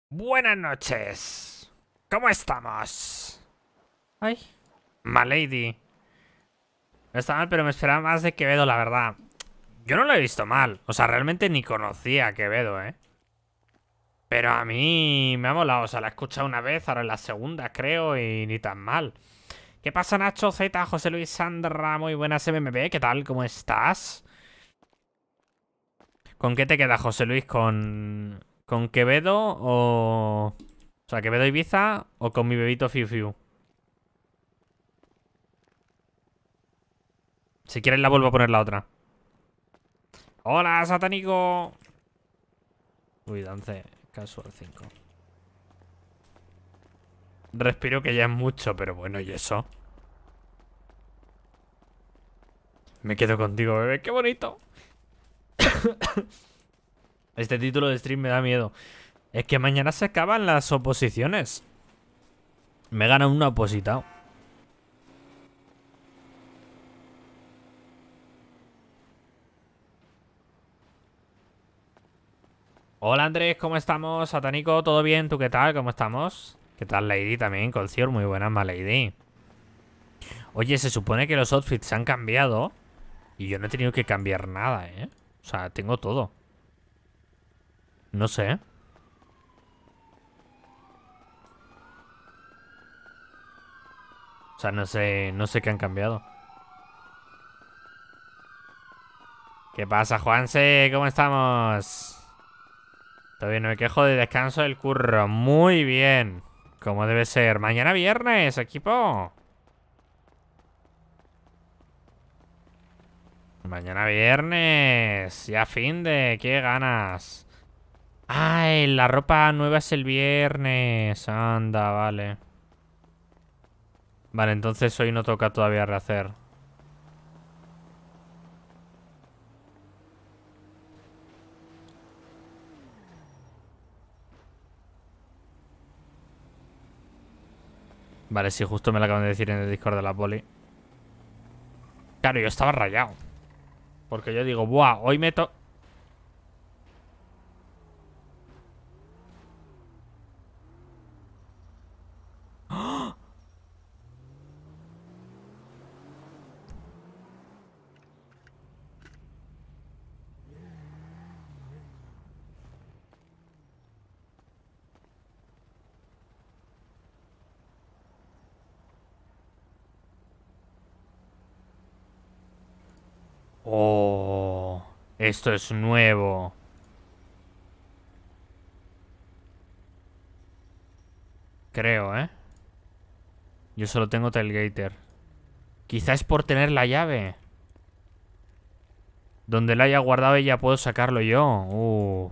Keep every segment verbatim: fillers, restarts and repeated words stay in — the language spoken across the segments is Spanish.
Buenas noches. ¿Cómo estamos? Ay, Malady. No está mal, pero me esperaba más de Quevedo, la verdad. Yo no lo he visto mal. O sea, realmente ni conocía a Quevedo, ¿eh? Pero a mí me ha molado. O sea, la he escuchado una vez, ahora en la segunda, creo, y ni tan mal. ¿Qué pasa, Nacho, Z, José Luis, Sandra? Muy buenas, M M B. ¿Qué tal? ¿Cómo estás? ¿Con qué te queda, José Luis? ¿Con, con Quevedo o... O sea, Quevedo Ibiza o con mi bebito Fiu Fiu? Si quieres la vuelvo a poner la otra. ¡Hola, satánico! Uy, dance casual cinco. Respiro que ya es mucho, pero bueno, ¿y eso? Me quedo contigo, bebé. ¡Qué bonito! Este título de stream me da miedo. Es que mañana se acaban las oposiciones. Me ganan una opositado. Hola, Andrés, ¿cómo estamos? Satánico, ¿todo bien? ¿Tú qué tal? ¿Cómo estamos? ¿Qué tal, Lady? También, Colcior, muy buena, más Lady. Oye, se supone que los outfits se han cambiado y yo no he tenido que cambiar nada, ¿eh? O sea, tengo todo. No sé. O sea, no sé, no sé qué han cambiado. ¿Qué pasa, Juanse? ¿Cómo estamos? Todavía no me quejo de descanso del curro. Muy bien. Como debe ser. Mañana viernes, equipo. Mañana viernes. Ya fin de. ¿Qué ganas? Ay, la ropa nueva es el viernes. Anda, vale. Vale, entonces hoy no toca todavía rehacer. Vale, sí, justo me lo acaban de decir en el Discord de la poli. Claro, yo estaba rayado. Porque yo digo, buah, hoy me to... Oh, esto es nuevo. Creo, ¿eh? Yo solo tengo Tailgater. Quizás es por tener la llave. Donde la haya guardado ella puedo sacarlo yo. Uh.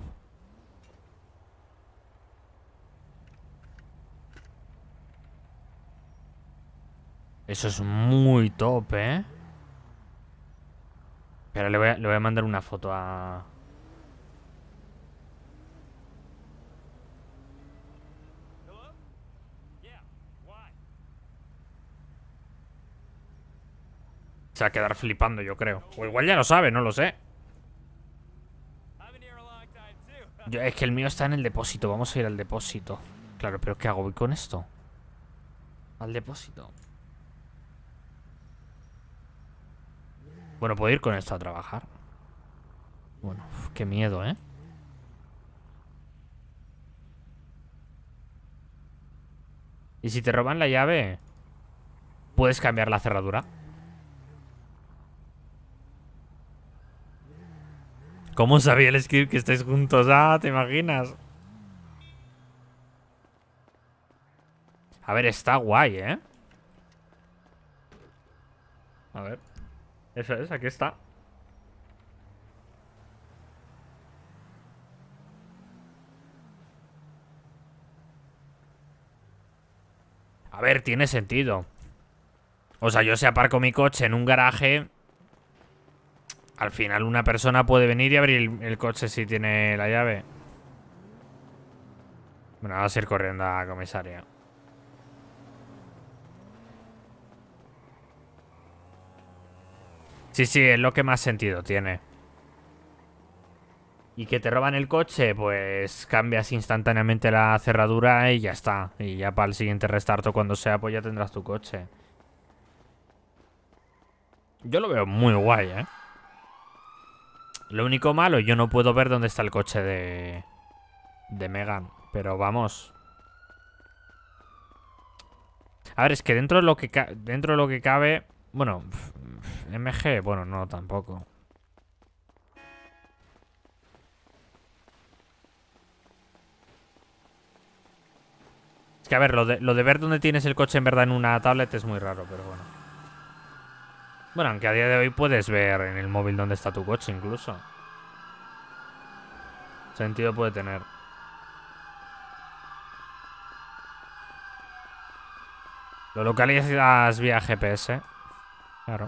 Eso es muy top, ¿eh? Pero le voy a, le voy a mandar una foto a... Se va a quedar flipando, yo creo. O igual ya lo sabe, no lo sé. Yo, es que el mío está en el depósito. Vamos a ir al depósito. Claro, pero ¿qué hago? ¿Voy con esto? Al depósito. Bueno, puedo ir con esto a trabajar. Bueno, uf, qué miedo, ¿eh? ¿Y si te roban la llave? ¿Puedes cambiar la cerradura? ¿Cómo sabía el script que estáis juntos? Ah, ¿te imaginas? A ver, está guay, ¿eh? A ver. Eso es, aquí está. A ver, tiene sentido. O sea, yo si aparco mi coche en un garaje, al final una persona puede venir y abrir el, el coche si tiene la llave. Bueno, vamos a ir corriendo a la comisaría. Sí, sí, es lo que más sentido tiene. y que te roban el coche, pues cambias instantáneamente la cerradura y ya está. Y ya para el siguiente restarto, cuando sea, pues ya tendrás tu coche. Yo lo veo muy guay, ¿eh? Lo único malo, yo no puedo ver dónde está el coche de... De Megan. Pero vamos. A ver, es que dentro de lo que, ca dentro de lo que cabe... Bueno, M G, bueno, no, tampoco. Es que a ver, lo de, lo de ver dónde tienes el coche en verdad en una tablet es muy raro, pero bueno. Bueno, aunque a día de hoy puedes ver en el móvil dónde está tu coche incluso. Sentido puede tener. Lo localizas vía G P S. Claro.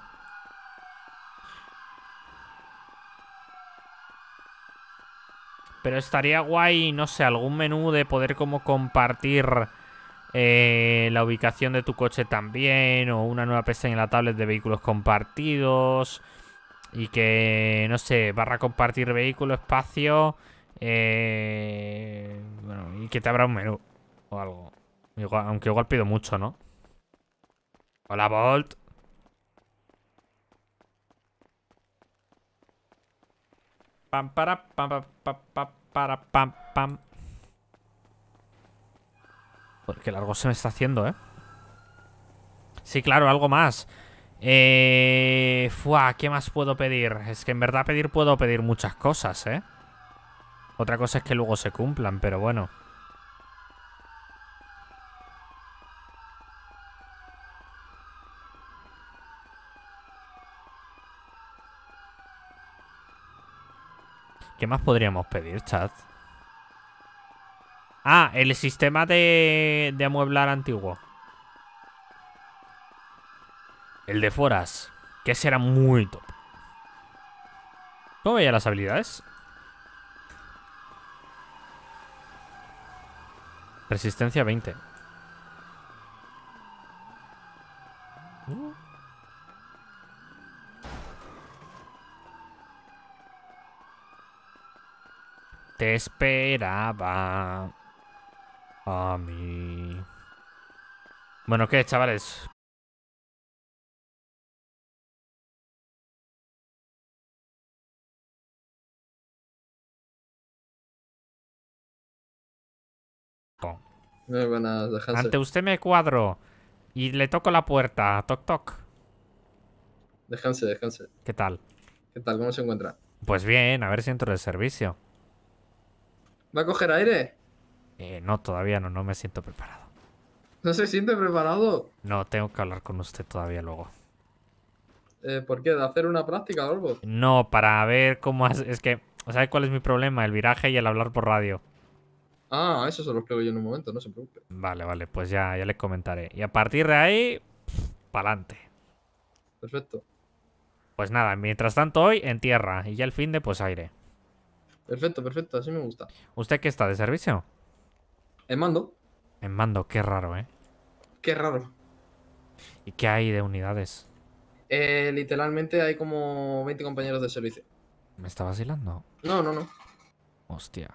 Pero estaría guay, no sé, algún menú de poder como compartir eh, la ubicación de tu coche también. O una nueva pestaña en la tablet de vehículos compartidos. Y que, no sé, barra compartir vehículo, espacio. Eh, bueno, y que te abra un menú o algo. Igual, aunque igual pido mucho, ¿no? Hola, Bolt. Pam, para, pam, pam, pam, pam, para, pam, pam. Joder, qué largo se me está haciendo, ¿eh? Sí, claro, algo más. Eh... Fua, ¿qué más puedo pedir? Es que en verdad pedir puedo pedir muchas cosas, ¿eh? Otra cosa es que luego se cumplan, pero bueno. ¿Qué más podríamos pedir, chat? Ah, el sistema de, de amueblar antiguo. El de Foras. Que será muy top. ¿Cómo veía las habilidades? Resistencia veinte. Uh. Te esperaba a mí. Bueno, ¿qué, chavales? Muy buenas, déjense. Ante usted me cuadro y le toco la puerta. Toc, toc. Déjense, déjense. ¿Qué tal? ¿Qué tal? ¿Cómo se encuentra? Pues bien, a ver si entro de servicio. ¿Va a coger aire? Eh, no, todavía no, no me siento preparado. ¿No se siente preparado? No, tengo que hablar con usted todavía luego. Eh, ¿por qué? ¿De hacer una práctica o algo? No, para ver cómo hace... Es que, ¿sabe cuál es mi problema? El viraje y el hablar por radio. Ah, eso se lo explico yo en un momento, no se preocupe. Vale, vale, pues ya, ya le comentaré. Y a partir de ahí, pa'lante. Perfecto. Pues nada, mientras tanto hoy en tierra y ya el fin de pues aire. Perfecto, perfecto, así me gusta. ¿Usted qué está de servicio? El mando. En mando, qué raro, ¿eh? Qué raro. ¿Y qué hay de unidades? Eh, literalmente hay como veinte compañeros de servicio. ¿Me está vacilando? No, no, no. Hostia.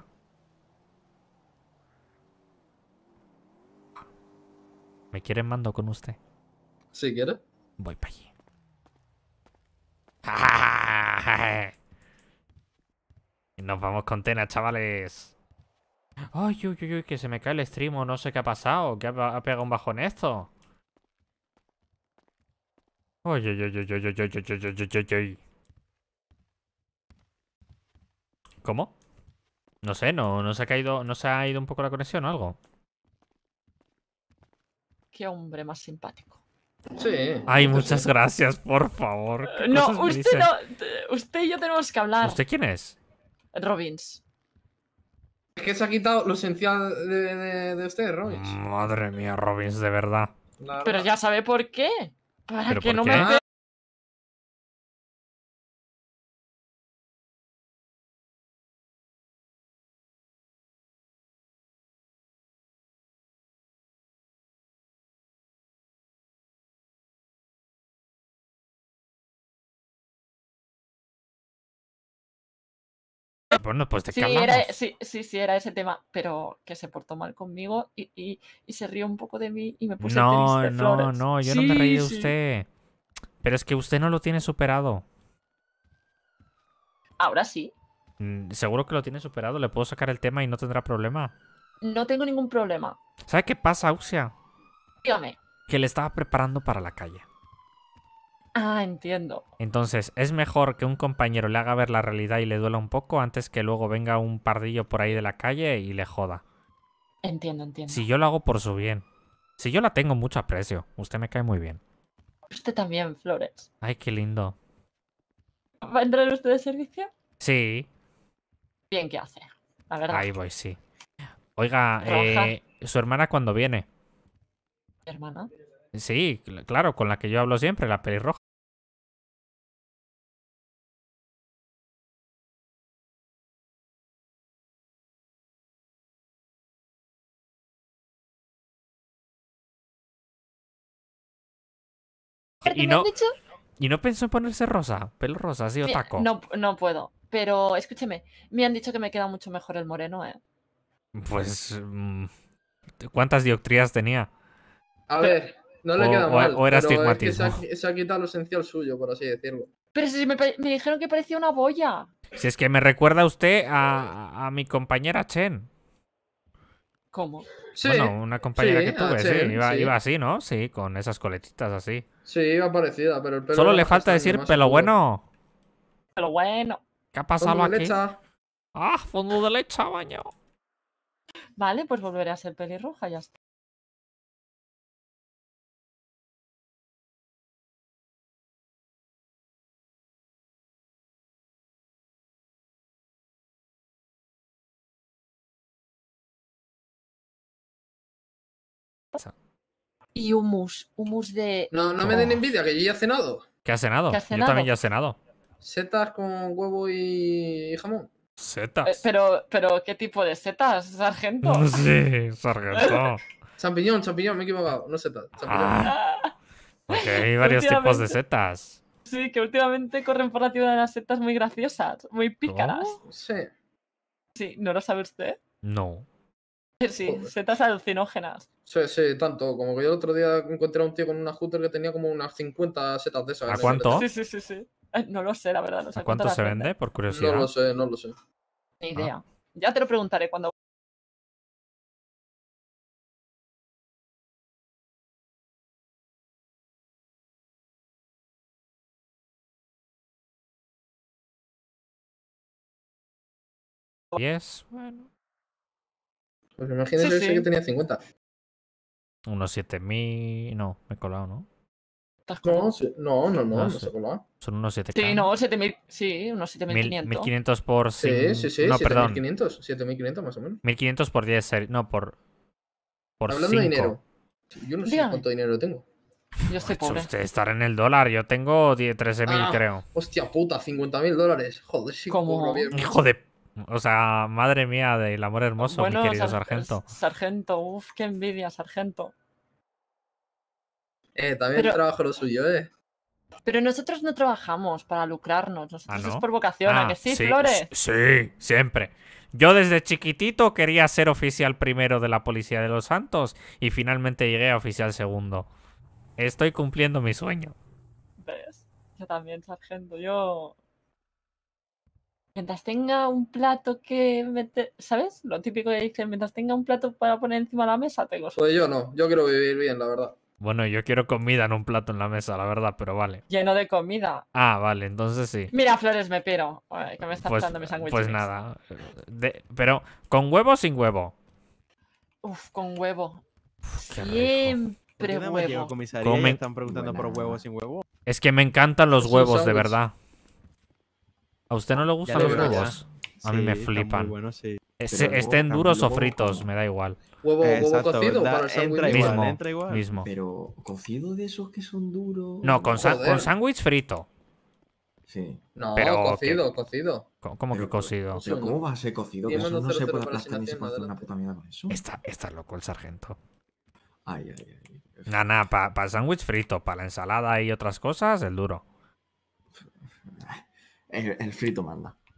¿Me quiere en mando con usted? Si quieres. Voy para allí. Y nos vamos con Tena, chavales. Ay, uy, uy, uy, que se me cae el stream o no sé qué ha pasado. ¿Qué ha, ha pegado un bajón esto? Uy, uy, uy, uy, uy, uy, uy, uy, uy, uy, uy, uy. ¿Cómo? No sé, no, no se ha caído, no se ha ido un poco la conexión o algo. Qué hombre más simpático. Sí. Ay, usted muchas sí. gracias, por favor. ¿Qué Eh, No, cosas me usted dice? no. t- Usted y yo tenemos que hablar. ¿Usted quién es? Robbins. Es que se ha quitado lo esencial de, de, de usted, Robins. Madre mía, Robbins, de verdad. La verdad. Pero ya sabe por qué. Para ¿Pero que por no qué? me Ah, Bueno, pues de qué Sí, hablamos. era, sí, sí, sí, era ese tema, pero que se portó mal conmigo y, y, y se rió un poco de mí y me puse No, triste, no, Flores. no, yo no me reí Sí, de sí. usted. Pero es que usted no lo tiene superado. Ahora sí, Mm, Seguro que lo tiene superado. Le puedo sacar el tema y no tendrá problema. no tengo ningún problema. ¿Sabe qué pasa, Auxia? Dígame. Que le estaba preparando para la calle. Ah, entiendo. Entonces, es mejor que un compañero le haga ver la realidad y le duela un poco antes que luego venga un pardillo por ahí de la calle y le joda. Entiendo, entiendo. Si yo lo hago por su bien. Si yo la tengo mucho aprecio. Usted me cae muy bien. Usted también, Flores. Ay, qué lindo. ¿Va a entrar usted de servicio? Sí, Bien que hace, la verdad. ahí voy, sí. Oiga, Roja. eh, ¿su hermana cuándo viene? Hermana. Sí, cl- claro, con la que yo hablo siempre, la pelirroja. ¿Qué Y me han no, dicho? y no pensó en ponerse rosa, pelo rosa, así o Mira, taco. no, no puedo. Pero escúcheme, me han dicho que me queda mucho mejor el moreno, ¿eh? Pues, mm, ¿cuántas dioptrías tenía? A Pero- ver, no O, le queda o- mal, o era pero es que se astigmatismo. ha, se ha quitado lo esencial suyo, por así decirlo. Pero si me, pa- me dijeron que parecía una boya. Si es que me recuerda usted a, a mi compañera Chen. ¿Cómo? Sí, Bueno, una compañera sí, que a tuve, sí. Chen, Iba, sí. iba así, ¿no? Sí, con esas coletitas así. Sí, iba parecida, pero el pelo Solo era le más falta castaño, decir más pelo oscuro. bueno. Pero bueno. ¿Qué ha pasado Fondo de aquí? leche. Ah, fondo de leche, baño. Vale, pues volveré a ser pelirroja, ya está. Y humus, humus de... No, no me den Oh. envidia, que yo ya he cenado. ¿Qué has cenado? ¿Qué has Yo también cenado? ya he cenado. Setas con huevo y, y jamón. Eh, Setas. pero, pero, ¿qué tipo de setas, sargento? Sí, sargento. Champiñón, champiñón, me he equivocado. No setas, champiñón. Ah, Ah, porque hay varios tipos de últimamente- setas. Sí, que últimamente corren por la ciudad de las setas muy graciosas, muy pícaras. ¿Cómo? Sí. Sí, ¿no lo sabe usted? No. Sí, Joder. setas alucinógenas. Sí, sí, tanto. Como que yo el otro día encontré a un tío con una Hooter que tenía como unas cincuenta setas de esas. ¿A en el cuánto? paquete. Sí, sí, sí, sí. Ay, no lo sé, la verdad, no sé ¿A cuánto las se venden. vende? Por No curiosidad. lo sé, no lo sé. Ni idea. Ya te lo preguntaré cuando... diez, bueno. Pues imagínese Sí, ese sí. que tenía cincuenta. Unos siete mil. No, me he colado, ¿no? ¿Te has colado? No, sí. no, no, no, No no sé. se colaba. Son unos siete K. Sí, no, siete mil... Sí, unos siete mil Mil- quinientos. mil quinientos por Sí, cin- sí, sí, No, siete mil perdón. quinientos. siete mil quinientos más o menos. mil quinientos por diez. seri- No, por. Por Hablando de cinco. dinero. Yo no sé Dígame. cuánto dinero tengo. Yo estoy Macho, pobre. usted estará en el dólar. Yo tengo trece mil, Ah, creo. Hostia puta, cincuenta mil dólares. Joder, sí ¿Cómo? cobro bien. macho. Hijo de. O sea, madre mía del amor hermoso, Bueno, mi querido sar- sargento. Sargento, uff, qué envidia, sargento. Eh, también Pero- trabajo lo suyo, eh. Pero nosotros no trabajamos para lucrarnos, nosotros ¿Ah, no? es por vocación, ¿a Ah, que sí, Flores? Sí, siempre. Yo desde chiquitito quería ser oficial primero de la Policía de los Santos y finalmente llegué a oficial segundo. Estoy cumpliendo mi sueño. ¿Ves? Yo también, sargento, yo... Mientras tenga un plato que meter... ¿Sabes? Lo típico que dicen, mientras tenga un plato para poner encima de la mesa, tengo suerte. Pues yo no, yo quiero vivir bien, la verdad. Bueno, yo quiero comida en un plato en la mesa, la verdad, pero vale. Lleno de comida. Ah, vale, entonces sí. Mira, Flores, me piro. Ay, que me está Pues, echando mi sándwich. pues mix. nada. De- pero, ¿con huevo o sin huevo? Uf, con huevo. qué rico. ¿Por Siempre qué nada más llega a huevo. comisaría y Comen- ya están preguntando por huevo o sin huevo? Es que me encantan los Es un huevos, de sándwich. verdad. ¿A usted no le gustan Ya los de verdad. huevos? A mí me Sí, están flipan. Muy bueno, sí. Es- Pero estén luego, duros o luego, fritos, como- me da igual. Huevo, huevo Exacto, cocido da- para el sándwich. entra igual, Mismo, entra igual. mismo. Pero cocido de esos que son duros. No, con, sa- Joder. con sándwich frito. Sí. No, Pero, cocido, cocido. Co- ¿Cómo que Pero- cocido? Sí, Pero ¿no? ¿cómo va a ser cocido? Que Tiene eso no cero se cero puede para la aplastar ni se asignación, puede hacer una adelante. puta mierda con eso. Está, está loco el sargento. Ay, ay, ay. Nada, nada, para el sándwich frito, para la ensalada y otras cosas, el duro. El, el frito manda.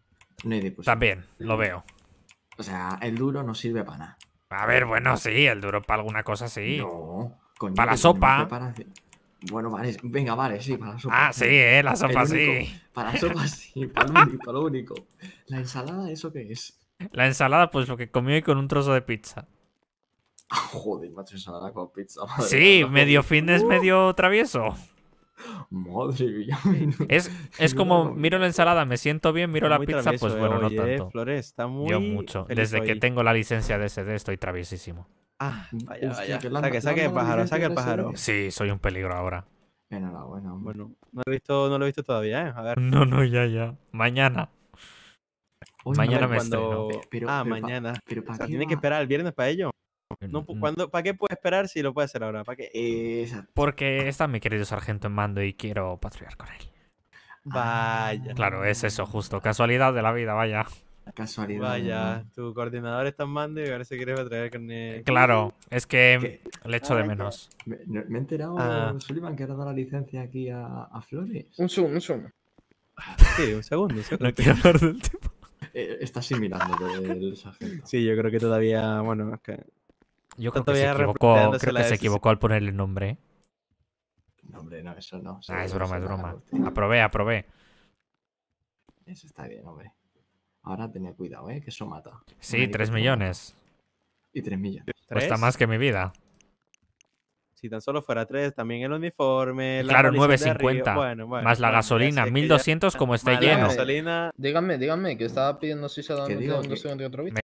No hay discusión. También, lo veo. O sea, el duro no sirve para nada. A ver, bueno, sí, el duro para alguna cosa sí. No, coño. Para la que tiene más sopa. preparación. Bueno, vale, venga, vale, sí, para la sopa. Ah, sí, eh, la El sopa único- sí. Para la sopa sí, para lo único, para lo único. La ensalada, ¿eso qué es? La ensalada, pues lo que comí hoy con un trozo de pizza. Ah, joder, macho, ensalada con pizza. Madre Sí, mía, medio no. fitness, medio travieso. Madre mía. Es, es como, miro la ensalada, me siento bien, miro Está la muy pizza, travieso, pues eh, bueno, no oye, tanto. Flores, está muy Yo mucho. feliz Desde que hoy. tengo la licencia de S D estoy traviesísimo. Ah, vaya, Hostia, vaya. que le han- Saque, le han saque el dado la pájaro, licencia saque el de S D. pájaro. Sí, soy un peligro ahora. Enhorabuena, hombre. Bueno, no lo he visto, no lo he visto todavía, ¿eh? A ver. No, no, ya, ya. Mañana. Oye, Mañana a ver me cuando... estreno. Pero- ah, pero pa- mañana. pero O ¿para sea, qué tiene que va? esperar el viernes para ello. No, Mm, ¿cuándo, ¿Para qué puede esperar si lo puede hacer ahora? ¿Para qué? Exacto. Porque está mi querido sargento en mando y quiero patrullar con él. Vaya. Claro, es eso, justo. Casualidad de la vida, vaya. Casualidad. Vaya, ¿no? tu coordinador está en mando y ahora se quiere traer con él. Claro, es que ¿Qué? le echo de Vaya. menos. Me, no- me he enterado, Ah. Sullivan, que ahora da la licencia aquí a, a Flores. Un segundo, un segundo. Sí, un segundo, un segundo. No quiero hablar del tema. Eh, está asimilando el sargento. Sí, yo creo que todavía, bueno, es que... Yo Está creo que se todavía equivocó, replanteándose creo la que se decisión. equivocó al ponerle el nombre. ¿eh? No, hombre, no, eso no. Ah, es seguro broma, se es la broma. gana usted. Aprobé, aprobé. Eso está bien, hombre. Ahora tened cuidado, ¿eh? Que eso mata. Sí, Un tres helicóptero millones. mata. Y tres millones. Cuesta ¿Tres? más que mi vida. Si tan solo fuera tres, también el uniforme, la Claro, colisión nueve de arriba, cincuenta. bueno, bueno, Más la bueno, ya gasolina, sé que mil ya- doscientos como esté más la lleno. gasolina, Díganme, díganme, que estaba pidiendo si se ha dado ¿Qué un digo? no ¿Qué? sé dónde otro bicho.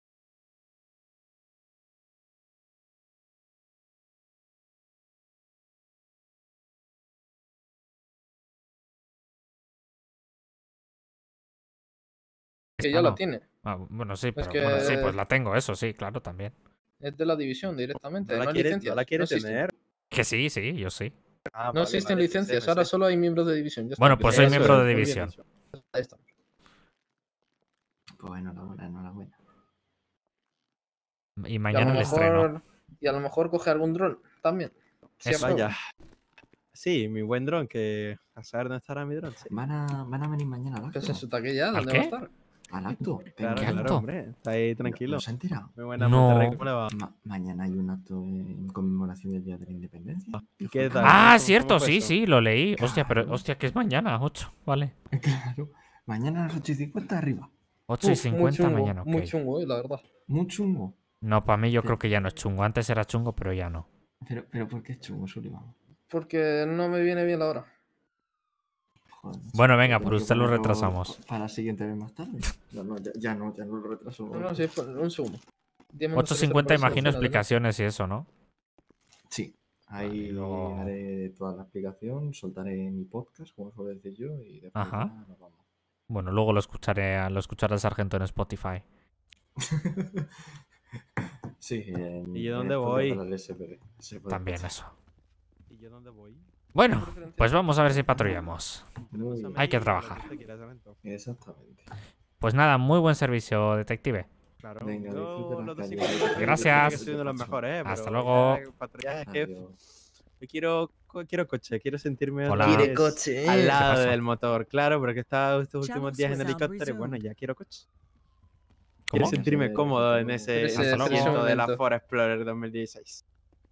Que ya Ah, la no. tiene. Ah, bueno, sí, pero que- bueno, sí, pues la tengo, eso sí, claro, también. Es de la división directamente. no No, la hay quiere, licencias. no la quiere no existen. tener. Que sí, sí, yo sí. Ah, No vale, existen vale, licencias, pensé, ahora pensé. solo hay miembros de división. ya está. Bueno, pues soy Eso miembro es, de muy bien división. dicho. Ahí está. Pues enhorabuena, enhorabuena. Y Y a mañana lo el estreno. mejor, y a lo mejor coge algún dron también. Si Eso. aprueba. Vaya. Sí, mi buen dron, que a saber dónde estará mi dron. Sí. Van a, van a venir mañana al acto. Pues en su taquilla, ¿Al ¿dónde qué? va a estar? Al acto. Claro, Pero- ¿Qué claro, acto? hombre. Está ahí ¿No- tranquilo. ¿No se ha enterado? Muy buena, No. Monterrey, ¿cómo le va? Ma- mañana hay un acto en conmemoración del Día de la Independencia. ¿Y Que qué fue- tal? Ah, ¿Cómo- cierto, cómo fue sí, eso? sí, lo leí. Hostia, pero Claro. hostia, que es mañana, ocho, vale. Claro. Mañana a las ocho y cincuenta arriba. ocho y Uf, muy cincuenta chungo, mañana, ok. Muy chungo, eh, la verdad. Muy chungo. No, para mí yo Sí. creo que ya no es chungo. Antes era chungo, pero ya no. Pero, pero ¿por qué es chungo, Sullivan? Porque no me viene bien la hora. Joder, macho, Bueno, pero venga, tengo por que usted lo ponerlo retrasamos. Para la siguiente vez más tarde. No, no, ya, ya no, ya no lo retraso. No, no, sí, por- un segundo. Diez minutos ocho que se cincuenta le pone imagino solución, además. explicaciones y eso, ¿no? Sí, ahí Vale, luego- haré toda la explicación, soltaré mi podcast, como suelo decir yo, y después Ajá. ya nos vamos. Bueno, luego lo escucharé, lo escuchará el sargento en Spotify. Sí, en, ¿Y yo en dónde el podcast voy? para el S P D. Se puede También escuchar. eso. ¿Y yo dónde voy? Bueno, pues vamos a ver si patrullamos. Muy bien. Hay que trabajar. Lo que usted quiera, sargento. Exactamente. Pues nada, muy buen servicio, detective. Claro. Venga, Yo disfrute las los dos calles. cincuenta Gracias. que estoy uno de los mejores, ¿eh? Hasta Pero luego. ya, patrullaje, jefe. Adiós. Yo quiero, co- quiero coche, quiero sentirme Hola. otra ¿Quiere vez coche? al ¿Qué lado pasa? del motor. Claro, porque he estado estos Channel últimos días en sound helicóptero y bueno, resumed. ya quiero coche. ¿Cómo? Quiero sentirme Ese- cómodo en ese- ese ese asiento de la momento. Ford Explorer dos mil dieciséis.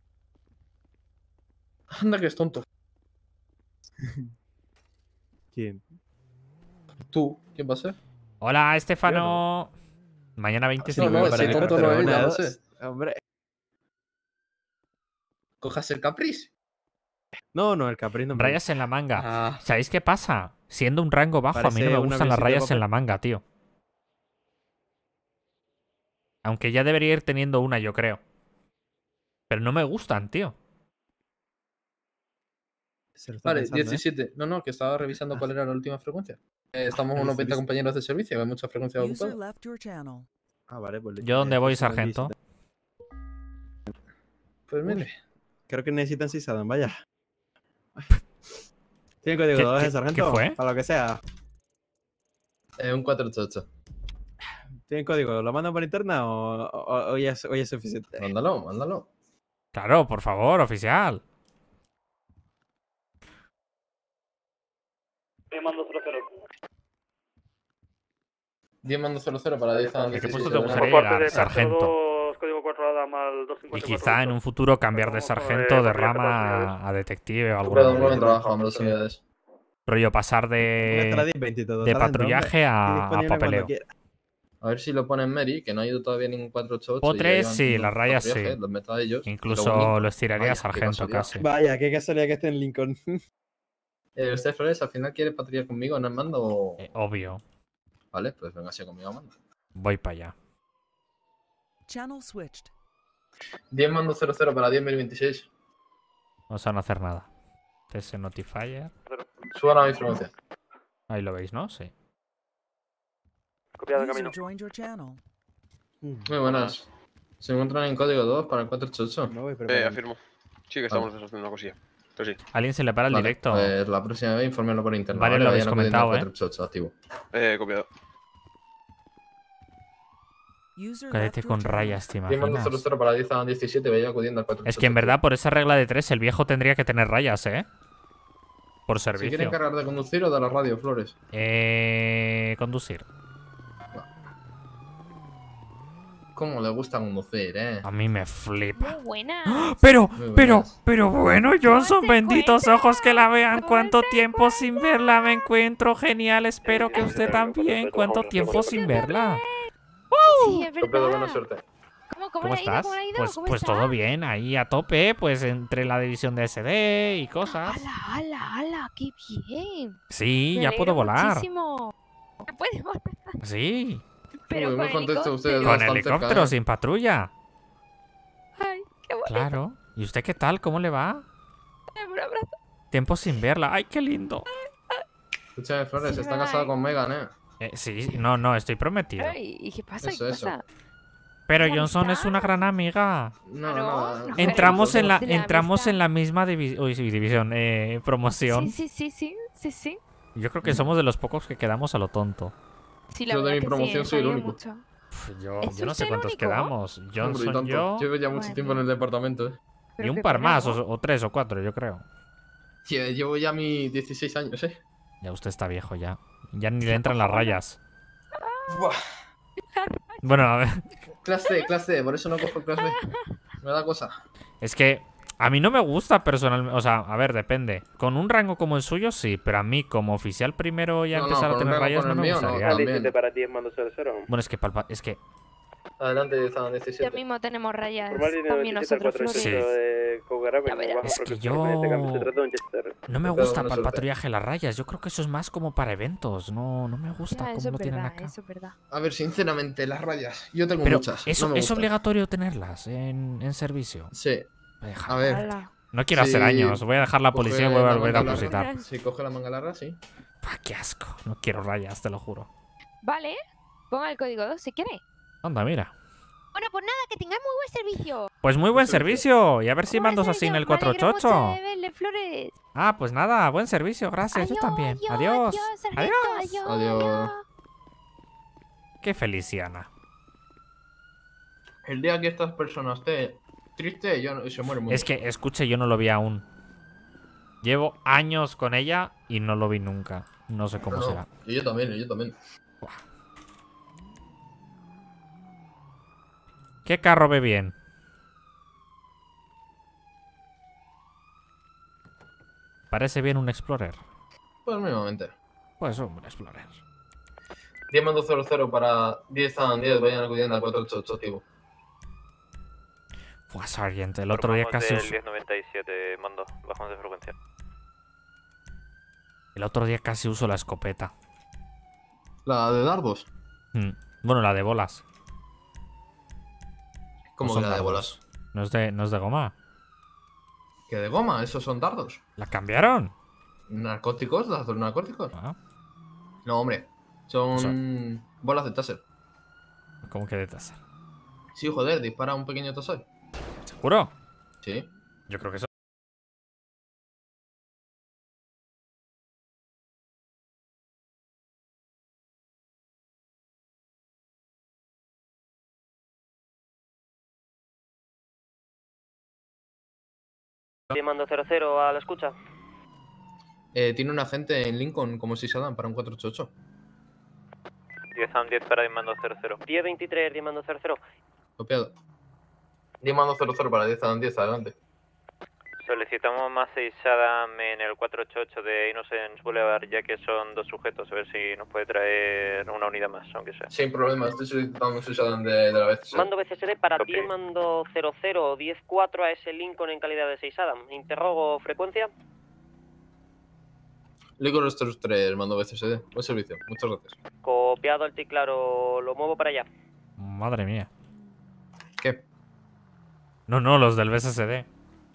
Anda, que es tonto. ¿Quién? Tú, ¿quién va a ser? Hola, Estefano. Mañana veinticinco. No, no, para si el tonto helicóptero, no es, una ya de lo dos. sé. Hombre, Cojas el Caprice. no, no, el Capri no me Rayas en la manga. Ah, ¿Sabéis qué pasa? Siendo un rango bajo, a mí Parece no me un gustan las avioncito de rayas en papel. la manga, tío. Aunque ya debería ir teniendo una, yo creo. Pero no me gustan, tío. Se lo está vale, pensando, ¿eh? diecisiete. No, no, que estaba revisando cuál era la última frecuencia. Eh, estamos Ah, unos ¿viste, veinte viste? compañeros de servicio, hay muchas frecuencias User ocupadas. left your channel. Ah, vale, pues le- ¿Yo dónde eh, voy, pues en el sargento? diecisiete. Pues mire, Creo que necesitan Sisadan, vaya. ¿Tiene código ¿Qué- dos, qué- eh, sargento? qué fue? Para lo que sea. eh, un cuatrocientos ochenta y ocho. ¿Tienen código? ¿Lo mandan por interna o, o- o ya, es, o ya es suficiente? Mándalo, mándalo. Claro, por favor, oficial. diez mando cero cero para diez a ¿A qué dieciséis. puesto te adelante. gustaría llegar? Sargento. Código cuatro Adam al dos Y cincuenta y cuatro. quizá en un futuro cambiar de Vamos a ver, sargento de patrulla rama a, a detective o algo Perdón, así. no me trabajo en dos unidades. Rollo, pasar Hasta las de, diez veinte y todo. de está dentro, hombre. patrullaje Y a, a disponible cuando papeleo. quiera. A ver si lo ponen Mary, que no ha ido todavía ningún cuatro ocho ocho. O y ya tres, llevan sí, unos las rayas patrullajes, sí. Los meto a ellos. Incluso Lo bonito. lo estiraría a Vaya, qué sargento casualidad. casi. Vaya, qué casualidad que esté en Lincoln. Eh, ¿Usted, Flores, al final quiere patrullar conmigo en el mando o...? Eh, obvio. Vale, pues venga, sí, conmigo a mando. Voy para allá. Channel switched. diez mando cero cero para diez mil veintiséis. Vamos a no hacer nada. T S Notifier. Suban a mi frecuencia. Ahí lo veis, ¿no? Sí. Copiado de User camino. joined your channel. Muy buenas. Se encuentran en código dos para el cuatro ocho ocho. Me voy Eh, preparando. afirmo. Sí, que estamos haciendo una cosilla. Pero sí. Alguien se le para el Vale, directo. Pues la próxima vez infórmenlo por internet. Varios ¿vale? lo habéis Vayan acudiendo comentado, al ¿eh? cuatro ocho ocho activo. Eh, copiado. User Cállate left your con channel. rayas, ¿te diez mando cero imaginas? cero para diez a diecisiete, vaya acudiendo al cuatro ocho ocho. Es que en verdad, por esa regla de tres, el viejo tendría que tener rayas, ¿eh? Por ¿Se quiere servicio. encargar de conducir o de la radio, Flores? Eh. Conducir. ¿Cómo le gusta conducir, eh? A mí me flipa. Muy buena. Pero, Muy pero, buenas. pero bueno, Johnson, se benditos encuentra? ojos que la vean. ¿Cómo Cuánto se tiempo sin verla me encuentro. Genial, espero que usted también. Cuánto tiempo sin verla. Sí, es Torpedo, buena verdad. suerte. ¿Cómo, cómo, ¿Cómo le ha ido? estás? ¿Cómo le ha ido? Pues, ¿Cómo pues está? todo bien, ahí a tope, pues entre la división de S D y cosas. ¡Hala, hala, hala! ¡Qué bien! Sí, Me ya puedo alegro volar. Muchísimo. Ya puede volar. Sí, Pero Muy con buen contexto ustedes helicóptero. dos. con Bastante helicóptero, cerca, ¿eh? sin patrulla. Ay, qué bonito. Claro. ¿Y usted qué tal? ¿Cómo le va? Un abrazo. Tiempo sin verla. ¡Ay, qué lindo! Escúchame, Flores, Sí, está bye. casado con Megan, eh. Eh, sí, no, no, estoy prometido. Ay, ¿y qué pasa? Eso, ¿Qué eso. pasa? Pero ¿Cómo Johnson está? es una gran amiga. No, Claro, nada. nos Entramos en la, de la entramos amistad. en la misma divi- uy, sí, división, eh, promoción. Sí, sí, sí, sí, sí, sí. Yo creo que somos de los pocos que quedamos a lo tonto. Sí, la Yo de verdad mi que promoción sí, soy el sabía único. mucho. Pf, yo, ¿Es yo no sé usted el cuántos único? quedamos. Hombre, y Johnson, tanto. yo Llevo ya mucho Madre tiempo en el mía. departamento, eh. y Pero un qué par pena, más, ¿no? o, o tres o cuatro, yo creo. Tío, llevo ya mis dieciséis años, eh. Ya usted está viejo ya. Ya ni le entran las rayas. Buah. Bueno, a ver, Clase D, clase D, por eso no cojo clase D. Me da cosa. es que a mí no me gusta personalmente. O sea, a ver, depende. Con un rango como el suyo, sí. Pero a mí, como oficial primero, ya No, no, empezar a con un tener rango rayas con no el me mío, no, gustaría. también. diecisiete para diez mando cero cero. Bueno, es que palpa- es que Adelante, están Ya diecisiete. mismo tenemos rayas. Formal línea También veintisiete nosotros, cuatro Flores. ocho de Cougar Ya verás. bajo Es que protección permanente, yo- cambio, se trata de un Chester. no me Pero gusta buena para el suerte. patrullaje las rayas. Yo creo que eso es más como para eventos. No, no me gusta Ya, cómo eso lo es tienen verdad, acá. eso es verdad. A ver, sinceramente, las rayas. Yo tengo Pero muchas. eso, no me es gustan. obligatorio tenerlas en, en servicio. Sí. Deja. A ver. Hala. No quiero Sí, hacer años. Voy a dejar la coge policía y voy a la volver a manga larga. opositar. Si coge la manga larga, sí. Pah, qué asco. No quiero rayas, te lo juro. Vale, ponga el código dos si quiere. Anda, mira. Bueno, pues nada, que tengáis muy buen servicio. Pues muy buen Buen servicio. servicio. Y a ver si Muy buen mandos así en servicio, el me cuatro alegro ocho mucho ocho. de verle, Flores. Ah, pues nada, buen servicio, gracias. Yo también. Adiós. Adiós, sargento, Adiós. adiós. Adiós. Qué feliciana. El día que estas personas estén tristes, yo no- se muere muy Es que, escuche, yo no lo vi aún. Llevo años con ella y no lo vi nunca. No sé cómo será. Y yo también, y yo también. ¿Qué carro ve bien? Parece bien un Explorer. Pues mínimamente. Pues un Explorer. diez mando cero cero para diez a diez, vayan acudiendo al cuatro ocho ocho activo. Fue Sargent, el otro día casi usó, diez noventa y siete, mando, bajamos de frecuencia. el otro día casi uso la escopeta. La de dardos. Mm. Bueno, la de bolas. ¿Cómo No que son la de dardos. bolas? No es de, no es de goma. ¿Que de goma? ¿Esos son dardos? ¿La cambiaron? ¿Narcóticos? ¿Dardos narcóticos? Ah, No, hombre. Son Son- bolas de taser. ¿cómo que de taser? Sí, joder, dispara un pequeño taser. ¿Seguro? Sí. Yo creo que eso. diez mando cero cero a la escucha. Eh, tiene un agente en Lincoln como si se dan para un cuatro ocho ocho. diez a diez para Dimando cero cero. diez veintitrés, Dimando cero cero. Copiado. Dimando cero cero para diez a diez, adelante. Solicitamos más seis Adam en el cuatrocientos ochenta y ocho de Innocence Boulevard, ya que son dos sujetos. A ver si nos puede traer una unidad más, aunque sea. Sin problema, estoy solicitando un Susan de, de la B C S. Mando B C S D para Copy. diez Mando cero cero, diez cuatro a ese Lincoln en calidad de seis Adam. Interrogo frecuencia. Lincoln Rosters tres, mando B C S D. Buen servicio, muchas gracias. Copiado alto y claro, lo muevo para allá. Madre mía. ¿Qué? No, no, los del B S S D.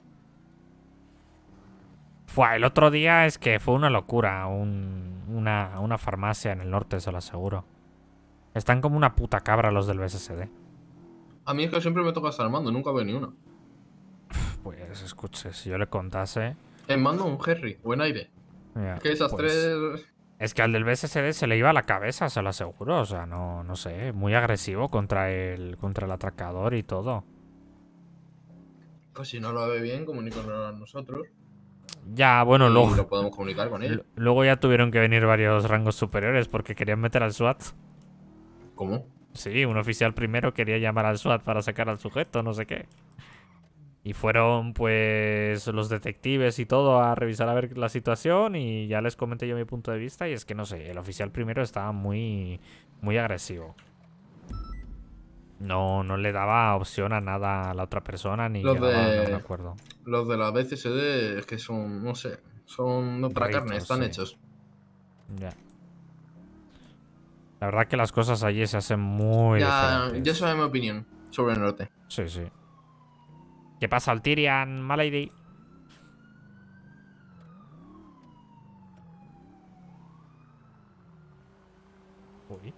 Fue el otro día es que fue una locura. Un, una, una farmacia en el norte, se lo aseguro. Están como una puta cabra los del B S S D. A mí es que siempre me toca estar al mando, nunca veo ni una. Pues escuche, si yo le contase. En mando un Henry, o en aire. Mira, Que esas pues, tres. Es que al del B S S D se le iba a la cabeza, se lo aseguro. O sea, no, no sé. Muy agresivo contra el, contra el atracador y todo. Pues si no lo ve bien, comunícanos a nosotros. Ya, bueno, y luego. lo podemos comunicar con él. L- Luego ya tuvieron que venir varios rangos superiores porque querían meter al SWAT. ¿Cómo? Sí, un oficial primero quería llamar al SWAT para sacar al sujeto, no sé qué. Y fueron pues los detectives y todo a revisar a ver la situación y ya les comenté yo mi punto de vista y es que no sé, el oficial primero estaba muy muy agresivo. No, no le daba opción a nada a la otra persona ni Los llegaba de- a un acuerdo. Los de la B C S D es que son, no sé, son otra Raritos, carne, están sí. hechos. Ya. La verdad que las cosas allí se hacen muy Ya, diferentes. ya sabe mi opinión sobre el norte. Sí, sí. ¿Qué pasa, Altirian, Malady? Uy.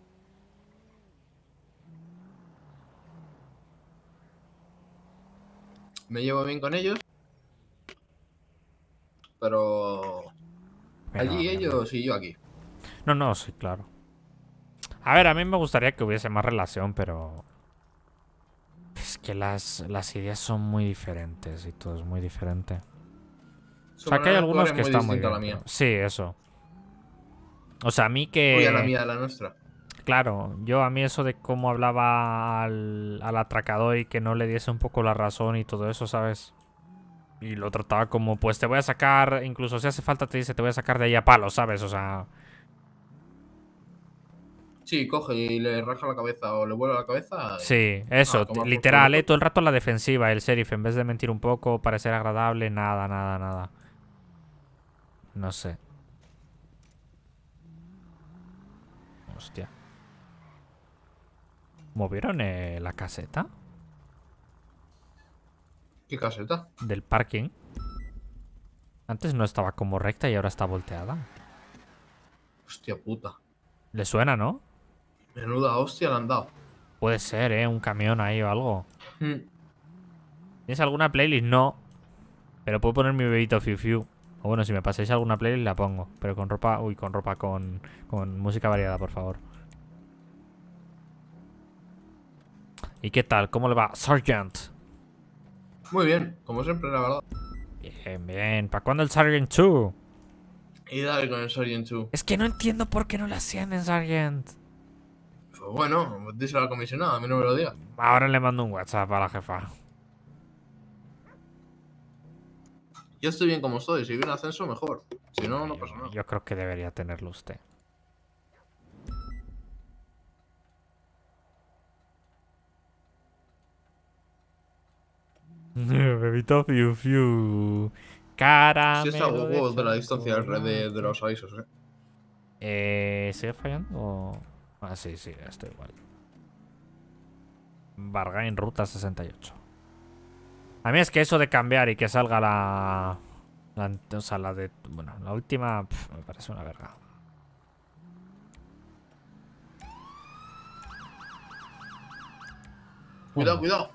Me llevo bien con ellos. Pero Bueno, allí a ver, ellos y yo aquí. No, no, sí, claro. A ver, a mí me gustaría que hubiese más relación, pero... Es que las, las ideas son muy diferentes y todo es muy diferente. Su O sea, que hay manera de algunos actuar que es muy están muy distinta bien. a la mía. pero- Sí, eso. O sea, a mí que... Uy, a la mía, a la nuestra. Claro, yo a mí eso de cómo hablaba al, al atracador y que no le diese un poco la razón y todo eso, ¿sabes? Y lo trataba como, pues te voy a sacar, incluso si hace falta te dice, te voy a sacar de ahí a palo, ¿sabes? O sea, Sí, coge y le raja la cabeza o le vuela la cabeza. y- sí, eso, Ah, toma por literal, culo. ¿eh? Todo el rato a la defensiva, el sheriff, en vez de mentir un poco, parecer agradable, nada, nada, nada. No sé. Hostia. ¿Movieron eh, la caseta ¿Qué caseta? del parking? Antes no estaba como recta y ahora está volteada. Hostia puta. ¿Le suena, no? Menuda hostia le han dado. Puede ser, ¿eh? Un camión ahí o algo. Hmm. ¿Tienes alguna playlist? No. Pero puedo poner mi bebito Fiu Fiu. O bueno, si me pasáis alguna playlist la pongo. Pero con ropa... Uy, con ropa con... Con música variada, por favor. ¿Y qué tal? ¿Cómo le va? Sergeant. Muy bien, como siempre, la verdad. Bien, bien. ¿Para cuándo el Sergeant dos? Y dale con el Sergeant dos. Es que no entiendo por qué no le ascienden, Sergeant. Pues bueno, pues díselo a la comisionada, a mí no me lo digas. Ahora le mando un WhatsApp a la jefa. Yo estoy bien como estoy, si viene ascenso, mejor. Si no, no pasa nada. Yo creo que debería tenerlo usted. Bebito Fiu Fiu. Cara. Si está huevos de la distancia del red de, de los avisos, eh. Eh, ¿Sigue fallando? o- Ah, sí, sí, estoy igual. Bargain Ruta sesenta y ocho. A mí es que eso de cambiar y que salga la... la o sea, la de... Bueno, la última... pf, me parece una verga. Cuidado, cuidado.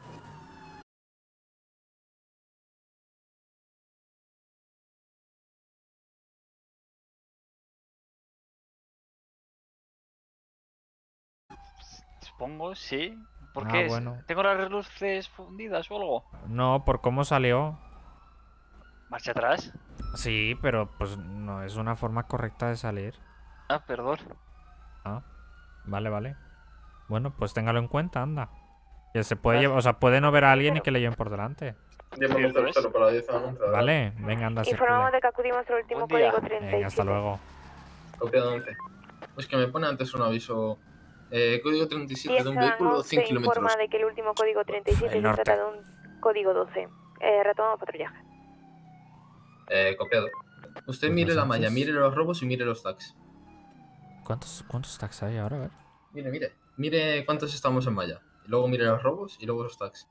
Supongo, sí. ¿Por Ah, qué? bueno. ¿Tengo las luces fundidas o algo? No, por cómo salió. ¿Marcha atrás? Sí, pero pues no es una forma correcta de salir. Ah, perdón. Ah. Vale, vale. Bueno, pues téngalo en cuenta, anda. Que se puede llevar, o sea, puede no ver a alguien y que le lleven por delante. Llamando cero cero para diez once. Vale, venga, anda, Informamos circule. de que acudimos al último Buen día. código treinta y siete. Venga, hasta luego. Copia de once. Es que me pone antes un aviso. Eh, código treinta y siete de un Diez vehículo, once cien informa kilómetros. de que el último código treinta y siete El se norte. trata de un código doce. Eh, retomamos patrullaje. Eh, copiado. Usted Pues mire no la sé, malla, es- mire los robos y mire los tags. ¿Cuántos, cuántos tags hay ahora? A ver. Mire, mire. Mire cuántos estamos en malla. Y luego mire los robos y luego los tags.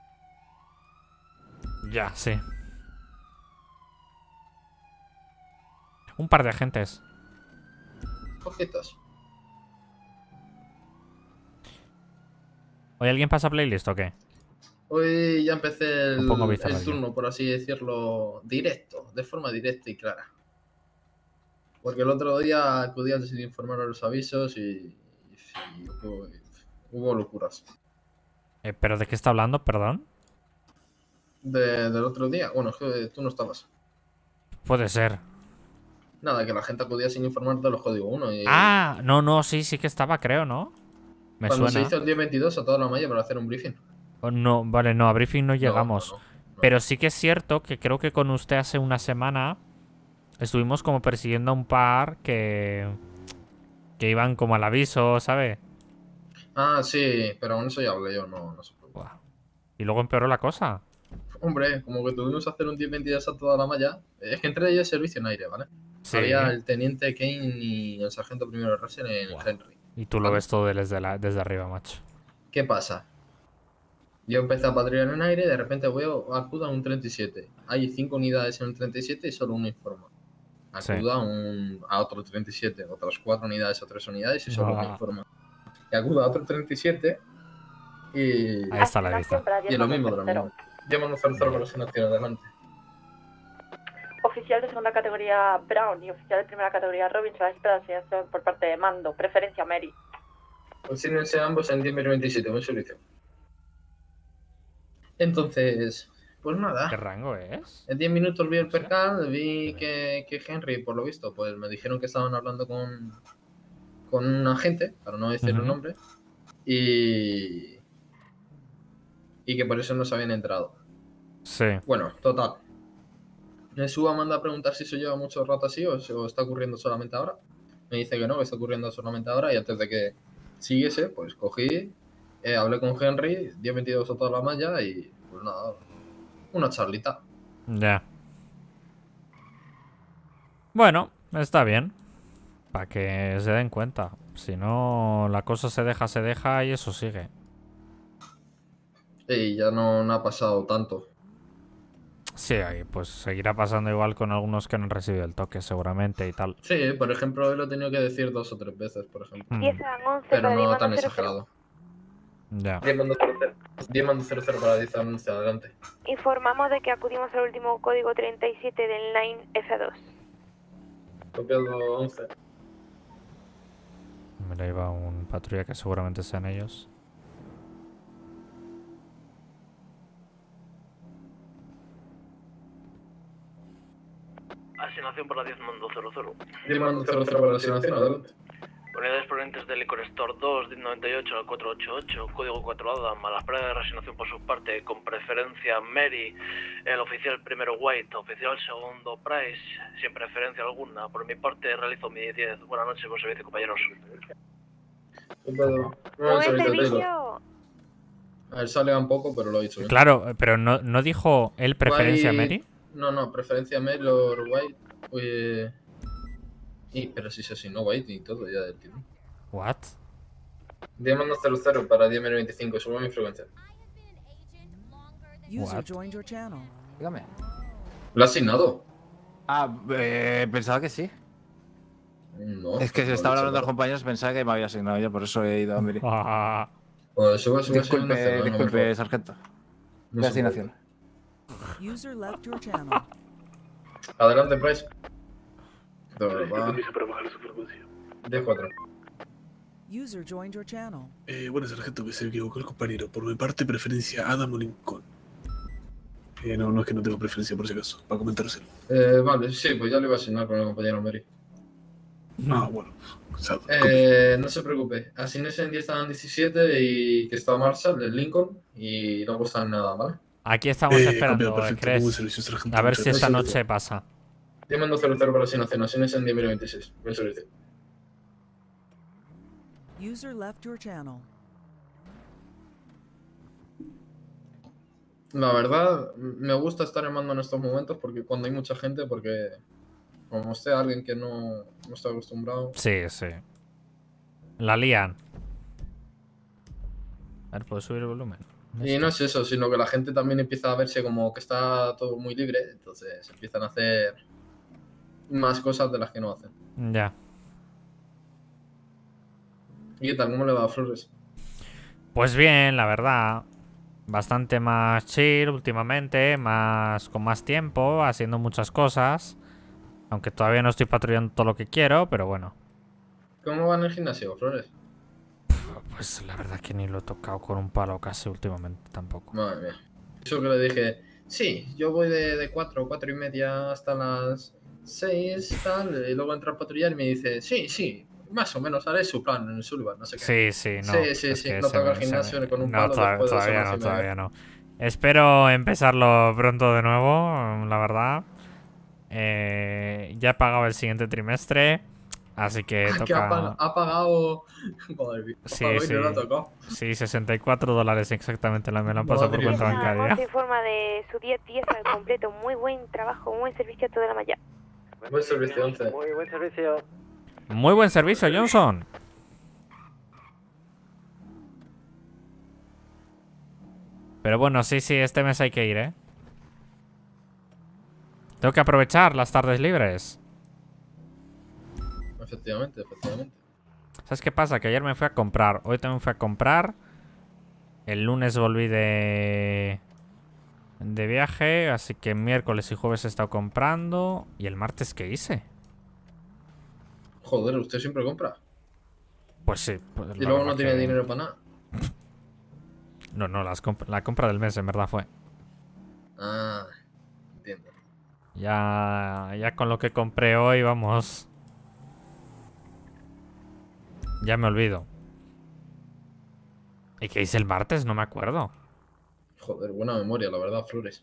Ya, sí. Un par de agentes. Poquitos. ¿Hoy alguien pasa playlist o qué? Hoy ya empecé el, Un poco bizarro el yo. turno, por así decirlo, directo, de forma directa y clara. Porque el otro día acudí antes de informar a los avisos y, y- y hubo, hubo locuras. Eh, ¿Pero de qué está hablando? Perdón. De- del otro día, bueno, es que tú no estabas. Puede ser. Nada, que la gente acudía sin informar de los códigos uno. Y Ah, no, no, sí, sí que estaba, creo, ¿no? Me cuando se suena. hizo el día veintidós a toda la malla para hacer un briefing. Oh, no, vale, no, a briefing no No, llegamos. no, no, no. Pero sí que es cierto que creo que con usted hace una semana estuvimos como persiguiendo a un par que. que iban como al aviso, ¿sabe? Ah, sí, pero aún eso ya hablé yo, no, no se preocupe. Buah. Y luego empeoró la cosa. Hombre, como que tuvimos que hacer un día veintidós a toda la malla. Es que entre ellos servicio en aire, ¿vale? Sí. Había el teniente Kane y el sargento primero Russell en Buah. Henry. Y tú lo ves todo desde, la, desde arriba, macho. ¿Qué pasa? Yo empecé a patrullar en aire y de repente veo, acudo a un treinta y siete. Hay cinco unidades en el treinta y siete y solo uno informa. Sí. Acudo a, un, a otro treinta y siete, otras cuatro unidades o tres unidades y solo uno Ah. informa. Y acudo a otro treinta y siete y... Ahí está la vista. Y lo mismo de lo mismo. Llamo un cero cero para asignación adelante. Oficial de segunda categoría Brown y oficial de primera categoría Robinson a la espera de asignación por parte de mando. Preferencia Mary. Consígnense ambos en diez veintisiete, buen servicio. Entonces, pues nada. ¿Qué rango es? En diez minutos vi el percal, vi que, que Henry, por lo visto, pues me dijeron que estaban hablando con, con un agente, para no decir Ujú. el nombre, y, y que por eso no se habían entrado. Sí. Bueno, total. Me subo a Amanda a preguntar si eso lleva mucho rato así o, si- o está ocurriendo solamente ahora. Me dice que no, que está ocurriendo solamente ahora y antes de que siguiese, pues cogí, eh, hablé con Henry, diez veintidós a toda la malla y pues nada, una charlita. Ya. Bueno, está bien. Para que se den cuenta. Si no, la cosa se deja, se deja y eso sigue. Y ya no, no ha pasado tanto. Sí, ahí pues seguirá pasando igual con algunos que no han recibido el toque, seguramente y tal. Sí, por ejemplo, hoy lo he tenido que decir dos o tres veces, por ejemplo. Mm, diez a once Pero para no diez tan mando cero cero. exagerado. ya. diez mando cero cero. diez mando cero cero para diez a once, adelante. Informamos de que acudimos al último código treinta y siete del Line F dos. Copiado once. Mira, ahí va un patrulla que seguramente sean ellos. Asignación para diez mando cero cero. diez mando cero cero para la asignación, adelante. Unidades provenientes del Liquor Store dos, noventa y ocho al cuatrocientos ochenta y ocho, código cuatro Adam, a las pruebas de reasignación por su parte, con preferencia Mary, el oficial primero White, oficial segundo Price, sin preferencia alguna. Por mi parte realizo mi diez. Buenas noches, buen servicio, compañeros. Copiado. ¡Buen Buen servicio, Taylor. servicio! A ver, sale un poco, pero lo he dicho bien. Claro, pero no, no dijo él preferencia White- Mary. No, no, preferencia Mary o White. Oye... Y, pero si se asignó White y todo ya del título. What? diez mando cero cero para diez veinticinco, sube mi frecuencia. User What? joined your channel. Dígame. ¿Lo ha asignado? Ah, eh, pensaba que sí. No. Es que se no estaba lo he hablando de los hecho, compañeros, pensaba que me había asignado yo, por eso he ido a Miri. Ah, Pues sube, sube, sube, Disculpe, no sé, no, no, disculpe, no, sargento. no De se asignación. User left your channel. puede. Adelante, Price. De verdad. Permiso para bajar su frecuencia. diez cuatro. User joined your channel. Eh, bueno, sargento, que se equivocó el compañero. Por mi parte, preferencia Adam o Lincoln. Eh, no, no es que no tengo preferencia por si acaso, para comentárselo. Eh, vale, sí, pues ya lo iba a asignar con el compañero Mary. Ah, bueno. O sea, Eh, no se preocupe. Asignés en diez estaban diecisiete y que está Marshall, el Lincoln, y no gustan nada, ¿vale? Aquí estamos Eh, esperando, copiado, perfecto. Chris. Muy buen servicio, sargento. A ver Muchas si esta gracias. noche pasa. Yo mando cero cero para asignación. Asignés en diez mil veintiséis. Buen servicio. User left your channel. La verdad, me gusta estar en mando en estos momentos porque cuando hay mucha gente, porque como usted, alguien que no, no está acostumbrado. Sí, sí. La lían. A ver, ¿puedo subir el volumen? Y no es eso, sino que la gente también empieza a verse como que está todo muy libre, entonces empiezan a hacer más cosas de las que no hacen. Ya. ¿Y qué tal? ¿Cómo le va a Flores? Pues bien, la verdad. Bastante más chill últimamente, más con más tiempo, haciendo muchas cosas. Aunque todavía no estoy patrullando todo lo que quiero, pero bueno. ¿Cómo va en el gimnasio, Flores? Pues la verdad que ni lo he tocado con un palo casi últimamente tampoco. Madre mía. Eso que le dije, sí, yo voy de, de cuatro, cuatro y media hasta las seis, tal, y luego entra a patrullar y me dice, sí, sí, más o menos haré su plan en el Sullivan, no sé qué. Sí, sí, no. Sí, sí, es sí, que no se toca me- el se gimnasio me- ni con un no, palo toda- después de todavía dos no, horas y media. todavía no. Espero empezarlo pronto de nuevo, la verdad. Eh, ya he pagado el siguiente trimestre, así que Que ha, toca... pag- ha pagado. Madre mía, ha Sí, pagado y sí. no lo ha tocado. Sí, sesenta y cuatro dólares exactamente, la- me lo han pasado por Madre cuenta mía. Os bancaria. informa de su diez diez al completo. Muy buen trabajo, muy buen servicio a toda la malla. Buen servicio, once. Muy buen servicio. Muy buen servicio, Johnson. Pero bueno, sí, sí, este mes hay que ir, ¿eh? Tengo que aprovechar las tardes libres. Efectivamente, efectivamente. ¿Sabes qué pasa? Que ayer me fui a comprar. Hoy también fui a comprar. El lunes volví de... De viaje. Así que miércoles y jueves he estado comprando. ¿Y el martes qué hice? Joder, usted siempre compra. Pues sí. Pues Y la luego verdad no tiene que- dinero para nada. No, no, las comp- la compra del mes en verdad fue. Ah, entiendo. Ya, ya con lo que compré hoy, vamos. Ya me olvido. ¿Y qué hice el martes? No me acuerdo. Joder, buena memoria, la verdad, Flores.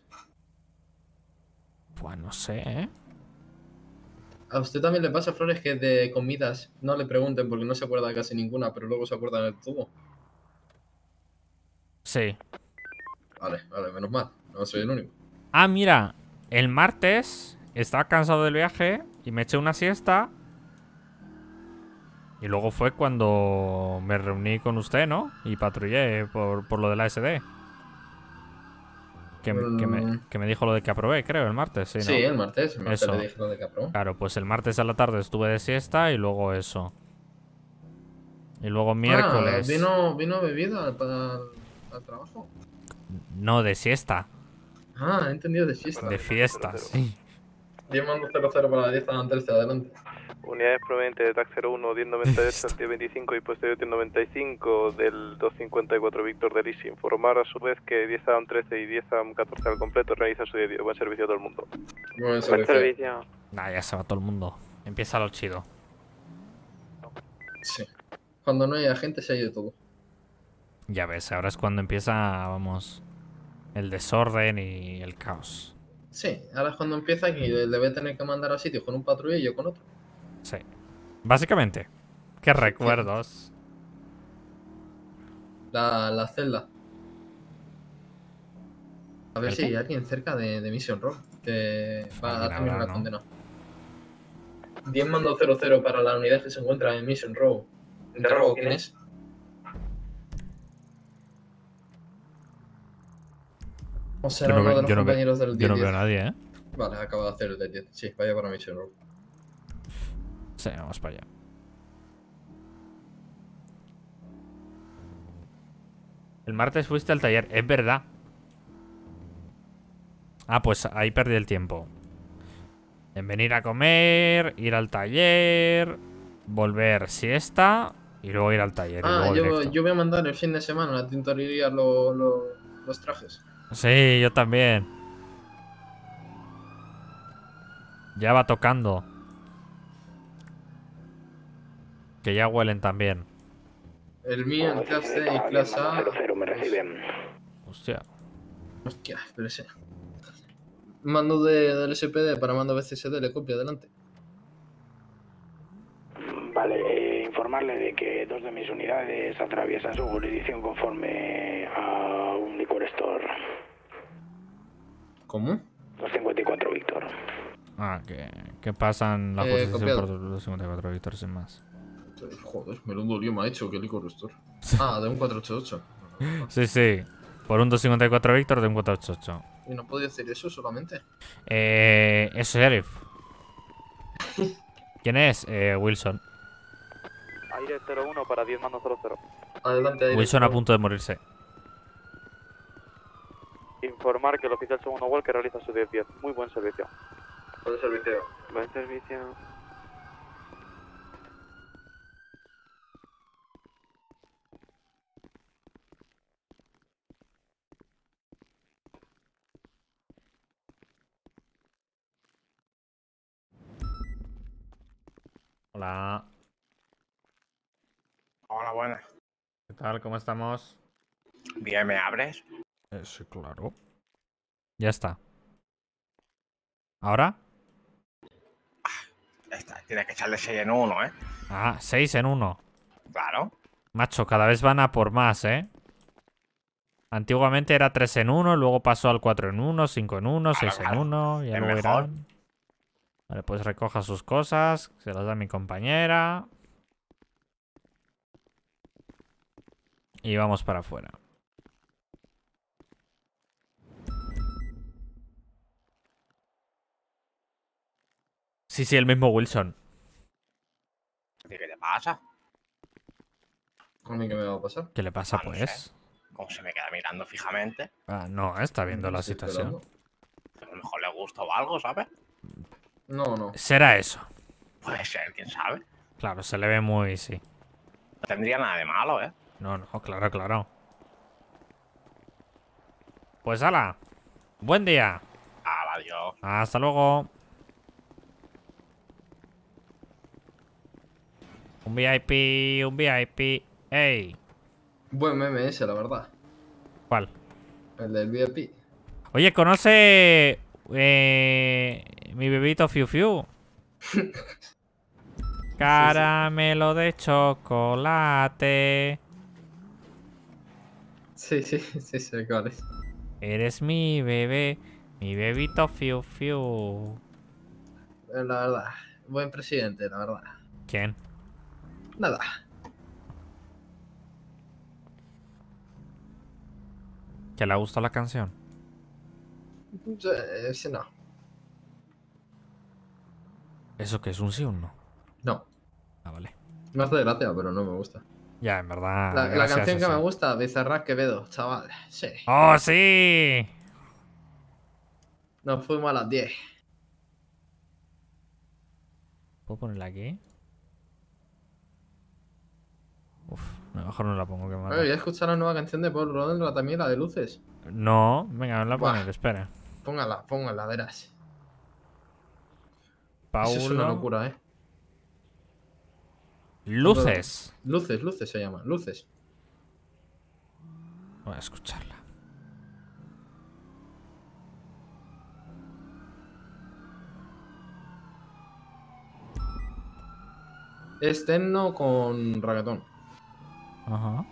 Pues no sé, ¿eh? A usted también le pasa, Flores, que de comidas no le pregunten porque no se acuerda de casi ninguna, pero luego se acuerdan del tubo. Sí. Vale, vale, menos mal. No soy el único. Ah, mira. El martes estaba cansado del viaje y me eché una siesta. Y luego fue cuando me reuní con usted, ¿no? Y patrullé por, por lo de la S D. Que, me- que, me, que me dijo lo de que aprobé, creo, el martes. Sí, ¿no? Sí, el martes. El martes Eso. le dije lo de que aprobó. Claro, pues el martes a la tarde estuve de siesta y luego eso. Y luego miércoles... Ah, ¿vino, vino bebido al, al, al trabajo? No, de siesta. Ah, he entendido de fiesta. De fiesta, sí. diez mando cero cero para la diez a trece, adelante. Unidades provenientes de TAC cero uno, diez noventa y ocho, diez veinticinco y posterior diez noventa y cinco del doscientos cincuenta y cuatro Víctor de Lisi. Informar a su vez que diez A M trece y diez A M catorce al completo realiza su diario. Buen servicio a todo el mundo. Buen servicio. Nah, ya se va todo el mundo. Empieza lo chido. Sí. Cuando no haya gente se ha ido todo. Ya ves, ahora es cuando empieza, vamos, el desorden y el caos. Sí, ahora es cuando empieza que le voy a tener que mandar a sitios con un patrulla y yo con otro. Sí. Básicamente. Qué recuerdos. La, la celda. A ver ¿El si hay qué? alguien cerca de, de Mission Rock que va a Alguien terminar habrá, la ¿no? condena. diez mando cero cero para la unidad que se encuentra en Mission Row. ¿Interrogo quién es? O será Yo no, uno ve- de los yo no ve- compañeros del yo no diez diez. veo a nadie, ¿eh? Vale, acabo de hacer el de diez. Sí, vaya para Mission Row. Sí, vamos para allá. El martes fuiste al taller, es verdad. Ah, pues ahí perdí el tiempo. En venir a comer, ir al taller, volver siesta y luego ir al taller. y Ah, luego yo, directo. yo voy a mandar el fin de semana a la tintorería lo- lo- los trajes. Sí, yo también. Ya va tocando. Que ya huelen también. El mío en clase C y clase A. me reciben. Hostia. Hostia, espérese. Mando de, del S P D para mando B C S D, le copia adelante. Vale, eh, informarle de que dos de mis unidades atraviesan su jurisdicción conforme a un licor store. ¿Cómo? doscientos cincuenta y cuatro, Víctor. Ah, que, que pasan la Eh, justicia copiado. por los cincuenta y cuatro Víctor sin más. Joder, menudo lío me ha hecho que licor store. Ah, de un cuatrocientos ochenta y ocho. Sí, sí. Por un doscientos cincuenta y cuatro Víctor de un cuatrocientos ochenta y ocho. ¿Y no podía hacer eso solamente? Eh. Es sheriff. ¿Quién es? Eh, Wilson. Aire cero uno para diez mando cero cero. Adelante, aire. Wilson a punto de morirse. Informar que el oficial segundo Walker realiza su diez diez. Muy buen servicio. Buen servicio. Buen servicio. Hola. Hola, buenas. ¿Qué tal? ¿Cómo estamos? Bien, ¿me abres? Eh, sí, claro. Ya está. ¿Ahora? Esta, tienes que echarle seis en uno, ¿eh? Ah, seis en uno. Claro. Macho, cada vez van a por más, ¿eh? Antiguamente era tres en uno, luego pasó al cuatro en uno, cinco en uno, seis en uno. Ya Es luego mejor. irán. Vale, pues recoja sus cosas. Se las da mi compañera. Y vamos para afuera. Sí, sí, el mismo Wilson. ¿Qué te pasa? ¿A mí qué me va a pasar? ¿Qué le pasa, Ah, no pues? sé. Como se me queda mirando fijamente. Ah, no, está viendo la Estoy situación. esperando. A lo mejor le gusta o algo, ¿sabes? No, no. Será eso. Puede ser, quién sabe. Claro, se le ve muy, sí. No tendría nada de malo, ¿eh? No, no, claro, claro. Pues ala. Buen día. Hala, Dios. Hasta luego. Un V I P, un V I P. ¡Ey! Buen meme ese, la verdad. ¿Cuál? El del V I P. Oye, ¿conoce eh, mi bebito Fiu Fiu? Caramelo de chocolate. Sí, sí, sí, sí, cuál es. Eres mi bebé, mi bebito Fiu Fiu. Eh, La verdad, buen presidente, la verdad. ¿Quién? Nada. ¿Que le ha gustado la canción? Eh, Sí, no. ¿Eso qué es, un sí o un no? No. Ah, vale. Me hace gracia, pero no me gusta. Ya, en verdad. La, la gracias, canción que sí. me gusta, Bizarrap Quevedo, chaval. Sí. ¡Oh, sí! Nos fuimos a las diez. ¿Puedo ponerla aquí? Uf, mejor no la pongo, que Oye, mala. voy a escuchar la nueva canción de Paul Rodel, también la de luces. No, venga, no la Buah. poner, espera. Póngala, póngala, verás. Paulo. Eso es una locura, eh. Luces. Luces, luces se llama, luces. Voy a escucharla. Es techno con reggaetón. Ajá.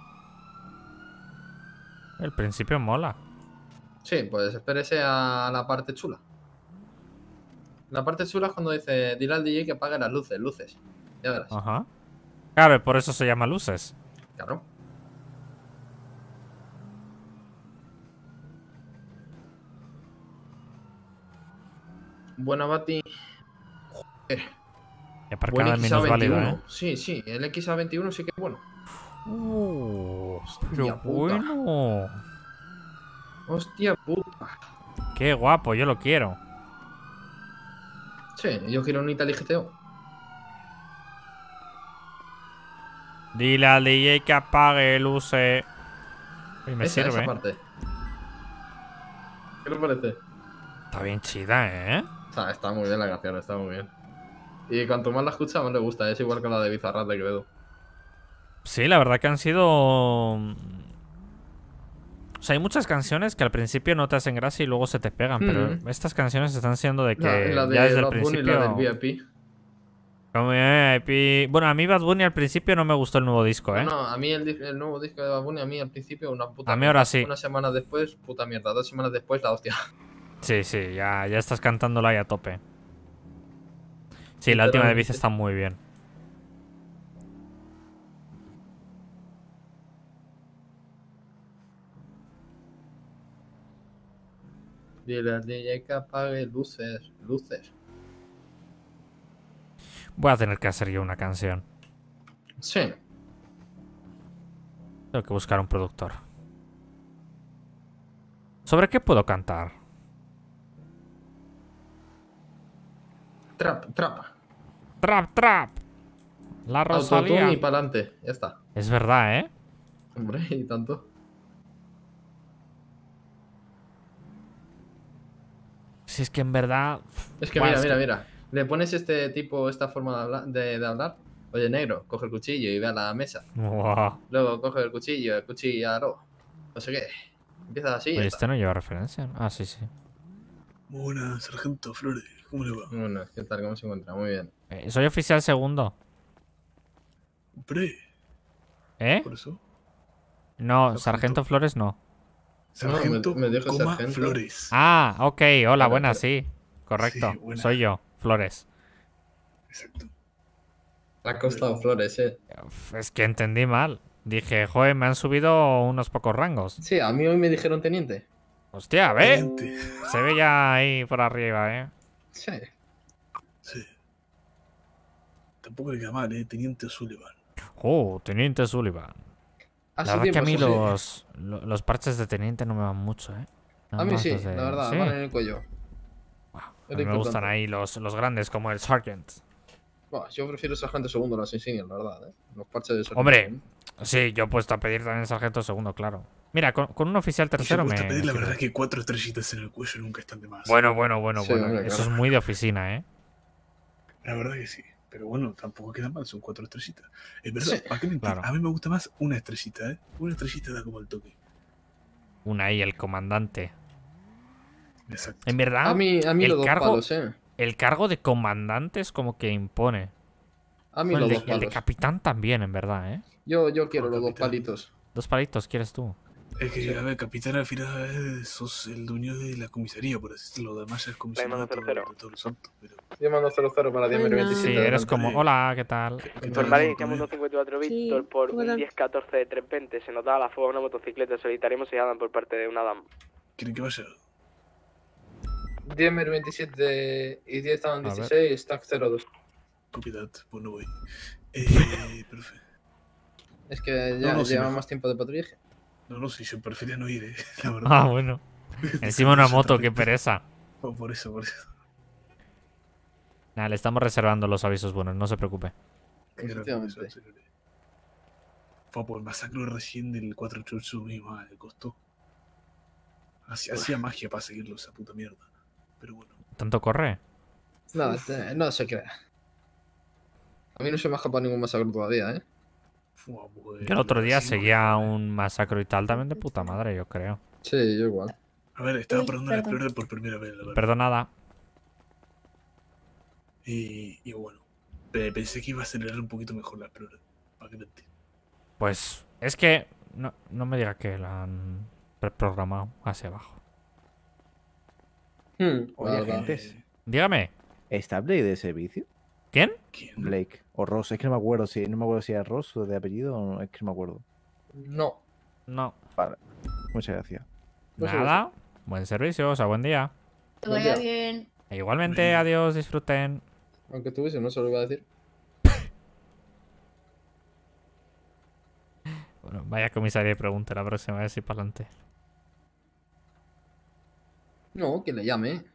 El principio mola. Sí, pues espérese a la parte chula. La parte chula es cuando dice, dile al D J que apague las luces, luces. Ya verás. Ajá. Claro, por eso se llama luces. Claro. Buena Bati. Joder. Y aparcada Buen en X A minusválido, veintiuno. ¿eh? Sí, sí, el X A veintiuno sí que es bueno. Uh, Hostia pero puta. bueno. Hostia puta. Qué guapo, yo lo quiero. Sí, yo quiero un Italy G T O. Dile al D J que apague luces. Y me esa, sirve. esa parte. ¿Qué le parece? Está bien chida, ¿eh? O sea, está muy bien la canción, está muy bien. Y cuanto más la escucha, más le gusta. Es igual que la de Bizarrap de Quevedo. Sí, la verdad que han sido... O sea, hay muchas canciones que al principio no te hacen gracia y luego se te pegan, Mm. pero estas canciones están siendo de que La, la de ya desde el Bad Bunny y principio... la del V I P. Como V I P... Bueno, a mí Bad Bunny al principio no me gustó el nuevo disco, ¿eh? No, no, a mí el, di- el nuevo disco de Bad Bunny, a mí al principio una puta A mí mierda. ahora sí. Una semana después, puta mierda. Dos semanas después, la hostia. Sí, sí, ya, ya estás cantándolo ahí a tope. Sí, la última de Biz está muy bien. Dile al D J que apague luces, luces. Voy a tener que hacer yo una canción. Sí. Tengo que buscar un productor. ¿Sobre qué puedo cantar? Trap, trap. Trap, trap. La Rosalía. Autotune y pa'lante, ya está. Es verdad, ¿eh? Hombre, y tanto. Si es que en verdad... Es que Buah, mira, es mira, que- mira. Le pones este tipo, esta forma de hablar, de, de hablar. Oye, negro, coge el cuchillo y ve a la mesa. Buah. Luego coge el cuchillo, el cuchillaro. No sé qué. Empieza así. y ya Oye, está. este no lleva referencia. Ah, sí, sí. Muy buena, sargento Flores. ¿Cómo le va? Bueno, ¿qué tal? ¿Cómo se encuentra? Muy bien. Eh, soy oficial segundo. Hombre, ¿Eh? por eso. No, Sargento Flores no. Sargento, me dijo coma, sargento. Flores. Ah, ok. Hola, Pero, buenas, pero- sí. Correcto. Sí, buena. Soy yo, Flores. Exacto. Le ha costado flores, eh. Uf, Es que entendí mal. Dije, joder, me han subido unos pocos rangos. Sí, a mí hoy me dijeron teniente. Hostia, ¿ve? Teniente. Se ve ya ahí por arriba, ¿eh? Sí. Sí. Tampoco le queda mal, ¿eh? Teniente Sullivan. Oh, Teniente Sullivan. Hace La verdad que a mí tiempo, sí. los, lo- los parches de teniente no me van mucho, ¿eh? Nada A mí más sí, los de- la verdad, ¿Sí? van en el cuello. A Es mí me gustan importante. ahí los, los grandes, como el Sergeant. Buah, yo prefiero sargento segundo las insignias, la verdad, eh. Los parches de sargento. Hombre, sí, yo he puesto a pedir también sargento segundo, claro. Mira, con, con un oficial Y yo tercero he me... puesto a pedir, me la sirve. verdad que cuatro estrellitas en el cuello nunca están de más. Bueno, bueno, bueno, Sí, bueno. hombre, Eso claro. es muy de oficina, ¿eh? La verdad que sí. Pero bueno, tampoco queda mal, son cuatro estrellitas. Es verdad, Sí, ¿para qué mentir? claro. A mí me gusta más una estrellita, ¿eh? Una estrellita da como el toque. Una ahí, el comandante. Exacto. En verdad, A mí, a mí el los dos cargo- palos, eh. el cargo de comandante es como que impone. A mí Bueno, los el, dos de, el de palos. capitán también, en verdad, ¿eh? Yo, yo quiero Oh, los dos capitán. palitos. Dos palitos quieres tú. Es que, a ver, capitán, al final eh, sos el dueño de la comisaría, por así decirlo. Además, es comisionado mando por cero cero. de todos los santos. Pero Yo mando cero cero para diez mil Hola. veintisiete. Sí, eres como, hola, ¿qué tal? Víctor, Vale, ¿cómo iniciamos ves? dos cincuenta y cuatro Sí, Víctor por ¿cómo un tal? diez catorce de trescientos veinte. Se nos da a la fuga una motocicleta. Solicitaremos y Adam por parte de una dama. ¿Quieren que vaya? diez mil veintisiete y diez estaban A ver. dieciséis, stack cero dos. Copy that, pues no voy. Eh, perfecto. Es que ya No, no, sí, lleva mejor. más tiempo de patrullaje. No, no, si yo prefería no ir, eh, la verdad. Ah, bueno. Encima una moto, qué pereza. Oh, por eso, por eso. Nada, le estamos reservando los avisos buenos, no se preocupe. Qué gran Efectivamente. cosa, señores. Fue por el masacre recién del cuatro ocho ocho, mi madre, costó. Hacía, hacía magia para seguirlo esa puta mierda. Pero bueno. ¿Tanto corre? No, te- no se crea. A mí no se me ha escapado ningún masacre todavía, ¿eh? Fua, pues, Yo el otro día sí, seguía bueno, un masacre y tal también de puta madre, yo creo. Sí, yo igual. A ver, estaba Uy, probando la perdón. Explorer por primera vez, la verdad. Perdonada. Y, y bueno, pe- pensé que iba a acelerar un poquito mejor la Explorer. ¿Para qué mentir? Pues es que no, no me diga que la han reprogramado hacia abajo. Hmm, Oye, la verdad. gentes, Dígame, ¿está Blake de servicio? ¿quién? ¿Quién? Blake. O Ross, es que no me acuerdo si, no me acuerdo si era Ross o de apellido, o no, es que no me acuerdo. No. No. Muchas gracias. Muchas Nada. Buen servicio, o sea, buen día. Que Buen vaya día. bien. E igualmente, Bien. adiós, disfruten. Aunque tuviese, no se lo iba a decir. Bueno, vaya comisaría y pregunte la próxima vez si para adelante. No, que le llame. ¿eh?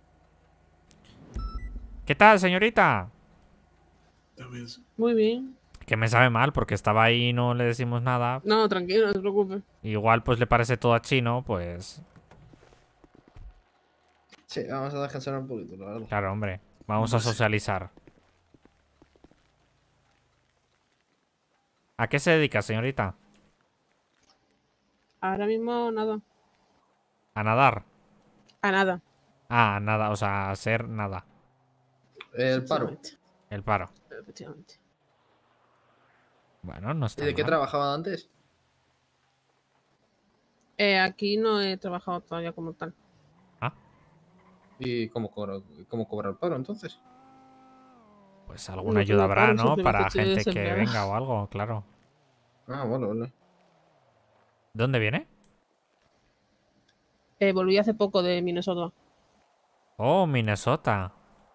¿Qué tal, señorita? También- Muy bien. Que me sabe mal porque estaba ahí y no le decimos nada. No, tranquilo, no se preocupe. Igual pues le parece todo a chino, pues... Sí, vamos a descansar un poquito, la verdad. Claro, hombre. Vamos a Pues sí. socializar. ¿A qué se dedica, señorita? Ahora mismo nada. ¿A nadar? A nada. Ah, nada, o sea, a ser nada. El paro. Efectivamente. El paro. Efectivamente. Bueno, no está ¿Y de qué mal. trabajaba antes? Eh, aquí no he trabajado todavía como tal. ¿Y cómo cobra, cómo cobra el paro entonces? Pues alguna No ayuda tengo habrá, paro, ¿no? simplemente Para estoy gente que desempleada. venga o algo, claro. Ah, vale, vale. ¿De dónde viene? Eh, volví hace poco de Minnesota. Oh, Minnesota.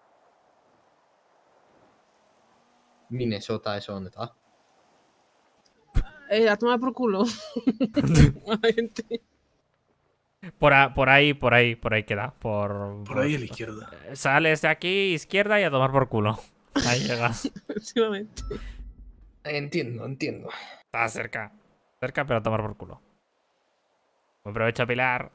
Minnesota, ¿eso dónde está? Eh, a tomar por culo. Por, a- por ahí, por ahí, por ahí queda. Por, Por ahí a la izquierda. Eh, Sales de aquí, izquierda y a tomar por culo. Ahí llegas. Efectivamente. Entiendo, entiendo. Está cerca. Cerca, pero a tomar por culo. Aprovecha a pilar.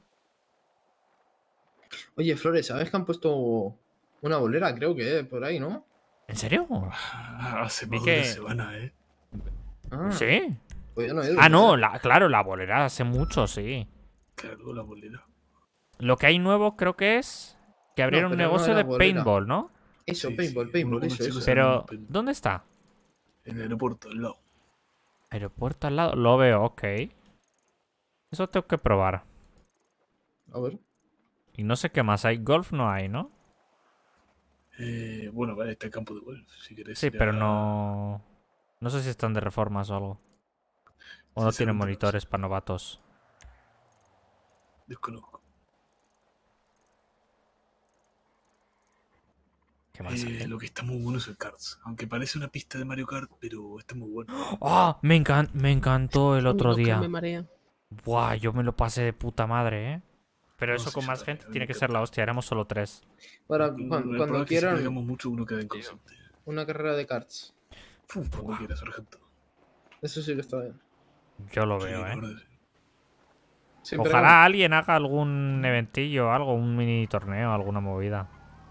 Oye, Flores, ¿sabes que han puesto una bolera? Creo que por ahí, ¿no? ¿En serio? Ah, hace Vi más de que- una semana, ¿eh? Ah, ¿Sí? pues yo no he ido, Ah, no, sé. la, claro, la bolera hace mucho, sí. Claro, la bolera. Lo que hay nuevo creo que es que abrieron un pero no negocio era de bolera. paintball, ¿no? Eso, Sí, paintball, sí, paintball, unos eso, chicos eso. Pero, paintball. ¿dónde está? En el aeropuerto, al lado. Aeropuerto al lado. Lo veo, ok. Eso tengo que probar. A ver. Y no sé qué más hay. Golf no hay, ¿no? Eh, bueno, vale, está el campo de golf, si querés. Sí, ir pero a- no... No sé si están de reformas o algo. O no tienen Sinceramente, no monitores para novatos. Desconozco. ¿Qué más hay? Eh, lo que está muy bueno es el karts. Aunque parece una pista de Mario Kart, pero está muy bueno. ¡Ah! Me, encan- me encantó el otro Lo que día. me marea. Buah, yo me lo pasé de puta madre, ¿eh? Pero No, eso sí, con yo más también, gente a mí tiene me que ser la hostia. Éramos solo tres. Para El- cuan- el cuando, problema es que si quieran pegamos mucho, uno queda inconsciente. una carrera de karts. Uf, cuando quieras, sargento. Eso sí que está bien. Yo lo Sí, veo, la ¿eh? verdad, sí. Siempre Ojalá alguien haga algún eventillo, algo, un mini torneo, alguna movida.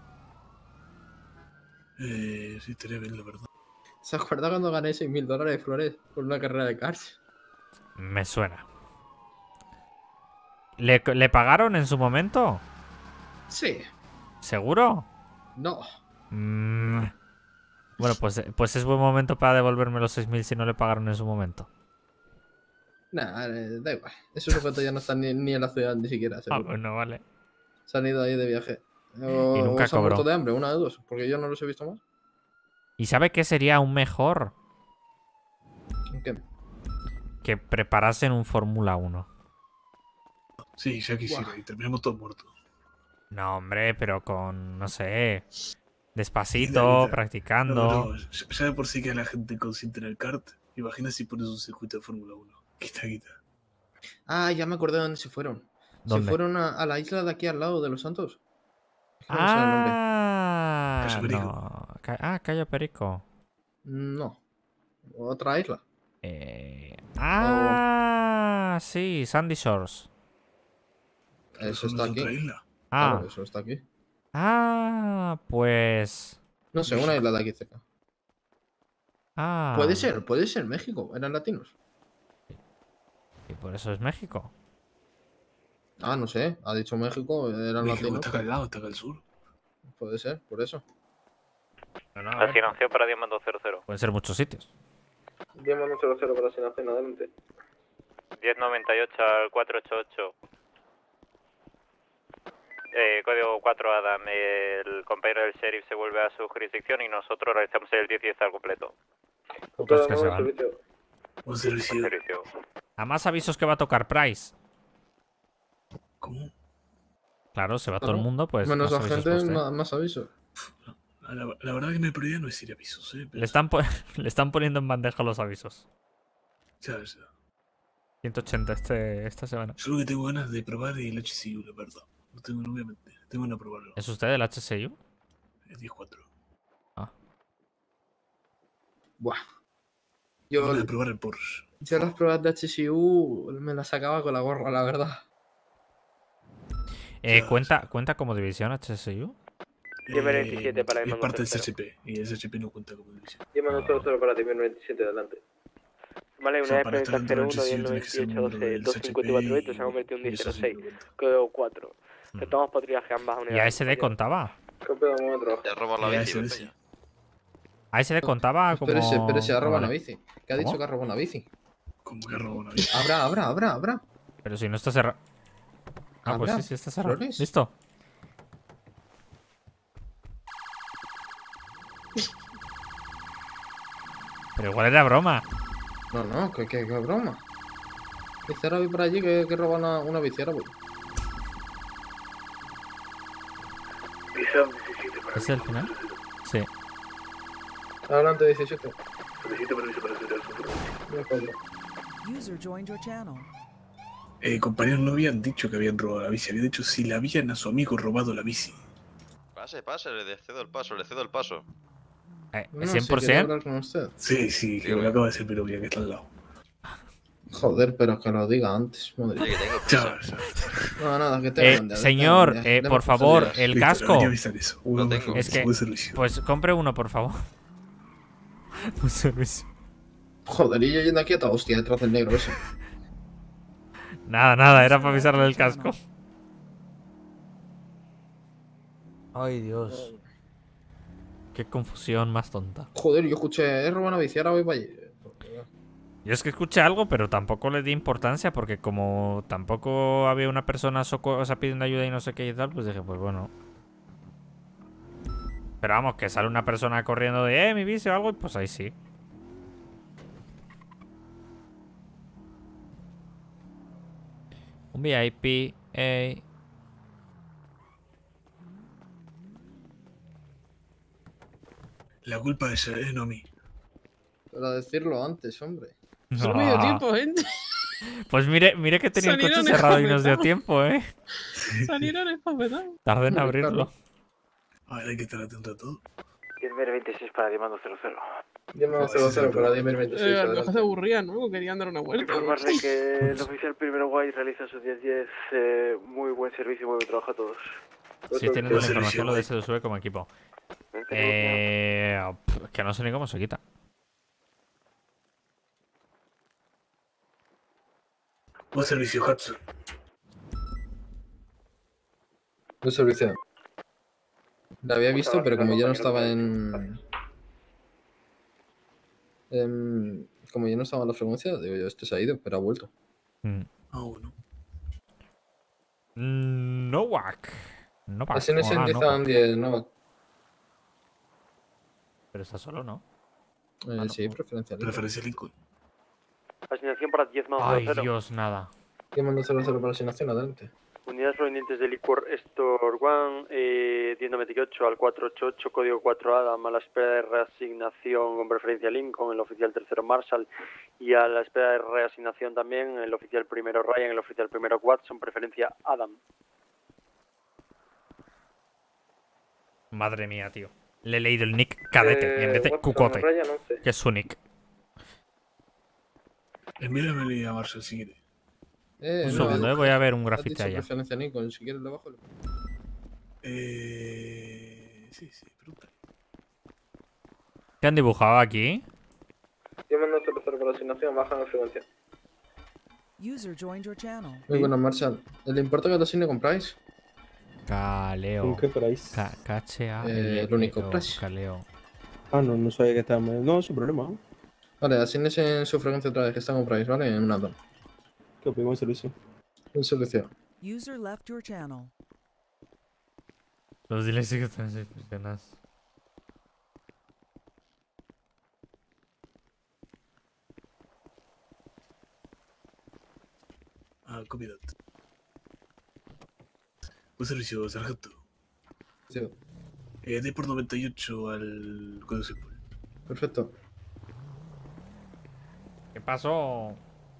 Eh, sí, estaría bien, la verdad. ¿Se acuerda cuando gané seis mil dólares, Flores, por una carrera de karts? Me suena. ¿Le, le pagaron en su momento? Sí. ¿Seguro? No. Mm. Bueno, pues, pues es buen momento para devolverme los seis mil si no le pagaron en su momento. Nah, eh, da igual. Esos sujetos ya no están ni, ni en la ciudad ni siquiera, Ah, seguro. bueno, vale. Se han ido ahí de viaje. O, Y nunca o se han cobró. muerto de hambre, una de dos. Porque yo no los he visto más. ¿Y sabe qué sería aún mejor? ¿Qué? Que preparasen un Fórmula uno. Sí, ya quisiera, Buah. y terminamos todos muertos. No, hombre, pero con, no sé, Quita, despacito, quita. practicando. No, no, ya ya de por sí que la gente consciente en el kart. Imagina si pones un circuito de Fórmula uno. Quita, quita. Ah, ya me acordé de dónde se fueron. ¿Dónde? Se fueron a, a la isla de aquí al lado de los Santos. Es que no me sale el nombre. Ah, Cayo Perico. no. Ca- Ah, Cayo Perico. No. Otra isla. Eh... Ah, sí, Sandy Shores. Eso ¿No está es aquí. otra isla? Ah, Claro, eso está aquí. ah, pues... No sé, una isla de aquí cerca. Ah. Puede ser, puede ser México. Eran latinos. Y por eso es México. Ah, no sé. Ha dicho México, eran México latinos. está acá al lado, está acá al sur. Puede ser, por eso. No, no, a ver, Asignación para Diamond cero cero. pueden ser muchos sitios. Diamond cero cero para asignación, adelante. diez noventa y ocho al cuatro ocho ocho. Eh, código cuatro Adam, el compañero del sheriff se vuelve a su jurisdicción y nosotros realizamos el diez diez al completo. Otros que se van. Buen servicio. Buen servicio. A más avisos que va a tocar Price. ¿Cómo? Claro, se va todo el Claro. mundo, pues Menos más la avisos gente, para usted. ma- más aviso. La, la verdad que mi prioridad no es ir a pisos, ¿eh? Pero Le están, po- le están poniendo en bandeja los avisos. ya, ya. ciento ochenta este, esta semana. Yo lo que tengo ganas de probar es el H C U, la verdad. No tengo, no voy a mentir. Tengo ganas de probarlo. ¿Es usted del H S U? Es diez cuatro. Buah. Yo Yo, ganas de probar el Porsche. yo las pruebas de H C U me las sacaba con la gorra, la verdad. Eh, Ya, ¿cuenta, ¿Cuenta como división H S U? diez veintisiete para es Diamond parte del cero C H P. Y el C H P no cuenta como división. Diamond cero cero para Diamond veintisiete, adelante. Vale, O una sea, vez para en estar el dentro del cero uno, diez tienes que ser noventa y ocho, miembro doce, del dos cincuenta y cuatro C H P veinte, se ha convertido en y eso diez cero sí, seis, código cuatro. Estamos patrullaje ambas ¿Y unidades. A S D contaba? ¿Qué pedómetro? Ya robar la Eh, bici, ese, ve, ese. peña. ¿A S D contaba como...? Espérese, espérese, ha Ah, robado vale. una bici. ¿Qué ha ¿Cómo? dicho que ha robado una bici? ¿Cómo que robó una bici? Abra, abra, abra, abra. Pero si no está cerrado. Ah, pues Abra, sí, sí está cerrado. Flores. Listo. Pero igual era broma. No, no, que, que, que broma. Dice, ahora voy por allí que, que roba una, una bici, ahora voy. ¿Ese es el final? Sí. Adelante, diecisiete. Solicito permiso para hacer De acuerdo. User joined your channel. Eh, compañeros, no habían dicho que habían robado la bici, habían dicho si le habían a su amigo robado la bici. Pase, pase, le cedo el paso, le cedo el paso. Eh, No, ¿cien si por quiere ciento? hablar con usted. Sí, sí, que me acaba de decir Pirovia que está al lado. Joder, pero que lo diga antes, madre. Oye, que tengo Chao, prisa. chao. No, nada, que tengo Eh, mundial, señor, tengo eh, mundial. por Deme favor, posibilidades. el Listo, casco. le voy a avisar eso. Uno Lo más tengo. Es que- buen servicio. Pues compre uno, por favor. Un servicio. Joder, y yo yendo aquí a toda hostia detrás del negro ese. Nada, nada, era para avisarle del casco. Ay, Dios. Qué confusión más tonta. Joder, yo escuché, he robado una bici, ahora voy para allí. Yo es que escuché algo, pero tampoco le di importancia porque como tampoco había una persona soco- o sea, pidiendo ayuda y no sé qué y tal, pues dije, pues bueno. Pero vamos, que sale una persona corriendo de, eh, mi bici o algo, y pues ahí sí. Un V I P, eh. La culpa es eh, no a mí. Pero decirlo antes, hombre. Solo me dio tiempo, gente. Pues mire, mire que tenía el coche Salieron cerrado y nos dio escopetados. tiempo, eh. Salieron espavetados. Tardé en Muy abrirlo. A ver, hay que estar atento a todo. diez veintiséis para Dimando cero cero. Dime cero cero para diez mil veintiséis. Eh, a lo mejor adelante. se aburría, ¿no? Querían dar una vuelta. Informarle que el oficial primero White realiza su diez diez. Eh, muy buen servicio, muy buen trabajo a todos. Sí, tienen la Servicio, información lo de guay. S D S V como equipo. Eh, pf, es que no sé ni cómo se quita. Buen servicio, Hudson. Un servicio. La había visto, pero como yo no estaba en... en- Como yo no estaba en la frecuencia, digo yo, este se ha ido, pero ha vuelto. Mm. Ah, bueno. Mm, Novak. Novak. Así en ese hola, índice Novak. dan diez, ¿no? Pero está solo, ¿no? Eh, Ah, no. sí, preferencia. Preferencia Lincoln. Asignación para diez más Ay, cero cero. Dios, nada. ¿Quién manda cero cero para asignación? Adelante. Unidades provenientes de Liquor Store One, eh, diez noventa y ocho al cuatrocientos ochenta y ocho, código cuatro Adam, a la espera de reasignación con preferencia Lincoln, el oficial tercero Marshall, y a la espera de reasignación también el oficial primero Ryan, el oficial primero Watson, preferencia Adam. Madre mía, tío. Le he leído el nick cadete en vez de Watson, cucote, Ryan, once. que es su nick. Envíamele a Marshall si quiere. Eh, Un no, segundo, ha- eh, voy a ver un has grafiti dicho allá. preferencia Nikon, si quieres le bajo. le- Eh... Sí, sí, pregunta. ¿Qué han dibujado aquí? ¿Quién manda cero cero para asignación? Baja la frecuencia. User joined your channel. Muy buenas, Marshall. ¿Le importa que lo asigne con Price? Caleo. ¿Con qué price? Ca cachea. Eh, el único Price. Caleo. Ah, no, no sabía que estaba mal. No, sin problema. ¿no? Vale, asignese en su frecuencia otra vez, que está con Price, ¿vale? En un addon. ¿Qué opino el servicio? Un servicio. User left your channel. Los diles sí que están en personas. Ah, copy that. Buen servicio, sargento. Sí, Eh, de por noventa y ocho al código simple. perfecto. ¿Qué pasó?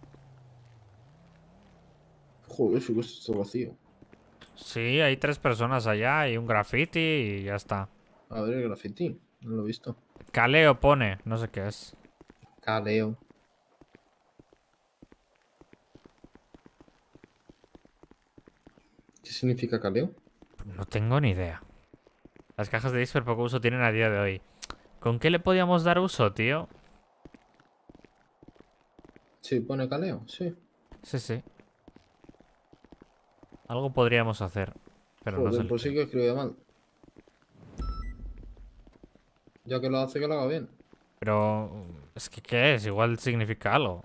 Joder, su coche está vacío. Sí, hay tres personas allá y un graffiti y ya está. A ver el graffiti. No lo he visto. Caleo pone, no sé qué es. Caleo. ¿Qué significa caleo? No tengo ni idea. Las cajas de disper poco uso tienen a día de hoy. ¿Con qué le podíamos dar uso, tío? Sí, pone caleo, sí. Sí, sí. Algo podríamos hacer, pero no sé Joder, el pues qué. sí que escribe mal. Ya que lo hace, que lo haga bien. Pero... Es que, ¿qué es? Igual significa algo.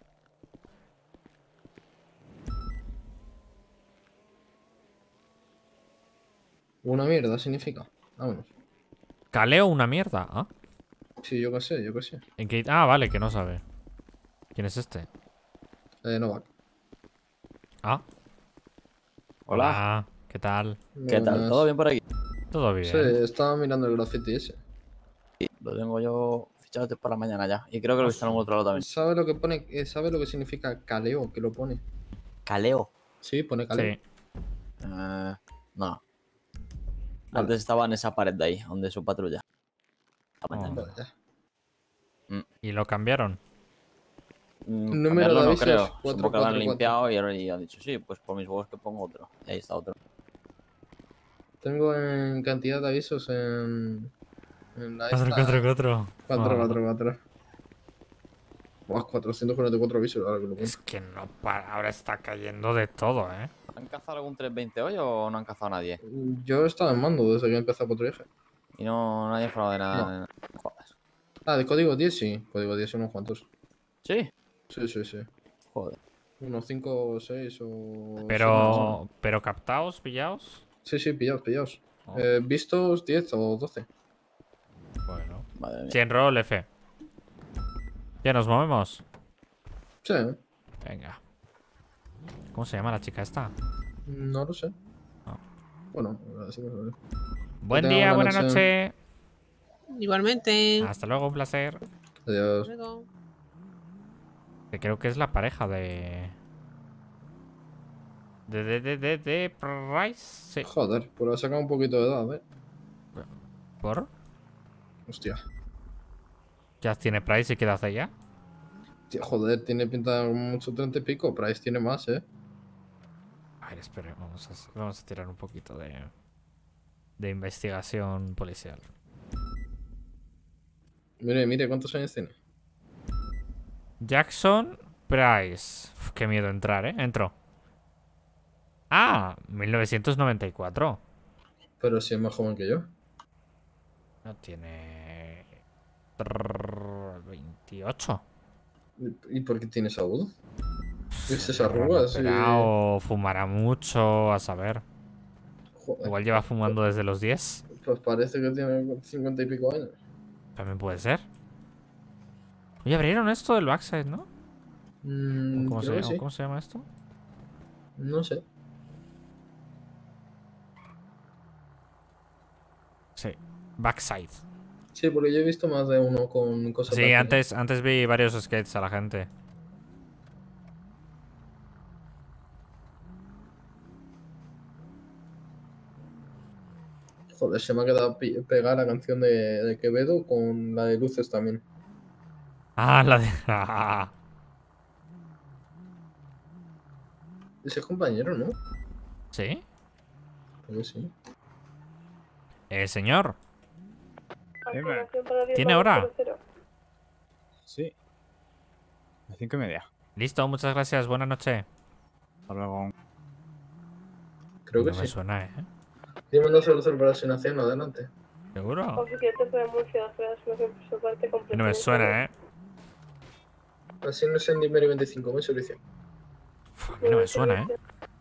Una mierda significa. Vámonos. Caleo una mierda. ¿Ah? Sí, yo qué sé, yo qué sé. ¿En qué? Ah, vale, que no sabe. ¿Quién es este? Eh, Novak. Ah. Hola. Hola. ¿Qué tal? ¿Qué tal? Buenas. ¿Todo bien por aquí? Todo bien. Sí, estaba mirando el graffiti ese. Sí, lo tengo yo fichado desde por la mañana ya. Y creo que lo he visto en algún otro lado también. ¿Sabe lo que pone? eh, ¿Sabe lo que significa caleo? Que lo pone. ¿Caleo? Sí, pone caleo. Sí. Eh, no. Antes estaba en esa pared de ahí, donde su patrulla. Esta mañana. Vale, ya. ¿Y lo cambiaron? Mm, Número cambiarlo de no avisos, creo. cuatro, Supongo que lo han cuatro, limpiado y ahora ya han dicho, sí, pues por mis huevos que pongo otro. Y ahí está otro. Tengo en cantidad de avisos en. En la Cuatro, esta. cuatro, cuatro. cuatro, Ah. cuatro, cuatro. Buah, cuatrocientos cuarenta y cuatro avisos ahora que lo Es cuento. que no para. Ahora está cayendo de todo, ¿eh? ¿Han cazado algún trescientos veinte hoy o no han cazado a nadie? Yo estaba en mando desde que empecé a patrullaje. Y no nadie ha hablado de nada. No. de nada. Joder. Ah, de código diez sí. Código diez son unos cuantos. ¿Sí? Sí, sí, sí. Joder. Unos cinco o seis o. Pero... Pero captaos, pillaos. Sí, sí, pillaos, pillaos. Oh. Eh, vistos diez o doce. Bueno. Madre mía. cien roll F. Ya nos movemos. Sí, Venga. ¿Cómo se llama la chica esta? no lo sé. Ah. Bueno, así que lo veo. Buen tenga día, buena buena noche. Igualmente. Hasta luego, un placer. Adiós. Luego. Que creo que es la pareja de... De, de, de, de, de Price. Sí. Joder, pues ha sacado un poquito de edad, eh. ¿Por? Hostia. ¿Qué edad tiene Price y qué edad hace ella? Tío, joder, tiene pinta de mucho treinta y pico. Price tiene más, eh. A ver, espere, vamos a, vamos a tirar un poquito de... De investigación policial. Mire, mire, ¿cuántos años tiene? Jackson Price. Uf, qué miedo entrar, ¿eh? Entró. Ah, mil novecientos noventa y cuatro. Pero si es más joven que yo. No tiene... trrr, veintiocho. ¿Y por qué tiene esa voz? ¿Es esa arruga? Sí. O fumará mucho, a saber. Joder, Igual lleva fumando desde los diez. pues parece que tiene cincuenta y pico años. También puede ser. Oye, abrieron esto del backside, ¿no? Mm, ¿O cómo, creo se, que sí. o cómo se llama esto? No sé. Sí, backside. Sí, porque yo he visto más de uno con cosas. Sí, blancas. antes, antes vi varios skates a la gente. Joder, se me ha quedado pi- pegada la canción de, de Quevedo con la de luces también. Ah, la de... Ese es compañero, ¿no? ¿Sí? Creo que sí. Eh, señor. Activación para diez ¿Tiene barra hora? cero cero. Sí. A cinco y media. Listo, muchas gracias. Buenas noches. Hasta luego. Creo que No me sí. suena, ¿eh? Dime dos cero cero para asignación, adelante. ¿Seguro? Oficial de Murcia, la asignación por su parte completa. No me suena, ¿eh? Asignación de Meri veinticinco, muy servicio. Uf, a mí no me suena, ¿eh?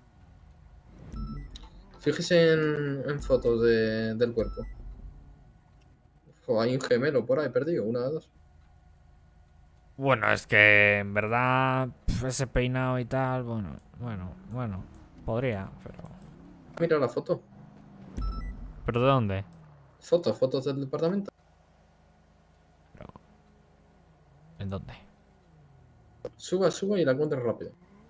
Fíjese en, en fotos de, del cuerpo. Jo, hay un gemelo por ahí perdido, una de dos. Bueno, es que en verdad pf, ese peinado y tal, bueno, bueno, bueno, podría, pero... Mira la foto. ¿Pero de dónde? Fotos, fotos del departamento. ¿En dónde? Suba, suba y la encuentra rápido.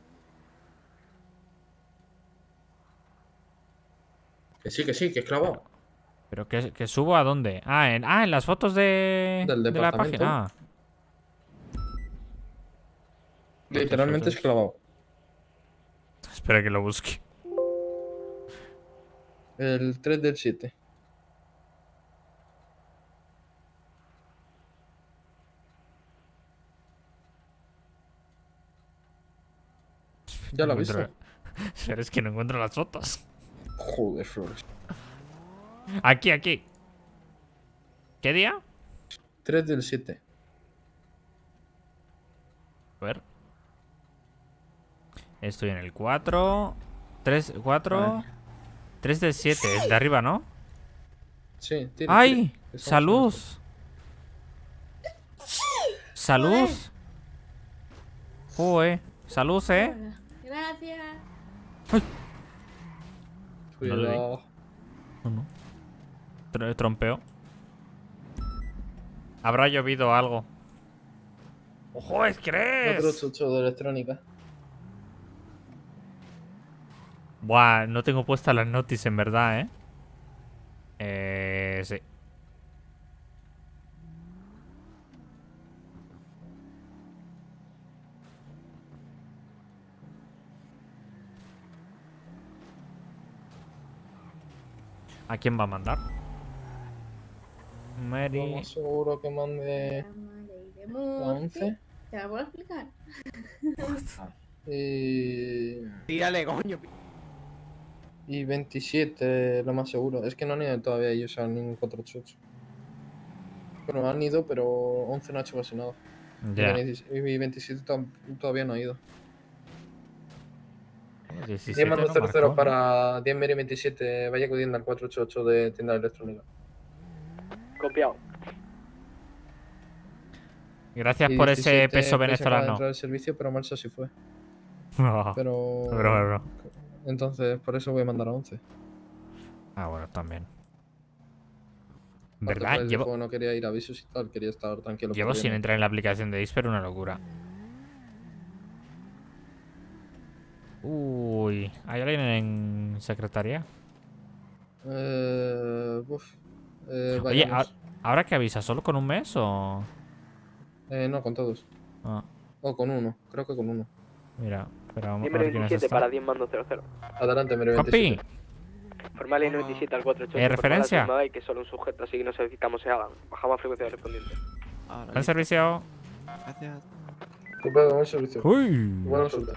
Que sí, que sí, que es clavado. ¿Pero que, que subo a dónde? Ah, en, ah, en las fotos de, Del de la departamento. página. Ah. Literalmente es clavado. Espera que lo busque. El tres del siete. Ya lo No he visto. encuentro- Pero es que no encuentro las fotos. Joder, Flores. Aquí, aquí. ¿Qué día? tres del siete. A ver. Estoy en el cuatro. tres, cuatro. tres del siete. Es de arriba, ¿no? Sí, tire, ¡Ay! tire, que estamos ¡Salud! ¡Salud! Joder. ¡Salud, eh! Gracias. No le di. Cuidado. No, no. Tr- Trompeo. Habrá llovido algo. ¡Ojo, es crees! Otro chucho de electrónica. Buah, no tengo puestas las noticias en verdad, ¿eh? Eh... Sí. ¿A quién va a mandar? Lo Mary... más seguro que mande la once. Te la puedo explicar. Y... Tírale, coño. Y veintisiete, lo más seguro. Es que no han ido todavía ellos a ningún cuatro ocho. Bueno, han ido, pero once no ha hecho casi nada. Ya. Y veintisiete to- todavía no ha ido. diecisiete diez mando no cero cero marcó, ¿no? para diez Mary veintisiete. Vaya acudiendo al cuatro ocho ocho de tienda electrónica. Copiado. Gracias Y por ese diecisiete peso pensaba venezolano. entrar al servicio, pero Marsa sí fue. No. Pero... Bro, bro. Entonces, por eso voy a mandar a once. Ah, bueno, también. Aparte, ¿Verdad? pues, Llevo, dijo, no quería ir a avisos y tal, quería estar tranquilo. llevo sin corriendo. entrar en la aplicación de Disper, una locura. Uy, ¿hay alguien en secretaría? Eh, uf, eh, Oye, vayamos. ¿a- ¿ahora qué avisa? ¿Solo con un mes o...? Eh, no, con todos. Ah, O con uno, creo que con uno. mira, pero vamos a diez ver quiénes veintisiete están. para diez mando cero cero. Adelante, Mary ¡Compi! veintisiete. Formal y noventa y siete al cuatro ocho ocho. Eh, ¿referencia? Y que solo un sujeto, así que no solicitamos se hagan. Bajamos a frecuencia correspondiente. ¿En servicio? Gracias. Culpado, buen servicio. Uy. Buena suerte.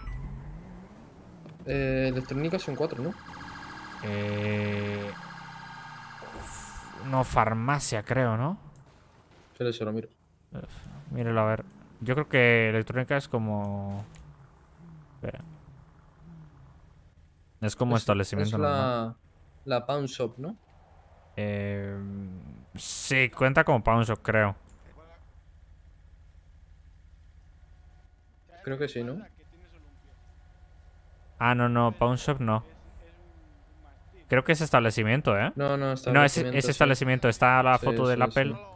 Eh, electrónica son cuatro, ¿no? Eh... uf, no, farmacia creo, ¿no? Pero eso lo miro. Uf, mírelo a ver. Yo creo que electrónica es como... Espera. Es como Es- establecimiento Es normal. la, la Pound Shop, ¿no? Eh, sí, cuenta como Pawn Shop, creo. Creo que sí, ¿no? Ah, no, no, Pawn Shop no. Creo que es establecimiento, ¿eh? No, no, No, es, establecimiento, es sí. establecimiento. Está la Sí, foto del sí, Apple. sí.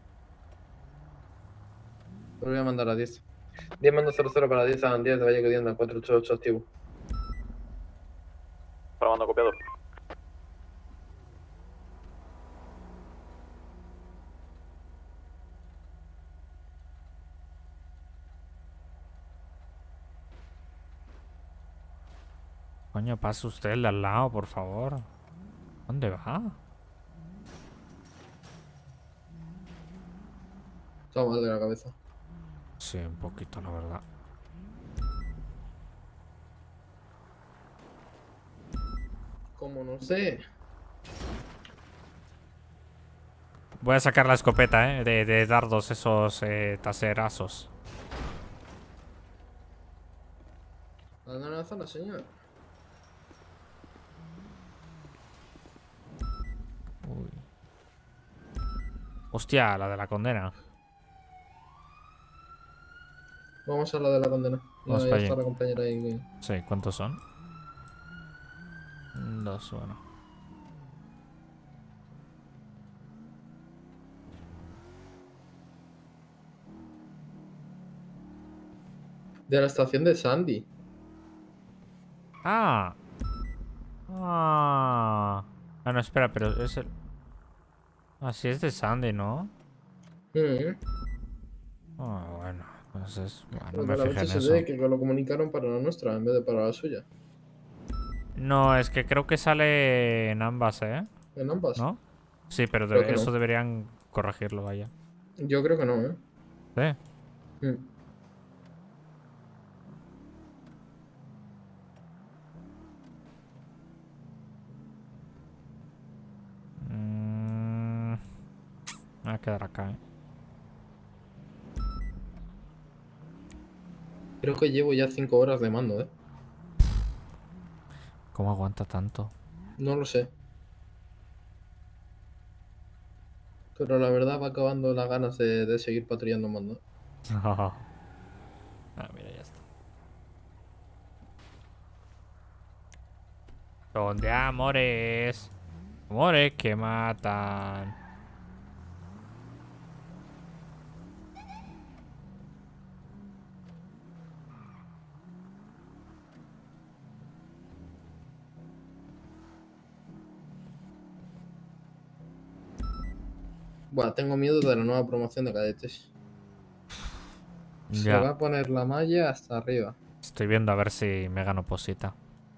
Lo voy a mandar a diez. diez mando cero cero para diez a diez de Valle Codienda, cuatro ocho ocho activo. Para mando copiado. Coño, pase usted el de al lado, por favor. ¿Dónde va? Está mal de la cabeza. Sí, un poquito, la verdad. Como no sé. Voy a sacar la escopeta, ¿eh? De, de dardos esos eh, taserazos. ¿Dónde en la zona, señor? Uy. Hostia, la de la condena. Vamos a la de la condena. Vamos Ya para está allí. la compañera ahí. Sí, ¿cuántos son? Dos, bueno. De la estación de Sandy. Ah. Ah. Ah, no, espera, pero es el... Ah, sí, es de Sandy, ¿no? Mm. Ah, bueno. Entonces, bueno, no Pero me de la fijé en B T S eso. D, que lo comunicaron para la nuestra en vez de para la suya. No, es que creo que sale en ambas, ¿eh? ¿En ambas? ¿No? Sí, pero Creo debe- que no. eso deberían corregirlo, vaya. Yo creo que no, ¿eh? ¿Sí? Mm. Me voy a quedar acá, eh. Creo que llevo ya cinco horas de mando, ¿eh? ¿Cómo aguanta tanto? No lo sé. Pero la verdad va acabando las ganas de, de seguir patrullando mando. Ah, mira, ya está. Son de amores. Amores que matan. Buah, tengo miedo de la nueva promoción de cadetes. Se Ya. va a poner la malla hasta arriba. Estoy viendo a ver si me gano posita.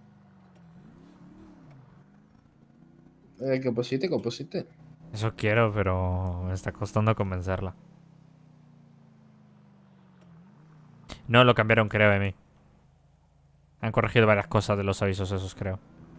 Eh, que posite, que posite. Eso quiero, pero me está costando convencerla. No, lo cambiaron, creo, Emi. Han corregido varias cosas de los avisos esos, creo.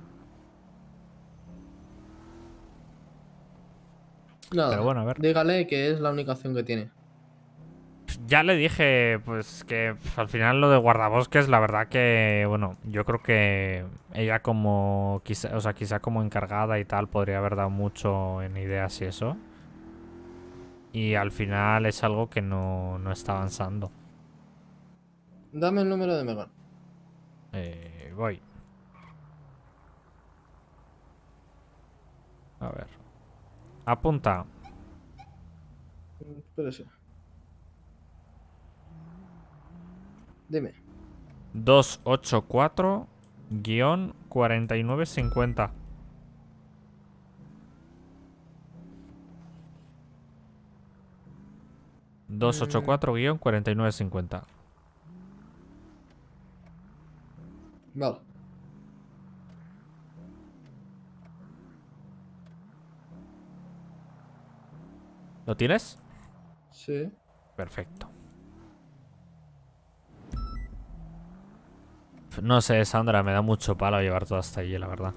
Nada, Pero bueno, a ver. dígale que es la única opción que tiene. Ya le dije, pues, que pf, al final lo de guardabosques, la verdad que, bueno, yo creo que ella como, quizá, o sea, quizá como encargada y tal, podría haber dado mucho en ideas y eso. Y al final es algo que no, no está avanzando. Dame el número de Megan. Eh, voy. A ver. Apunta. Espérese. Dime. doscientos ochenta y cuatro guión cuarenta y nueve cincuenta. doscientos ochenta y cuatro guión cuarenta y nueve cincuenta. Vale. ¿Lo tienes? Sí. Perfecto. No sé, Sandra, me da mucho palo llevar todo hasta allí, la verdad.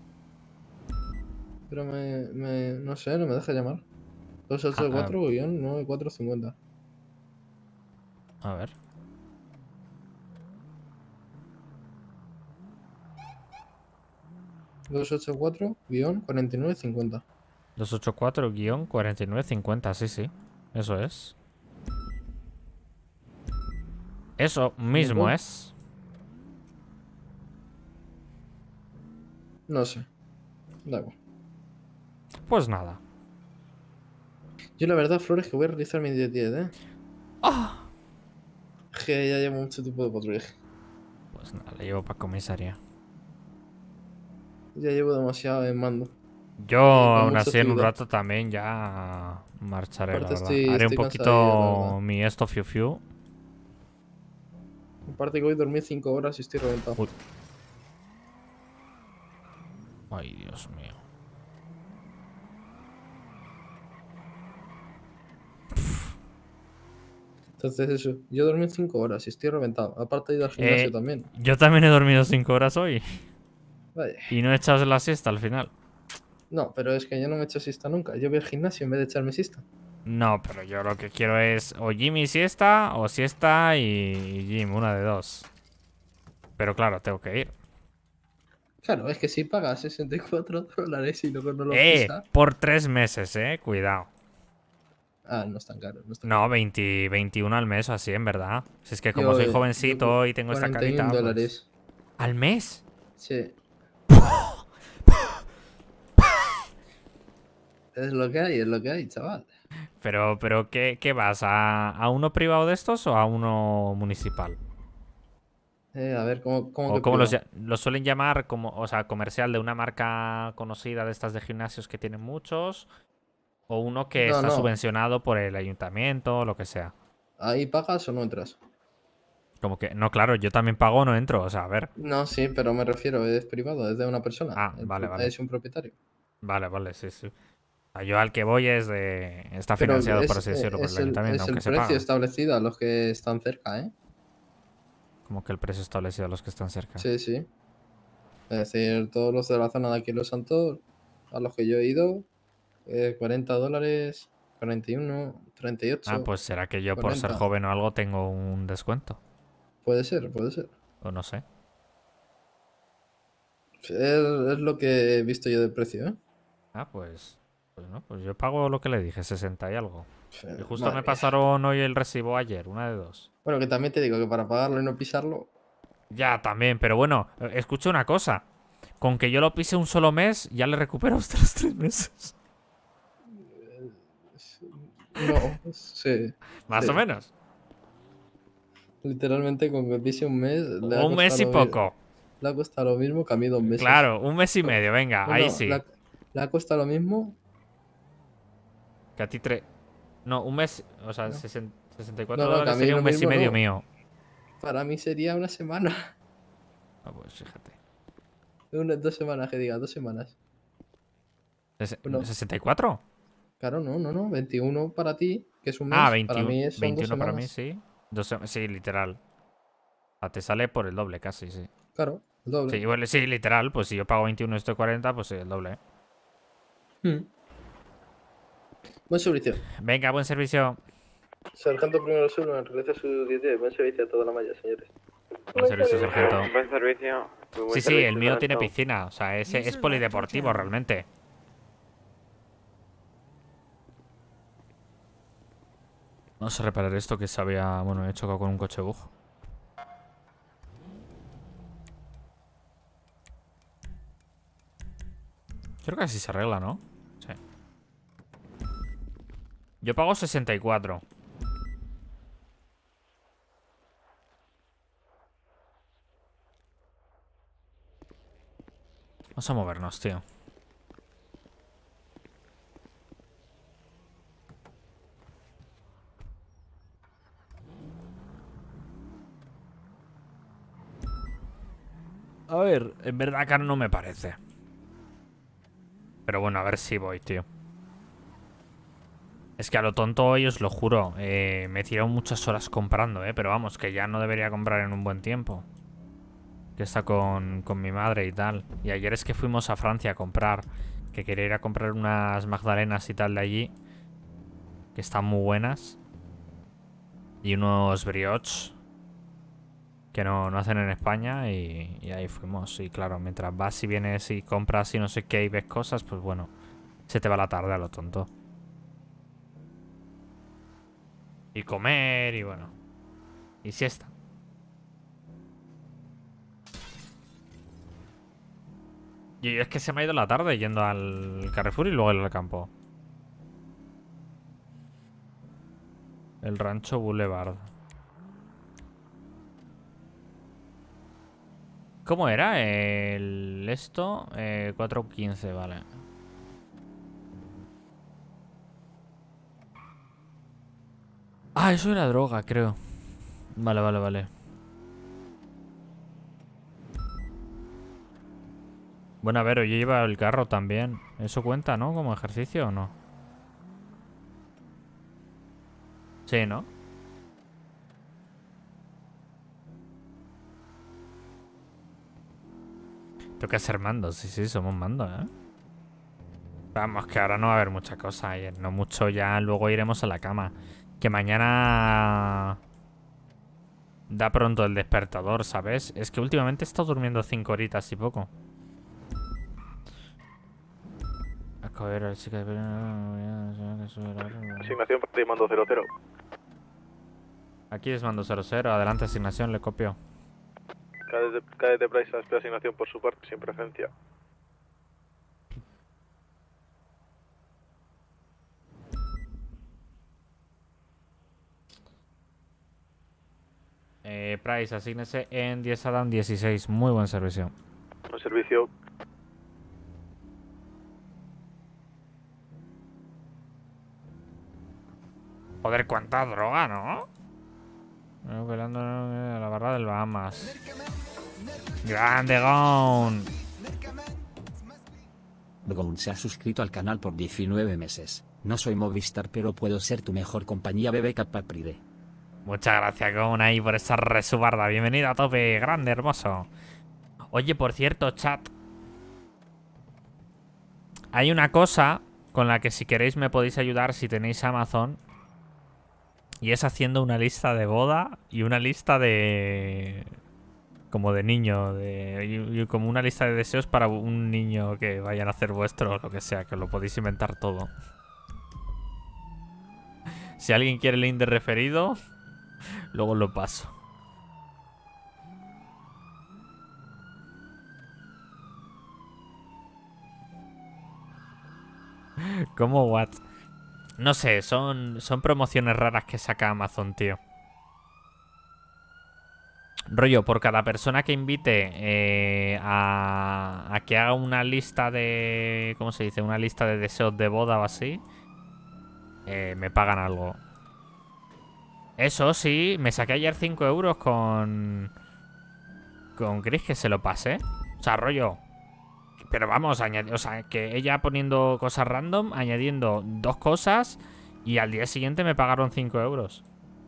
Pero me, me... No sé, no me deja llamar. doscientos ochenta y cuatro guión noventa y cuatro cincuenta. A ver. doscientos ochenta y cuatro guión cuarenta y nueve cincuenta. doscientos ochenta y cuatro guión cuarenta y nueve cincuenta, sí, sí. Eso es. Eso mismo ¿Ningún? es. No sé. Da igual. Pues nada. Yo la verdad, Flores, que voy a realizar mi diez diez, ¿eh? ¡Ah! Es que ya llevo mucho tiempo de patrullaje. Pues nada, le llevo para comisaría. Ya llevo demasiado en mando. Yo, con aún mucha así, en un actividad. rato también ya marcharé, Aparte la verdad. estoy- Haré un estoy cansadillo, la poquito verdad. mi esto fiu fiu. Aparte que hoy dormí cinco horas y estoy reventado. Uy. Ay, Dios mío. Entonces eso, yo dormí cinco horas y estoy reventado. Aparte he ido al gimnasio Eh, también. Yo también he dormido cinco horas hoy. Vaya. Y no he echado la siesta al final. No, pero es que yo no me he hecho siesta nunca. Yo voy al gimnasio en vez de echarme siesta. No, pero yo lo que quiero es o gym y siesta, o siesta y gym, una de dos. Pero claro, tengo que ir. Claro, es que si pagas sesenta y cuatro dólares y luego no lo Eh, pisas. por tres meses, eh, cuidado. Ah, no es tan caro. No es tan No, veinte, veintiuno al mes o así, en verdad. Si es que como Yo, soy eh, jovencito yo y tengo esta cuarenta y un carita. pues- dólares. ¿Al mes? Sí. Es lo que hay, es lo que hay, chaval. Pero, pero ¿qué, qué vas? ¿A, ¿A uno privado de estos o a uno municipal? Eh, a ver, ¿cómo, cómo ¿O que cómo los, privado? lla- los suelen llamar? Como, o sea, comercial de una marca conocida de estas de gimnasios que tienen muchos. O uno que No, está no. subvencionado por el ayuntamiento o lo que sea. ¿Ahí pagas o no entras? Como que, no, claro, yo también pago, no entro. O sea, a ver. No, sí, pero me refiero, es privado, es de una persona. Ah, El vale, pro- vale. Es un propietario. Vale, vale, sí, sí. O sea, yo al que voy es de... Está Pero financiado, por es, así eh, decirlo, por es el el, ayuntamiento, es el aunque se precio paga. establecido a los que están cerca, ¿eh? Como que el precio establecido a los que están cerca. Sí, sí. Es decir, todos los de la zona de aquí, Los Santos, a los que yo he ido, eh, cuarenta dólares cuarenta y uno, treinta y ocho. Ah, pues será que yo por ser cuarenta. joven o algo tengo un descuento. Puede ser, puede ser. O no sé. Es, es lo que he visto yo de precio, ¿eh? Ah, pues... Pues no, pues yo pago lo que le dije, sesenta y algo. Y justo Madre me mía. pasaron hoy el recibo ayer, una de dos. Bueno, que también te digo que para pagarlo y no pisarlo... Ya, también, pero bueno, eh, escucha una cosa. Con que yo lo pise un solo mes, ya le recupero a usted los tres meses. No, sí. Más sí. o menos. Literalmente con que pise un mes... Le ha Un mes y costado lo mi- poco. Le ha costado lo mismo que a mí dos meses. Claro, un mes y medio, venga, No, ahí no, sí. Le ha, le ha costado lo mismo... Que a ti tres... No, un mes... O sea, No. sesenta, sesenta y cuatro No, no, que a dólares mí sería lo un mes y mismo medio no. mío. Para mí sería una semana. Ah, pues fíjate. Unas dos semanas, que diga, dos semanas. Ses- No. ¿sesenta y cuatro? Claro, no, no, no. veintiuno para ti, que es un mes. Ah, Para veintiuno, mí es- son dos veintiuno para mí, semanas. sí. Dos sem- sí, literal. O sea, te sale por el doble casi, sí. Claro, el doble. Sí, igual, sí, literal. Pues si yo pago veintiuno y estoy cuarenta, pues sí, el doble. Hmm. Buen servicio. Venga, buen servicio. Sargento primero sur, realiza su dieta. Buen servicio a toda la malla, señores. Buen servicio, sargento. Buen servicio. Muy buen Sí, sí, servicio, el mío tiene sargento. piscina. O sea, es, es polideportivo realmente. Vamos a reparar esto que se había... Bueno, he chocado con un coche bug. Creo que así se arregla, ¿no? Sí. Yo pago sesenta y cuatro. Vamos a movernos, tío. A ver, en verdad caro no me parece. Pero bueno, a ver si voy, tío. Es que a lo tonto hoy, os lo juro, eh, me he tirado muchas horas comprando, eh. Pero vamos, que ya no debería comprar en un buen tiempo. Que está con, con mi madre y tal. Y ayer es que fuimos a Francia a comprar. Que quería ir a comprar unas magdalenas y tal de allí. Que están muy buenas. Y unos brioches. Que no, no hacen en España. Y, y ahí fuimos. Y claro, mientras vas y vienes y compras y no sé qué y ves cosas, pues bueno. Se te va la tarde a lo tonto. Y comer y bueno. Y siesta. Y es que se me ha ido la tarde yendo al Carrefour y luego al campo. El Rancho Boulevard. ¿Cómo era? El esto, eh, cuatro quince, vale. Ah, eso era droga, creo. Vale, vale, vale. Bueno, a ver, yo llevo el carro también. ¿Eso cuenta, no? ¿Como ejercicio o no? Sí, ¿no? Tengo que ser mando, sí, sí, somos mando, ¿eh? Vamos, que ahora no va a haber mucha cosa. Y no mucho ya, luego iremos a la cama. Que mañana... Da pronto el despertador, ¿sabes? Es que últimamente he estado durmiendo cinco horitas y poco. A ver, a ver, chica... Asignación para mando cero cero. Aquí es mando cero cero, adelante asignación, le copio. Cadete, cadete Price espera asignación por su parte, sin presencia. Eh, Price, asígnese en diez Adam dieciséis. Muy buen servicio. Buen servicio. Joder, cuánta droga, ¿no? Eh, Velando a la barra del Bahamas. Grande Gon. Gon se ha suscrito al canal por diecinueve meses. No soy Movistar, pero puedo ser tu mejor compañía, bebé Capapride. Muchas gracias, Gon, ahí por esa resubarda. Bienvenido a tope, grande, hermoso. Oye, por cierto, chat. Hay una cosa con la que si queréis me podéis ayudar si tenéis Amazon. Y es haciendo una lista de boda y una lista de... como de niño, de, y, y como una lista de deseos para un niño que vayan a hacer vuestro o lo que sea, que os lo podéis inventar todo. Si alguien quiere el link de referido, luego lo paso. ¿Cómo what? No sé, son, son promociones raras que saca Amazon, tío. Rollo, por cada persona que invite eh, a, a que haga una lista de... ¿Cómo se dice? Una lista de deseos de boda o así. Eh, me pagan algo. Eso sí, me saqué ayer cinco euros con... Con Chris, que se lo pasé. O sea, rollo... Pero vamos, añadir, o sea, que ella poniendo cosas random, añadiendo dos cosas y al día siguiente me pagaron cinco euros.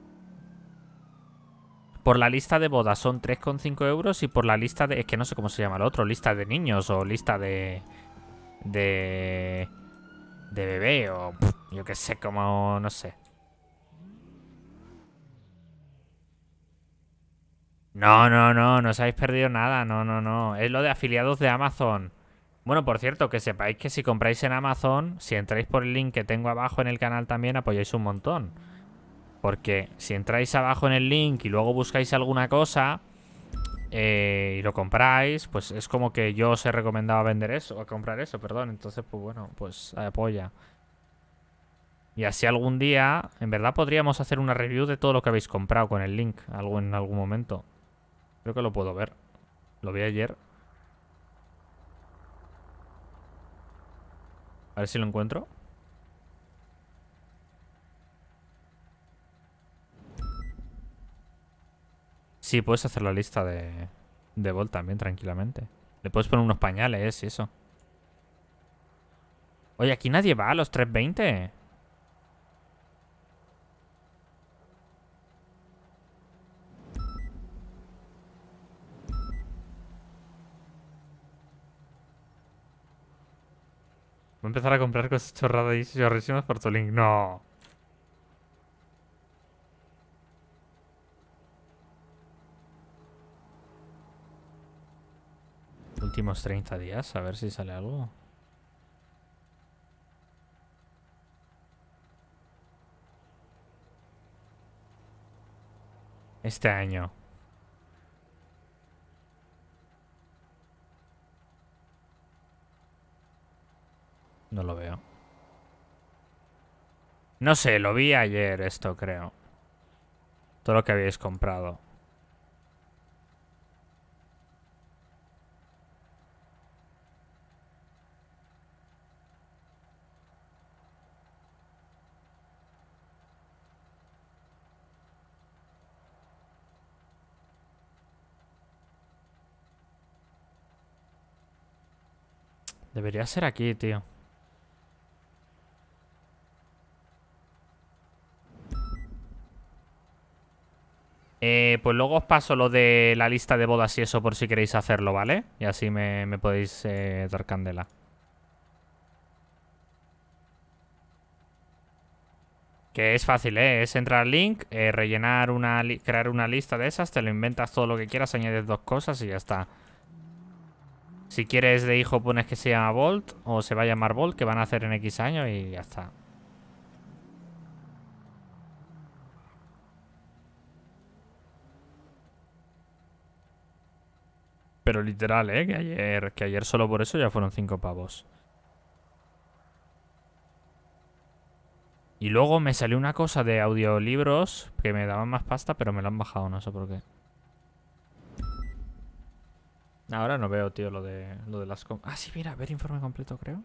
Por la lista de bodas son tres coma cinco euros y por la lista de... Es que no sé cómo se llama el otro, lista de niños o lista de... De... De bebé o... Yo qué sé, como... No sé. No, no, no, no os habéis perdido nada, no, no, no. Es lo de afiliados de Amazon. Bueno, por cierto, que sepáis que si compráis en Amazon, si entráis por el link que tengo abajo en el canal también, apoyáis un montón. Porque si entráis abajo en el link y luego buscáis alguna cosa eh, y lo compráis, pues es como que yo os he recomendado vender eso, a comprar eso, perdón. Entonces, pues bueno, pues apoya. Y así algún día, en verdad podríamos hacer una review de todo lo que habéis comprado con el link algo en algún momento. Creo que lo puedo ver. Lo vi ayer. A ver si lo encuentro. Sí, puedes hacer la lista de, de Bolt también, tranquilamente. Le puedes poner unos pañales y eso. Oye, aquí nadie va a los tres veinte. Voy a empezar a comprar cosas chorradas y chorrísimas por tu link. No. Últimos treinta días, a ver si sale algo. Este año. No lo veo. No sé, lo vi ayer esto, creo. Todo lo que habéis comprado. Debería ser aquí, tío. Eh, pues luego os paso lo de la lista de bodas y eso por si queréis hacerlo, ¿vale? Y así me, me podéis eh, dar candela. Que es fácil, ¿eh? Es entrar al link, eh, rellenar una... crear una lista de esas, te lo inventas todo lo que quieras, añades dos cosas y ya está. Si quieres de hijo pones que se llama Bolt o se va a llamar Bolt, que van a hacer en X años y ya está. Pero literal, ¿eh? Que ayer, que ayer solo por eso ya fueron cinco pavos. Y luego me salió una cosa de audiolibros que me daban más pasta, pero me lo han bajado, no sé por qué. Ahora no veo, tío, lo de, lo de las... Ah, sí, mira, ver informe completo, creo.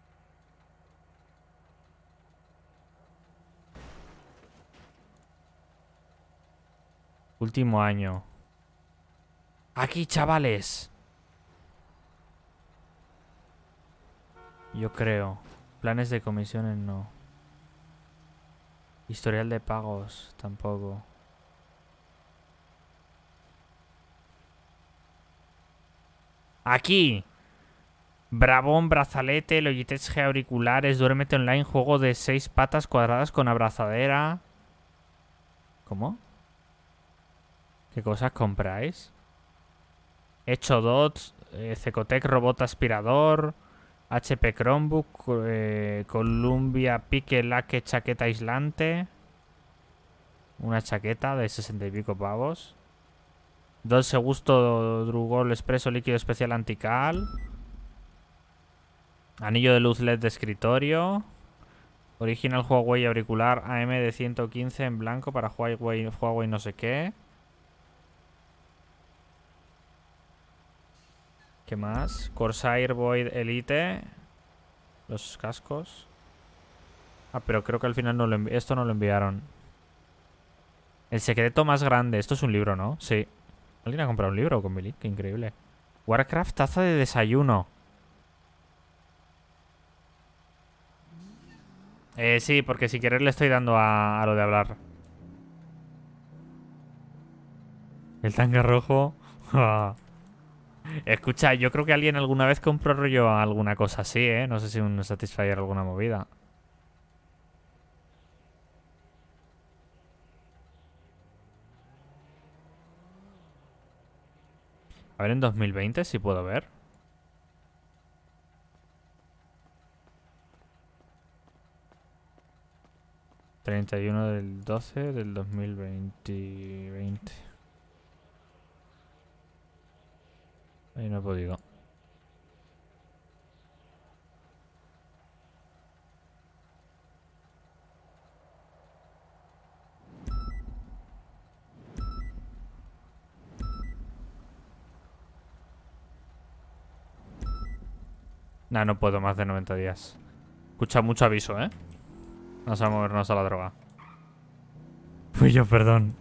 Último año. Aquí, chavales. Yo creo. Planes de comisiones, no. Historial de pagos, tampoco. Aquí. Bravón, brazalete, Logitech G auriculares, duérmete online, juego de seis patas cuadradas con abrazadera. ¿Cómo? ¿Qué cosas compráis? Hecho Dots, eh, Cecotec robot aspirador, H P Chromebook, eh, Columbia Pique Laque chaqueta aislante. Una chaqueta de sesenta y pico pavos. Dolce Gusto Drugol Expreso líquido especial antical. Anillo de luz L E D de escritorio. Original Huawei auricular A M de ciento quince en blanco para Huawei, Huawei no sé qué. ¿Qué más? Corsair Void Elite. Los cascos. Ah, pero creo que al final no lo esto no lo enviaron. El secreto más grande. Esto es un libro, ¿no? Sí. ¿Alguien ha comprado un libro con mi link? Qué increíble. Warcraft taza de desayuno. Eh, sí, porque si querer le estoy dando a, a lo de hablar. El tanga rojo. Escucha, yo creo que alguien alguna vez compró rollo alguna cosa así, ¿eh? No sé si un Satisfyer alguna movida. A ver en dos mil veinte si puedo ver. treinta y uno del doce del dos mil veinte. Ahí no he podido. Nah, no puedo más de noventa días. Escucha mucho aviso, ¿eh? Vamos a movernos a la droga. Fui yo, perdón.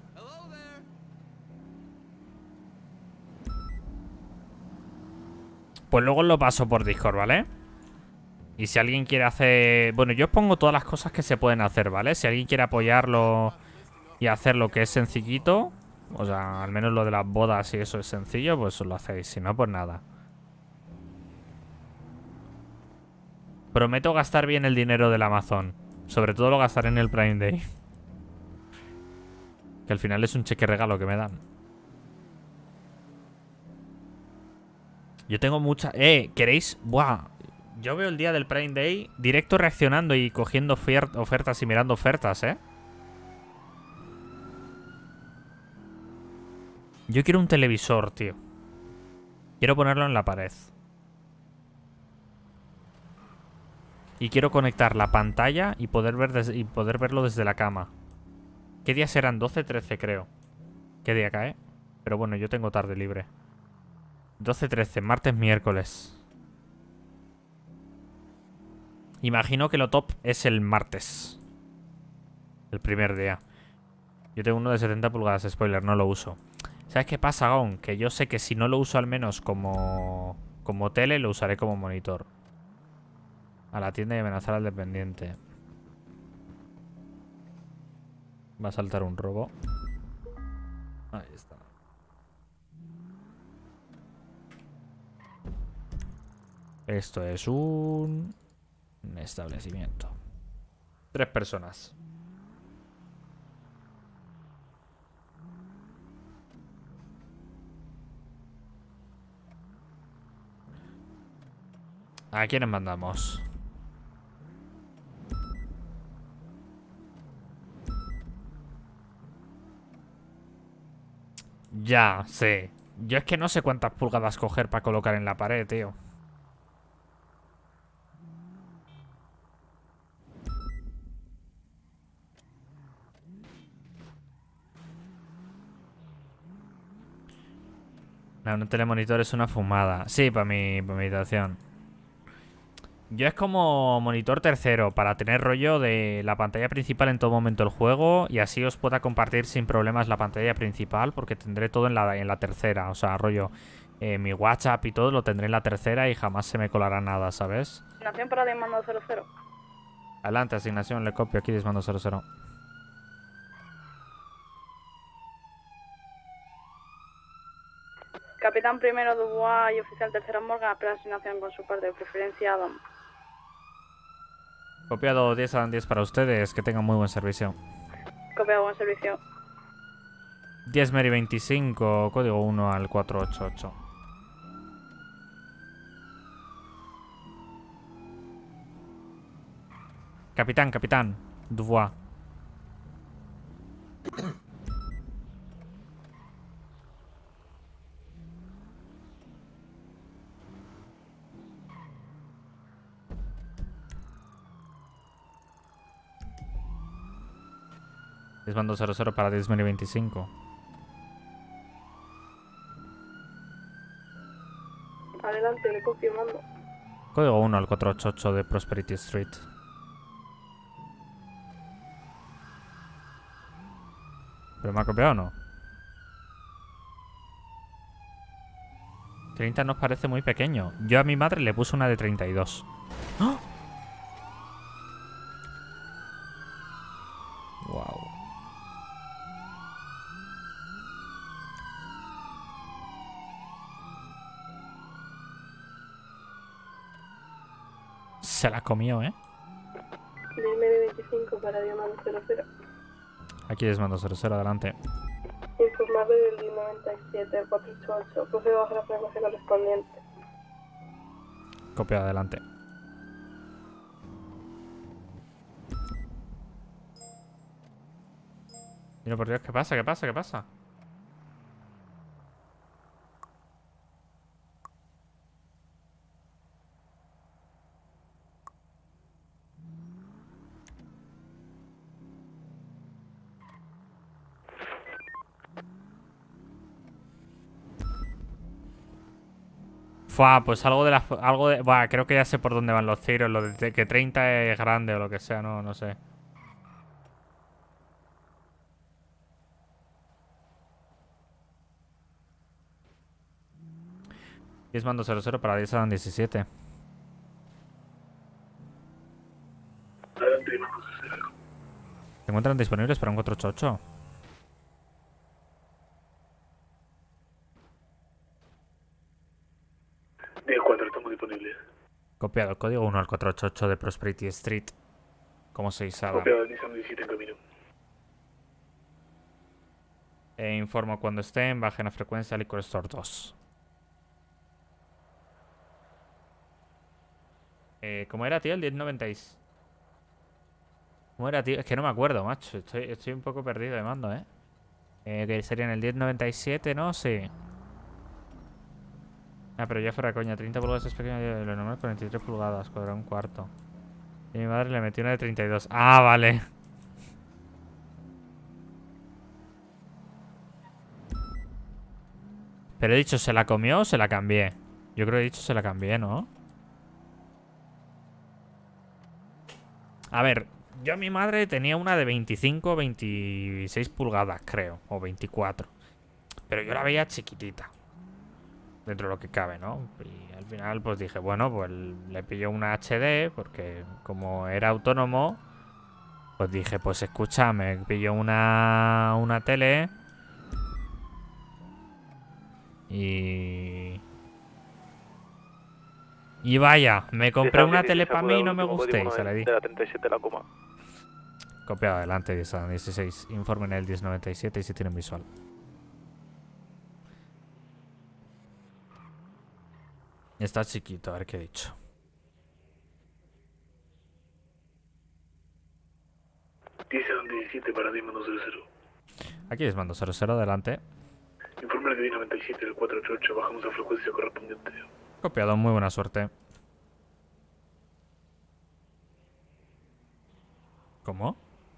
Pues luego lo paso por Discord, ¿vale? Y si alguien quiere hacer... Bueno, yo os pongo todas las cosas que se pueden hacer, ¿vale? Si alguien quiere apoyarlo y hacer lo que es sencillito, o sea, al menos lo de las bodas y eso es sencillo, pues os lo hacéis. Si no, pues nada. Prometo gastar bien el dinero del Amazon. Sobre todo lo gastaré en el Prime Day. Que al final es un cheque regalo que me dan. Yo tengo mucha... Eh, ¿queréis? Buah. Yo veo el día del Prime Day directo reaccionando y cogiendo ofertas y mirando ofertas, ¿eh? Yo quiero un televisor, tío. Quiero ponerlo en la pared. Y quiero conectar la pantalla y poder, ver des y poder verlo desde la cama. ¿Qué días serán? doce, trece creo. ¿Qué día cae? Pero bueno, yo tengo tarde libre. doce, trece, martes, miércoles. Imagino que lo top es el martes. El primer día. Yo tengo uno de setenta pulgadas, spoiler, no lo uso. ¿Sabes qué pasa, Gon? Que yo sé que si no lo uso al menos como, como tele, lo usaré como monitor. A la tienda y amenazar al dependiente. Va a saltar un robo. Ahí está. Esto es un... un establecimiento. Tres personas. ¿A quiénes mandamos? Ya, sí. Yo es que no sé cuántas pulgadas coger para colocar en la pared, tío. No, un telemonitor es una fumada. Sí, para mi, para mi habitación. Yo es como monitor tercero, para tener rollo de la pantalla principal en todo momento del juego y así os pueda compartir sin problemas la pantalla principal, porque tendré todo en la, en la tercera. O sea, rollo, eh, mi WhatsApp y todo lo tendré en la tercera y jamás se me colará nada, ¿sabes? Asignación para desmando cero cero. Adelante, asignación, le copio aquí, desmando cero cero. Capi Capitán primero Dubois y oficial tercero Morgan, espera asignación con su parte de preferencia Adam. Copiado diez Adam diez para ustedes, que tengan muy buen servicio. Copiado, buen servicio. diez Mary veinticinco, código uno al cuatro ocho ocho. Capitán, capitán. Dubois. Les mando cero cero para diez Mary veinticinco. Adelante, le confirmando. Código uno al cuatro ocho ocho de Prosperity Street. ¿Pero me ha copiado o no? treinta nos parece muy pequeño. Yo a mi madre le puse una de treinta y dos. ¡Oh! Wow. Se la comió, ¿eh? Dime de veinticinco para Diamante cero cero. Aquí les mando cero cero, adelante. Informarle del D noventa y siete al cuatro ocho ocho. Procedo bajo la frecuencia correspondiente. Copia, adelante. Mira, por Dios, ¿qué pasa? ¿Qué pasa? ¿Qué pasa? Fua, pues algo de la... Algo de... Buah, creo que ya sé por dónde van los tiros. Lo de que treinta es grande o lo que sea, no, no sé. diez mando cero cero para diez Adam diecisiete. Adelante, mando cero cero. ¿Se encuentran disponibles para un cuatro ocho ocho? diez cuatro, estamos disponibles. Copiado el código uno al cuatro ocho ocho de Prosperity Street. Como seis Adam. Copiado el Nissan diecisiete en camino. E informo cuando estén, bajen a frecuencia Liquor Store dos. Eh, ¿Cómo era, tío? El diez noventa y seis. ¿Cómo era, tío? Es que no me acuerdo, macho. Estoy, estoy un poco perdido de mando, ¿eh? eh que serían el diez noventa y siete, ¿no? Sí. Ah, pero ya fuera coña. treinta pulgadas es pequeño de lo normal, cuarenta y tres pulgadas. Cuadrado un cuarto. Y mi madre le metió una de treinta y dos. Ah, vale. Pero he dicho, ¿se la comió o se la cambié? Yo creo que he dicho, se la cambié, ¿no? A ver, yo a mi madre tenía una de veinticinco, veintiséis pulgadas, creo. O veinticuatro. Pero yo la veía chiquitita. Dentro de lo que cabe, ¿no? Y al final pues dije, bueno, pues le pilló una H D. Porque como era autónomo, pues dije, pues escucha, me pilló una, una tele. Y... Y vaya, me compré una tele para mí y no me gusté. Y se la di. De la treinta y siete la coma. Copiado, adelante, diez dieciséis. Informen el diez noventa y siete y si tienen visual. Está chiquito, a ver qué he dicho. diez diecisiete para diez mando cero cero. Aquí les mando cero cero, adelante. Informe de diez noventa y siete del cuatro ocho ocho, bajamos a frecuencia correspondiente. Copiado, muy buena suerte. ¿Cómo?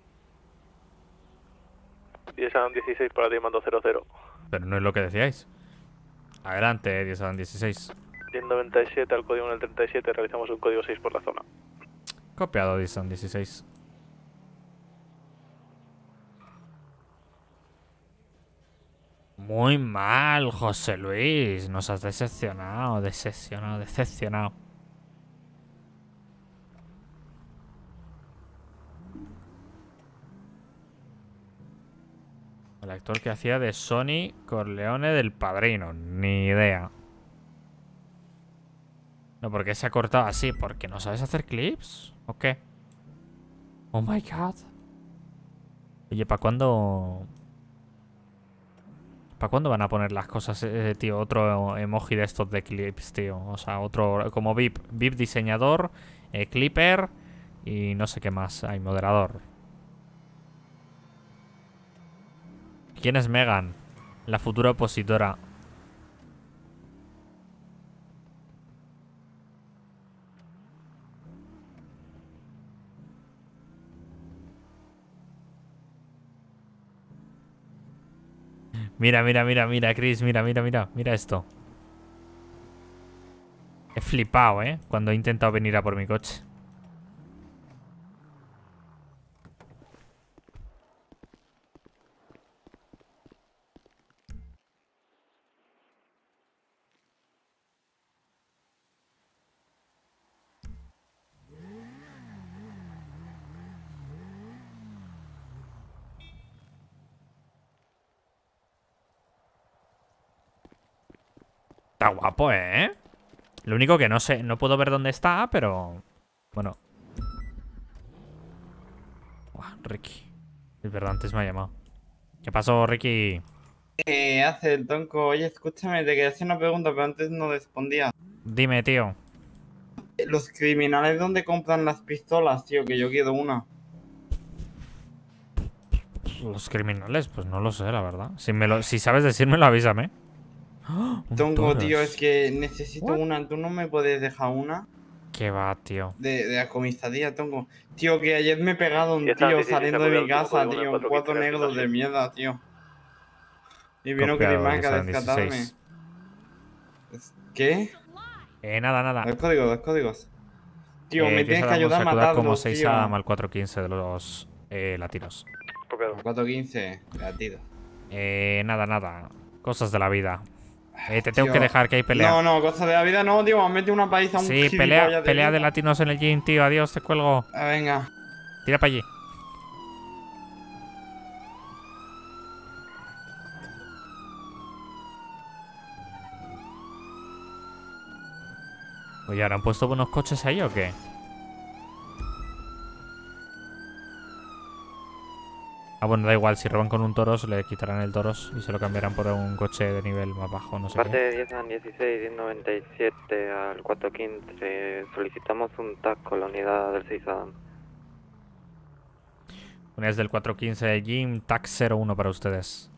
diez Adam dieciséis para diez mando cero cero. Pero no es lo que decíais. Adelante, diez Adam dieciséis. diez noventa y siete al código en el treinta y siete, realizamos un código seis por la zona. Copiado, diez Adam dieciséis. Muy mal, José Luis. Nos has decepcionado, decepcionado, decepcionado. El actor que hacía de Sonny Corleone del Padrino. Ni idea. No, ¿por qué se ha cortado así? ¿Porque no sabes hacer clips? ¿O qué? Oh my god. Oye, ¿para cuándo? ¿Para cuándo van a poner las cosas, eh, tío? Otro emoji de estos de clips, tío. O sea, otro como V I P. V I P diseñador, eh, clipper y no sé qué más. Hay moderador. ¿Quién es Megan? La futura opositora. Mira, mira, mira, mira, Chris, mira, mira, mira, mira esto. He flipado, ¿eh? Cuando he intentado venir a por mi coche. Está guapo, ¿eh? Lo único que no sé, no puedo ver dónde está, pero... Bueno. Buah, Ricky. Es verdad, antes me ha llamado. ¿Qué pasó, Ricky? ¿Qué hace el tonco? Oye, escúchame, te quería hacer una pregunta, pero antes no respondía. Dime, tío. Los criminales, ¿dónde compran las pistolas, tío? Que yo quiero una. Los criminales, pues no lo sé, la verdad. Si, me lo, si sabes decírmelo, avísame. Tongo, tío, es que necesito una. ¿Tú no me puedes dejar una? ¿Qué va, tío? De, de la comisaría, Tongo. Tío, que ayer me he pegado un Y está tío difícil saliendo de saber mi el último casa, código, tío. una Un cuatro cuatro quince, negros de mierda, tío. Y vino Copiado, Grimac a Nissan rescatarme. dieciséis. ¿Qué? Eh, nada, nada. Los códigos, los códigos. Tío, Eh, me empieza tienes que a ayudar a calcular matarlos, como seis tío. a mal cuatro quince de los eh, latinos. cuatro quince, latido. Eh, nada, nada. Cosas de la vida. Eh, te tengo Tío, que dejar, que hay pelea. No, no, cosas de la vida no, tío. Me has metido una paliza a un Sí, gilipollas pelea, de pelea de mierda. latinos en el gym, tío. Adiós, te cuelgo. Ah, venga. Tira para allí. Oye, ¿ahora han puesto buenos coches ahí o qué? Ah, bueno, da igual. Si roban con un Toros, le quitarán el Toros y se lo cambiarán por un coche de nivel más bajo, no sé Parte qué. de diez a dieciséis, diez noventa y siete al cuatro quince. Solicitamos un T A C con la unidad del seis Adam. Unidades del cuatro quince de Gym, T A C cero uno para ustedes.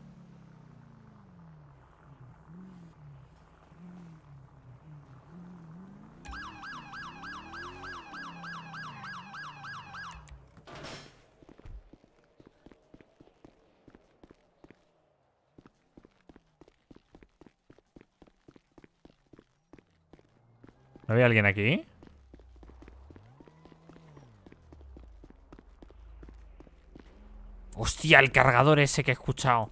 ¿No había alguien aquí? Hostia, el cargador ese que he escuchado.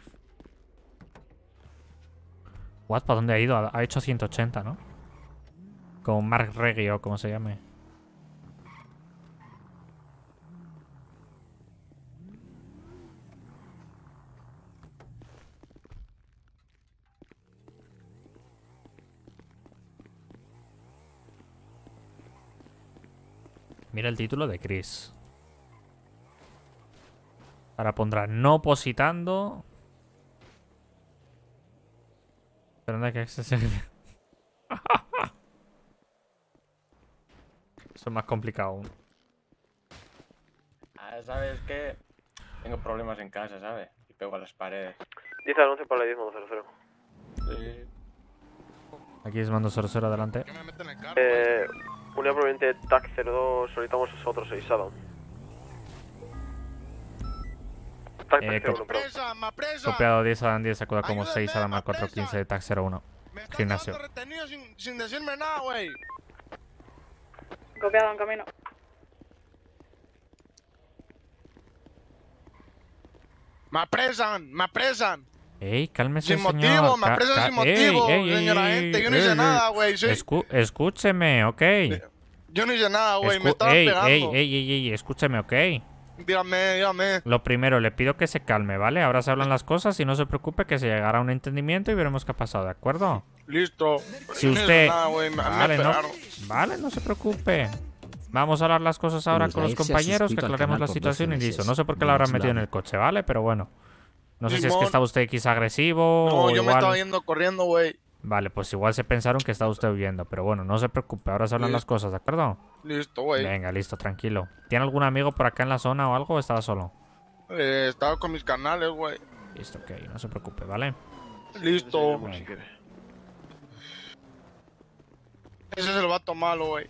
What? ¿Para dónde ha ido? Ha hecho ciento ochenta, ¿no? Con Mark Reggie o como se llame. Mira el título de Chris. Ahora pondrá no positando. Pero anda que se... Eso es más complicado aún. Ah, ¿sabes qué? Tengo problemas en casa, ¿sabes? Y pego a las paredes. diez al once para la diez cero cero. Sí. Aquí es mando cero cero adelante. Eh, unidad proveniente T A C cero dos, solicitamos a otros seis Adam. T A C Eh, cero co- uno, perdón. Copiado diez Adam diez, acuda como seis Adam al cuatro quince de T A C cero uno. Gimnasio. Sin, sin decirme nada, güey. Copiado en camino. Me apresan, me apresan. Ey, cálmese, Sin señor. motivo, me Ca- apresan ca- sin motivo, ey, ey, señora ey, gente. Yo no ey, hice ey, nada, ey. güey. Soy... Escu- escúcheme, ok. Yo no hice nada, güey. Escu- Me estaban ey, pegando. ey, ey, ey, ey, escúcheme, ok. Dígame, dígame. Lo primero, le pido que se calme, ¿vale? Ahora se hablan las cosas y no se preocupe que se llegará a un entendimiento y veremos qué ha pasado, ¿de acuerdo? Listo. Si No es usted... nada, güey, me- me Vale, no... pegaron. Vale, no se preocupe. Vamos a hablar las cosas ahora con los Israel se ha compañeros, que suscrito al aclaremos canal la por situación y doce listo. meses. No sé por qué lo habrán Much metido en love. el coche, ¿vale? Pero bueno. No sé si es que Simón. estaba usted quizá agresivo No, o yo me igual... estaba yendo corriendo, güey. Vale, pues igual se pensaron que estaba usted huyendo. Pero bueno, no se preocupe, ahora se hablan Listo. las cosas, ¿de acuerdo? Listo, güey. Venga, listo, tranquilo. ¿Tiene algún amigo por acá en la zona o algo o estaba solo? Eh, estaba con mis canales, güey. Listo, ok, no se preocupe, ¿vale? Listo. Venga. Ese es el vato malo, güey.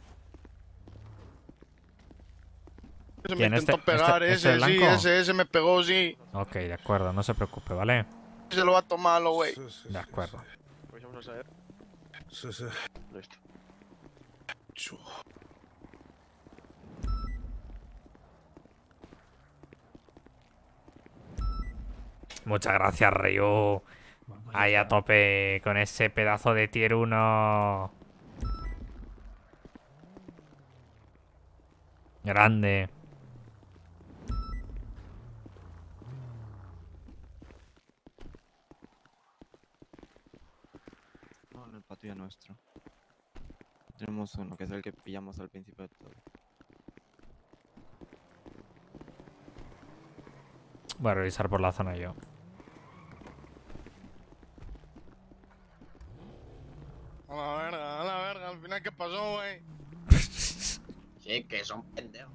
Ese me ¿Quién? intentó ¿Este- pegar, este- este ese, sí, blanco? ese, ese me pegó, sí. Ok, de acuerdo, no se preocupe, ¿vale? Ese es el vato malo, güey. De acuerdo. Pues vamos a ver. Sí, sí. Listo. Chu. Muchas gracias, Ryu. Ahí a tope con ese pedazo de tier uno. Grande. No, en el patio nuestro. Tenemos uno que es el que pillamos al principio de todo. Voy a revisar por la zona yo. A la verga, a la verga. Al final, ¿qué pasó, güey? Sí, que son pendejos.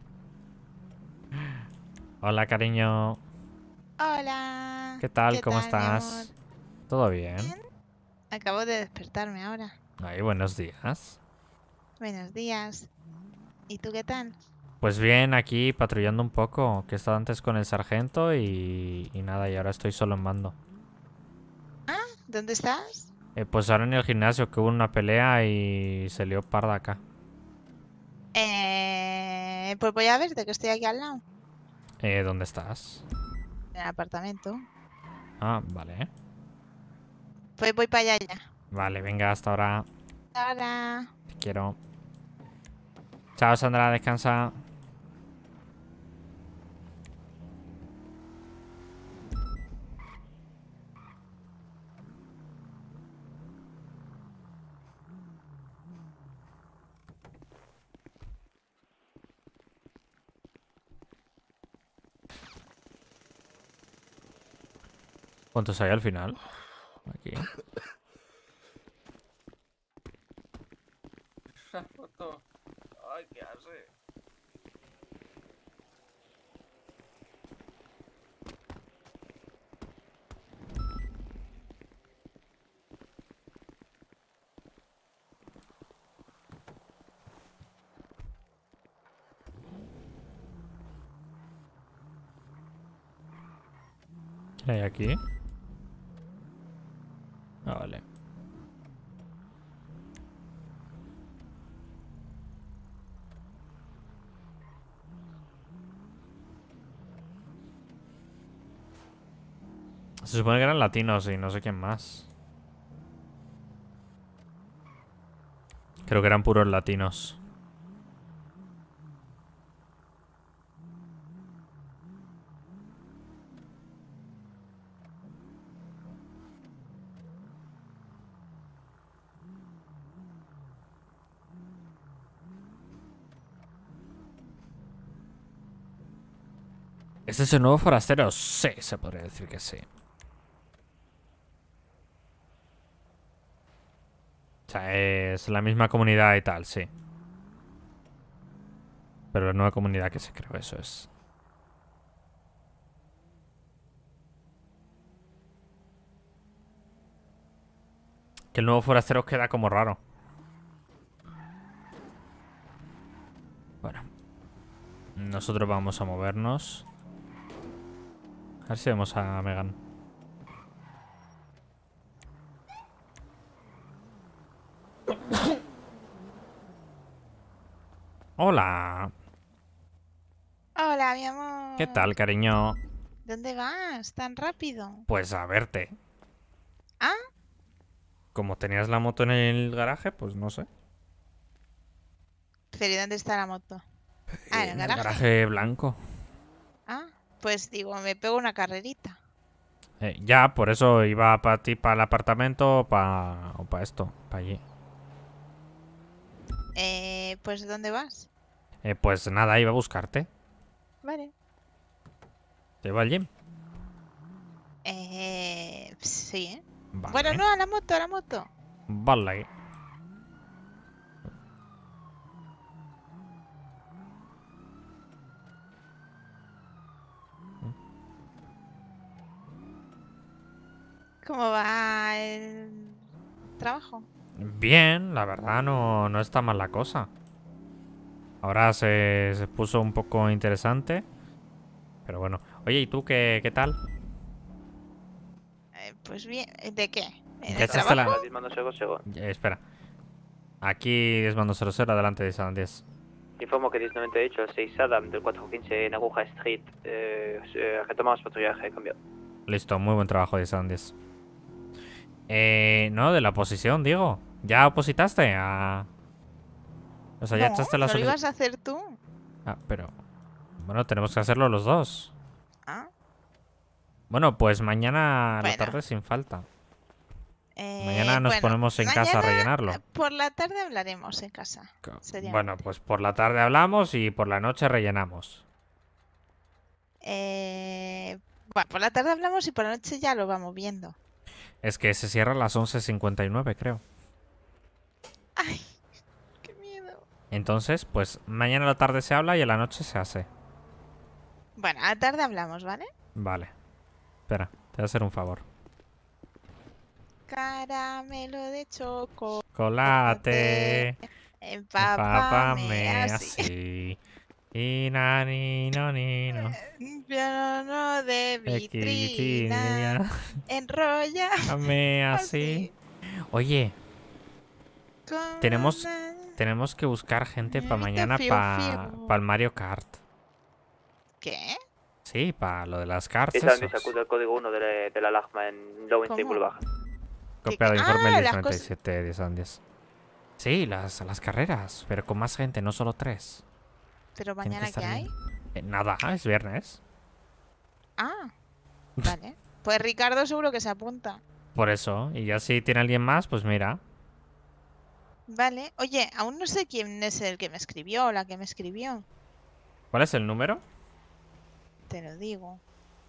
Hola, cariño. Hola. ¿Qué tal? ¿Cómo tal, mi estás? ¿Todo bien? Acabo de despertarme ahora. Ay, buenos días. Buenos días. ¿Y tú qué tal? Pues bien, aquí patrullando un poco, que he estado antes con el sargento y, y nada, y ahora estoy solo en mando. Ah, ¿dónde estás? Eh, pues ahora en el gimnasio, que hubo una pelea y se lió parda acá. Eh, pues voy a verte, que estoy aquí al lado. Eh, ¿dónde estás? En el apartamento. Ah, vale. Pues voy para allá ya. Vale, venga, hasta ahora. Ahora. Te quiero. Chao, Sandra, descansa. ¿Cuántos hay al final? Aquí. Una foto. Ay, ¿qué hace? ¿Qué hay aquí? Ah, vale. Se supone que eran latinos y no sé quién más. Creo que eran puros latinos. ¿Este es el nuevo forastero? Sí, se podría decir que sí. O sea, es la misma comunidad y tal, sí. Pero la nueva comunidad que se creó, eso es. Que el nuevo forastero queda como raro. Bueno. Nosotros vamos a movernos. A ver si vemos a Megan. Hola. Hola, mi amor. ¿Qué tal, cariño? ¿Dónde vas tan rápido? Pues a verte. ¿Ah? Como tenías la moto en el garaje, pues no sé. Pero ¿y dónde está la moto? Ah, en el En el garaje. garaje blanco. Pues digo, me pego una carrerita. Eh, ya, por eso iba para ti, para el apartamento pa, o para esto, para allí. Eh, pues ¿dónde vas? Eh, pues nada, iba a buscarte. Vale. ¿Te va al gym? Eh, sí, ¿eh? Vale. Bueno, no, a la moto, a la moto. Vale. ¿Cómo va el trabajo? Bien, la verdad no, no está mal la cosa. Ahora se, se puso un poco interesante. Pero bueno. Oye, ¿y tú qué, qué tal? Eh, pues bien, ¿de qué? ¿En Ya el echaste la... trabajo? Ya, espera. Aquí desmando cero cero, adelante de San Andrés. Informo que diez noventa y ocho, seis Adam del cuatro quince en Aguja Street. Eh, eh, retomamos patrullaje, cambio. Listo, muy buen trabajo de San Andrés. Eh, no, de la oposición, digo. ¿Ya opositaste a...? O sea, ya No, echaste la ¿no lo solicitud. ibas a hacer tú? Ah, pero... Bueno, tenemos que hacerlo los dos. Ah. Bueno, pues mañana a la Bueno. tarde sin falta. Eh, Mañana nos bueno, ponemos en casa a mañana, rellenarlo. Por la tarde hablaremos en casa. Bueno, pues por la tarde hablamos y por la noche rellenamos. Eh, bueno, por la tarde hablamos y por la noche ya lo vamos viendo. Es que se cierra a las once cincuenta y nueve, creo. Ay, qué miedo. Entonces, pues mañana a la tarde se habla y a la noche se hace. Bueno, a la tarde hablamos, ¿vale? Vale. Espera, te voy a hacer un favor. Caramelo de choco. Colate. Empápame así. así. Y na, ni, no, ni, no. Piano de vitrina. Enrolla. Dame así. Oye, con tenemos, una- tenemos que buscar gente para mañana fiu, para fiu. el Mario Kart. ¿Qué? Sí, para lo de las cartas. Esa me sacude el código uno de la, de la alarma en Lowenside ¿Cómo? Boulevard. Copia de Ah, informe las diez noventa y siete, diez a diez. Sí, las, las carreras, pero con más gente, no solo tres. ¿Pero Tiene que mañana qué estar hay? bien. Eh, nada, es viernes. Ah, vale. Pues Ricardo seguro que se apunta. Por eso, y ya si tiene alguien más, pues mira. Vale. Oye, aún no sé quién es el que me escribió o la que me escribió. ¿Cuál es el número? Te lo digo.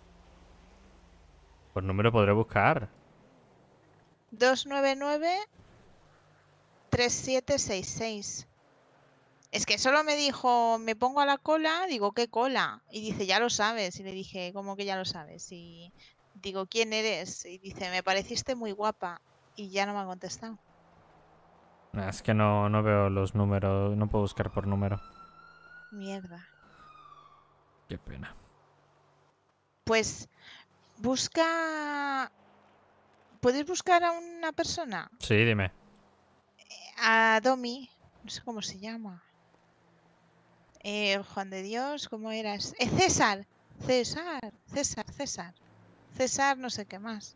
Pues número podré buscar. dos nueve nueve tres siete seis seis. Es que solo me dijo, me pongo a la cola, digo, ¿qué cola? Y dice, ya lo sabes. Y le dije, ¿cómo que ya lo sabes? Y digo, ¿quién eres? Y dice, me pareciste muy guapa. Y ya no me ha contestado. Ah, es que no, no veo los números, no puedo buscar por número. Mierda. Qué pena. Pues busca... ¿Puedes buscar a una persona? Sí, dime. A Domi. No sé cómo se llama. Eh, Juan de Dios, ¿cómo eras? Eh, César. César. César, César. César, no sé qué más.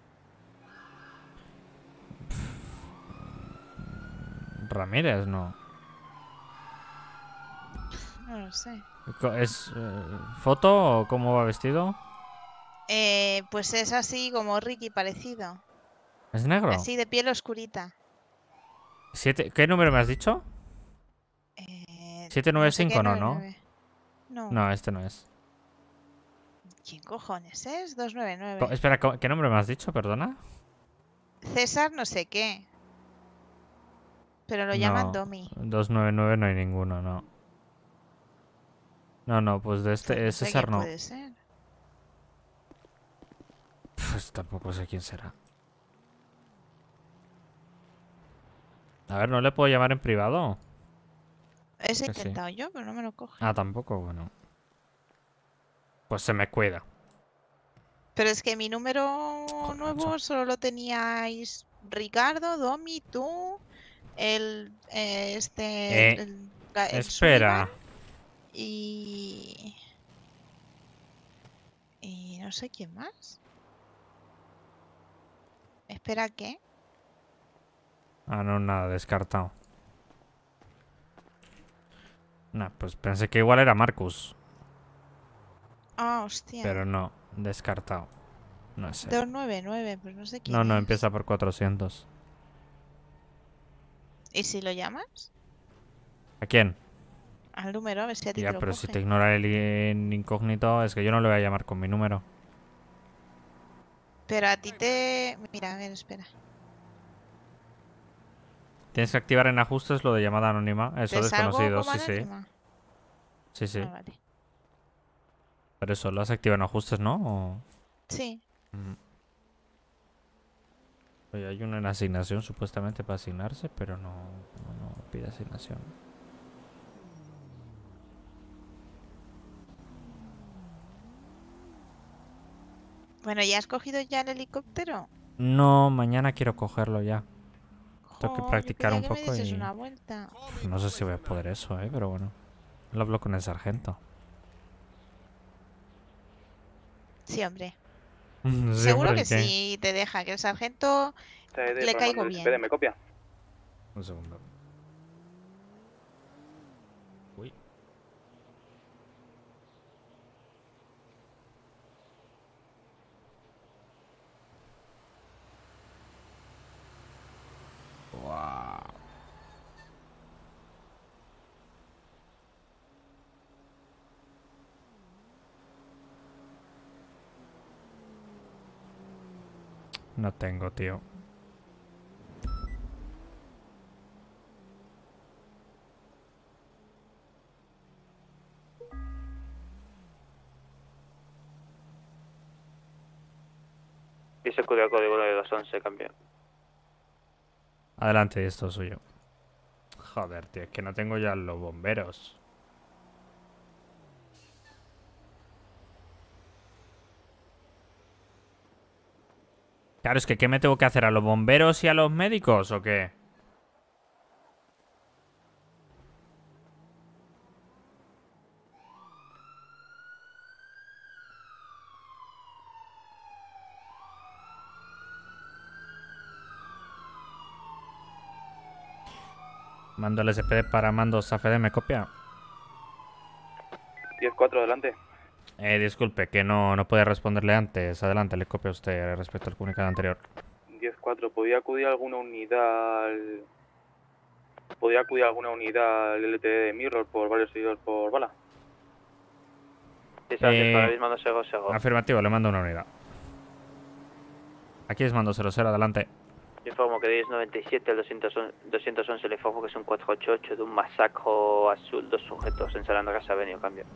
Ramírez, no. No lo sé. Co- ¿Es eh, foto o cómo va vestido? Eh, pues es así como Ricky parecido. ¿Es negro? Así de piel oscurita. Siete, ¿qué número me has dicho? Eh, siete nueve no sé cinco, qué, no, nueve ¿no? nueve. No. No, este no es. ¿Quién cojones es? dos nueve nueve. Co- espera, co- ¿qué nombre me has dicho? Perdona. César no sé qué. Pero lo llaman No, Domi. dos nueve nueve no hay ninguno, no. No, no, pues de este No es sé César quién no. puede ser. Pues tampoco sé quién será. A ver, ¿no le puedo llamar en privado? He sí. intentado yo, pero no me lo coge. Ah, tampoco, bueno. Pues se me cuida. Pero es que mi número nuevo solo lo teníais Ricardo, Domi, tú, el eh, este Eh, el, el ga- el espera. Sullivan y y no sé quién más. Espera, ¿qué? Ah, no, nada, descartado. Nah, pues pensé que igual era Marcus. Ah, hostia. Pero no, descartado. No sé. dos nueve nueve, pues no sé quién No, no, es. empieza por cuatrocientos. ¿Y si lo llamas? ¿A quién? Al número, a ver si a ti Ya, te lo pero coge. si te ignora el in- incógnito, es que yo no le voy a llamar con mi número. Pero a ti te... Mira, a ver, espera. Tienes que activar en ajustes lo de llamada anónima. Eso, ¿Te salgo desconocido, como sí, sí. anónima? Sí, sí. Ah, vale. Pero eso, lo has activado en ajustes, ¿no? O- Sí. Mm. Oye, hay una en asignación supuestamente para asignarse, pero no, no, no pide asignación. Bueno, ¿ya has cogido ya el helicóptero? No, mañana quiero cogerlo ya. Tengo que Jo, yo practicar quería un que me poco dieses y... una vuelta. Uf, no sé si voy a poder eso, ¿eh? Pero bueno. Lo hablo con el sargento. Sí, hombre. Sí, Seguro hombre, que ¿qué? sí te deja, que el sargento le caigo bien. ¿me copia? Un segundo. Uy. Wow. No tengo, tío. Dice código código de dos once, cambio. Adelante, esto es suyo. Joder, tío, es que no tengo ya los bomberos. Claro, es que ¿qué me tengo que hacer? ¿A los bomberos y a los médicos o qué? Mando el S P D para mandos a Fede, ¿me copia? diez cuatro, adelante. Eh, disculpe, que no, no puede responderle antes. Adelante, le copia usted respecto al comunicado anterior. diez cuatro, ¿podría acudir alguna unidad al... ¿Podría acudir alguna unidad al L T D de Mirror por varios heridos por bala? Sí, Sánchez, Eh, ahora mismo no sego, sego. Afirmativo, le mando una unidad. Aquí es mando cero cero, adelante. Yo informo que diez noventa y siete al doscientos once le informo que es un cuatrocientos ochenta y ocho de un masacro azul, dos sujetos en San Andrés Avenue, cambio.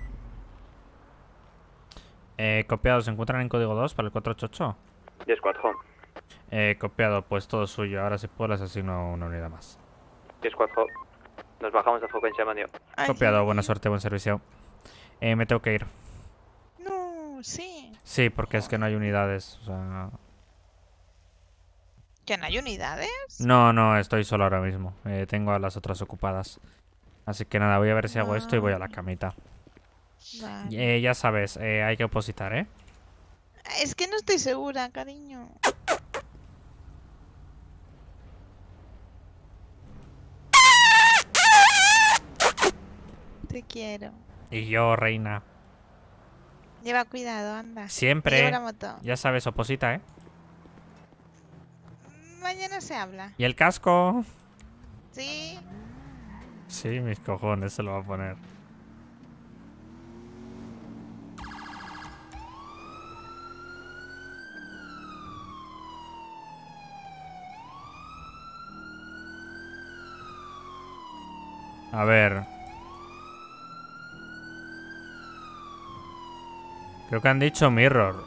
Eh, copiado, ¿se encuentran en código dos para el cuatrocientos ochenta y ocho? diez cuatro. Eh, copiado, pues todo suyo. Ahora si puedo les asigno una unidad más. diez cuatro. Nos bajamos de frecuencia, Manio. Copiado, buena suerte, buen servicio. Eh, me tengo que ir. No, sí. Sí, porque es que no hay unidades. O sea... ¿Que no hay unidades? No, no, estoy solo ahora mismo. Eh, tengo a las otras ocupadas. Así que nada, voy a ver si hago esto y voy a la camita. Vale. Eh, ya sabes, eh, hay que opositar, ¿eh? Es que no estoy segura, cariño. Te quiero. Y yo, reina. Lleva cuidado, anda. Siempre. Lleva la moto. Ya sabes, oposita, ¿eh? Mañana se habla. ¿Y el casco? Sí. Sí, mis cojones, se lo va a poner. A ver. Creo que han dicho Mirror.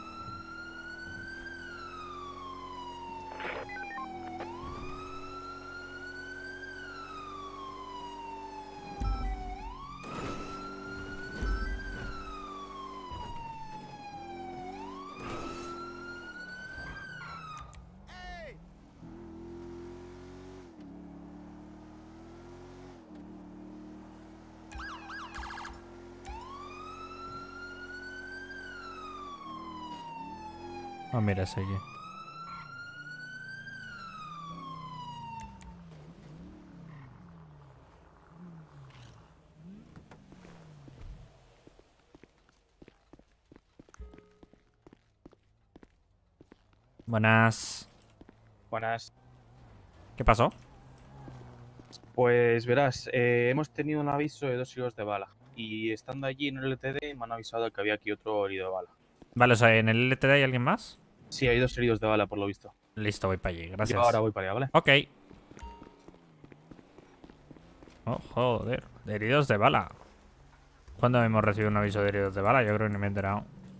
Ah, mira, sigue. Buenas. Buenas. ¿Qué pasó? Pues verás, eh, hemos tenido un aviso de dos heridos de bala. Y estando allí en el L T D me han avisado que había aquí otro herido de bala. Vale, o sea, ¿en el L T D hay alguien más? Sí, hay dos heridos de bala por lo visto. Listo, voy para allí, gracias. Yo ahora voy para allá, ¿vale? Ok. Oh, joder. Heridos de bala. ¿Cuándo hemos recibido un aviso de heridos de bala? Yo creo que ni me he enterado.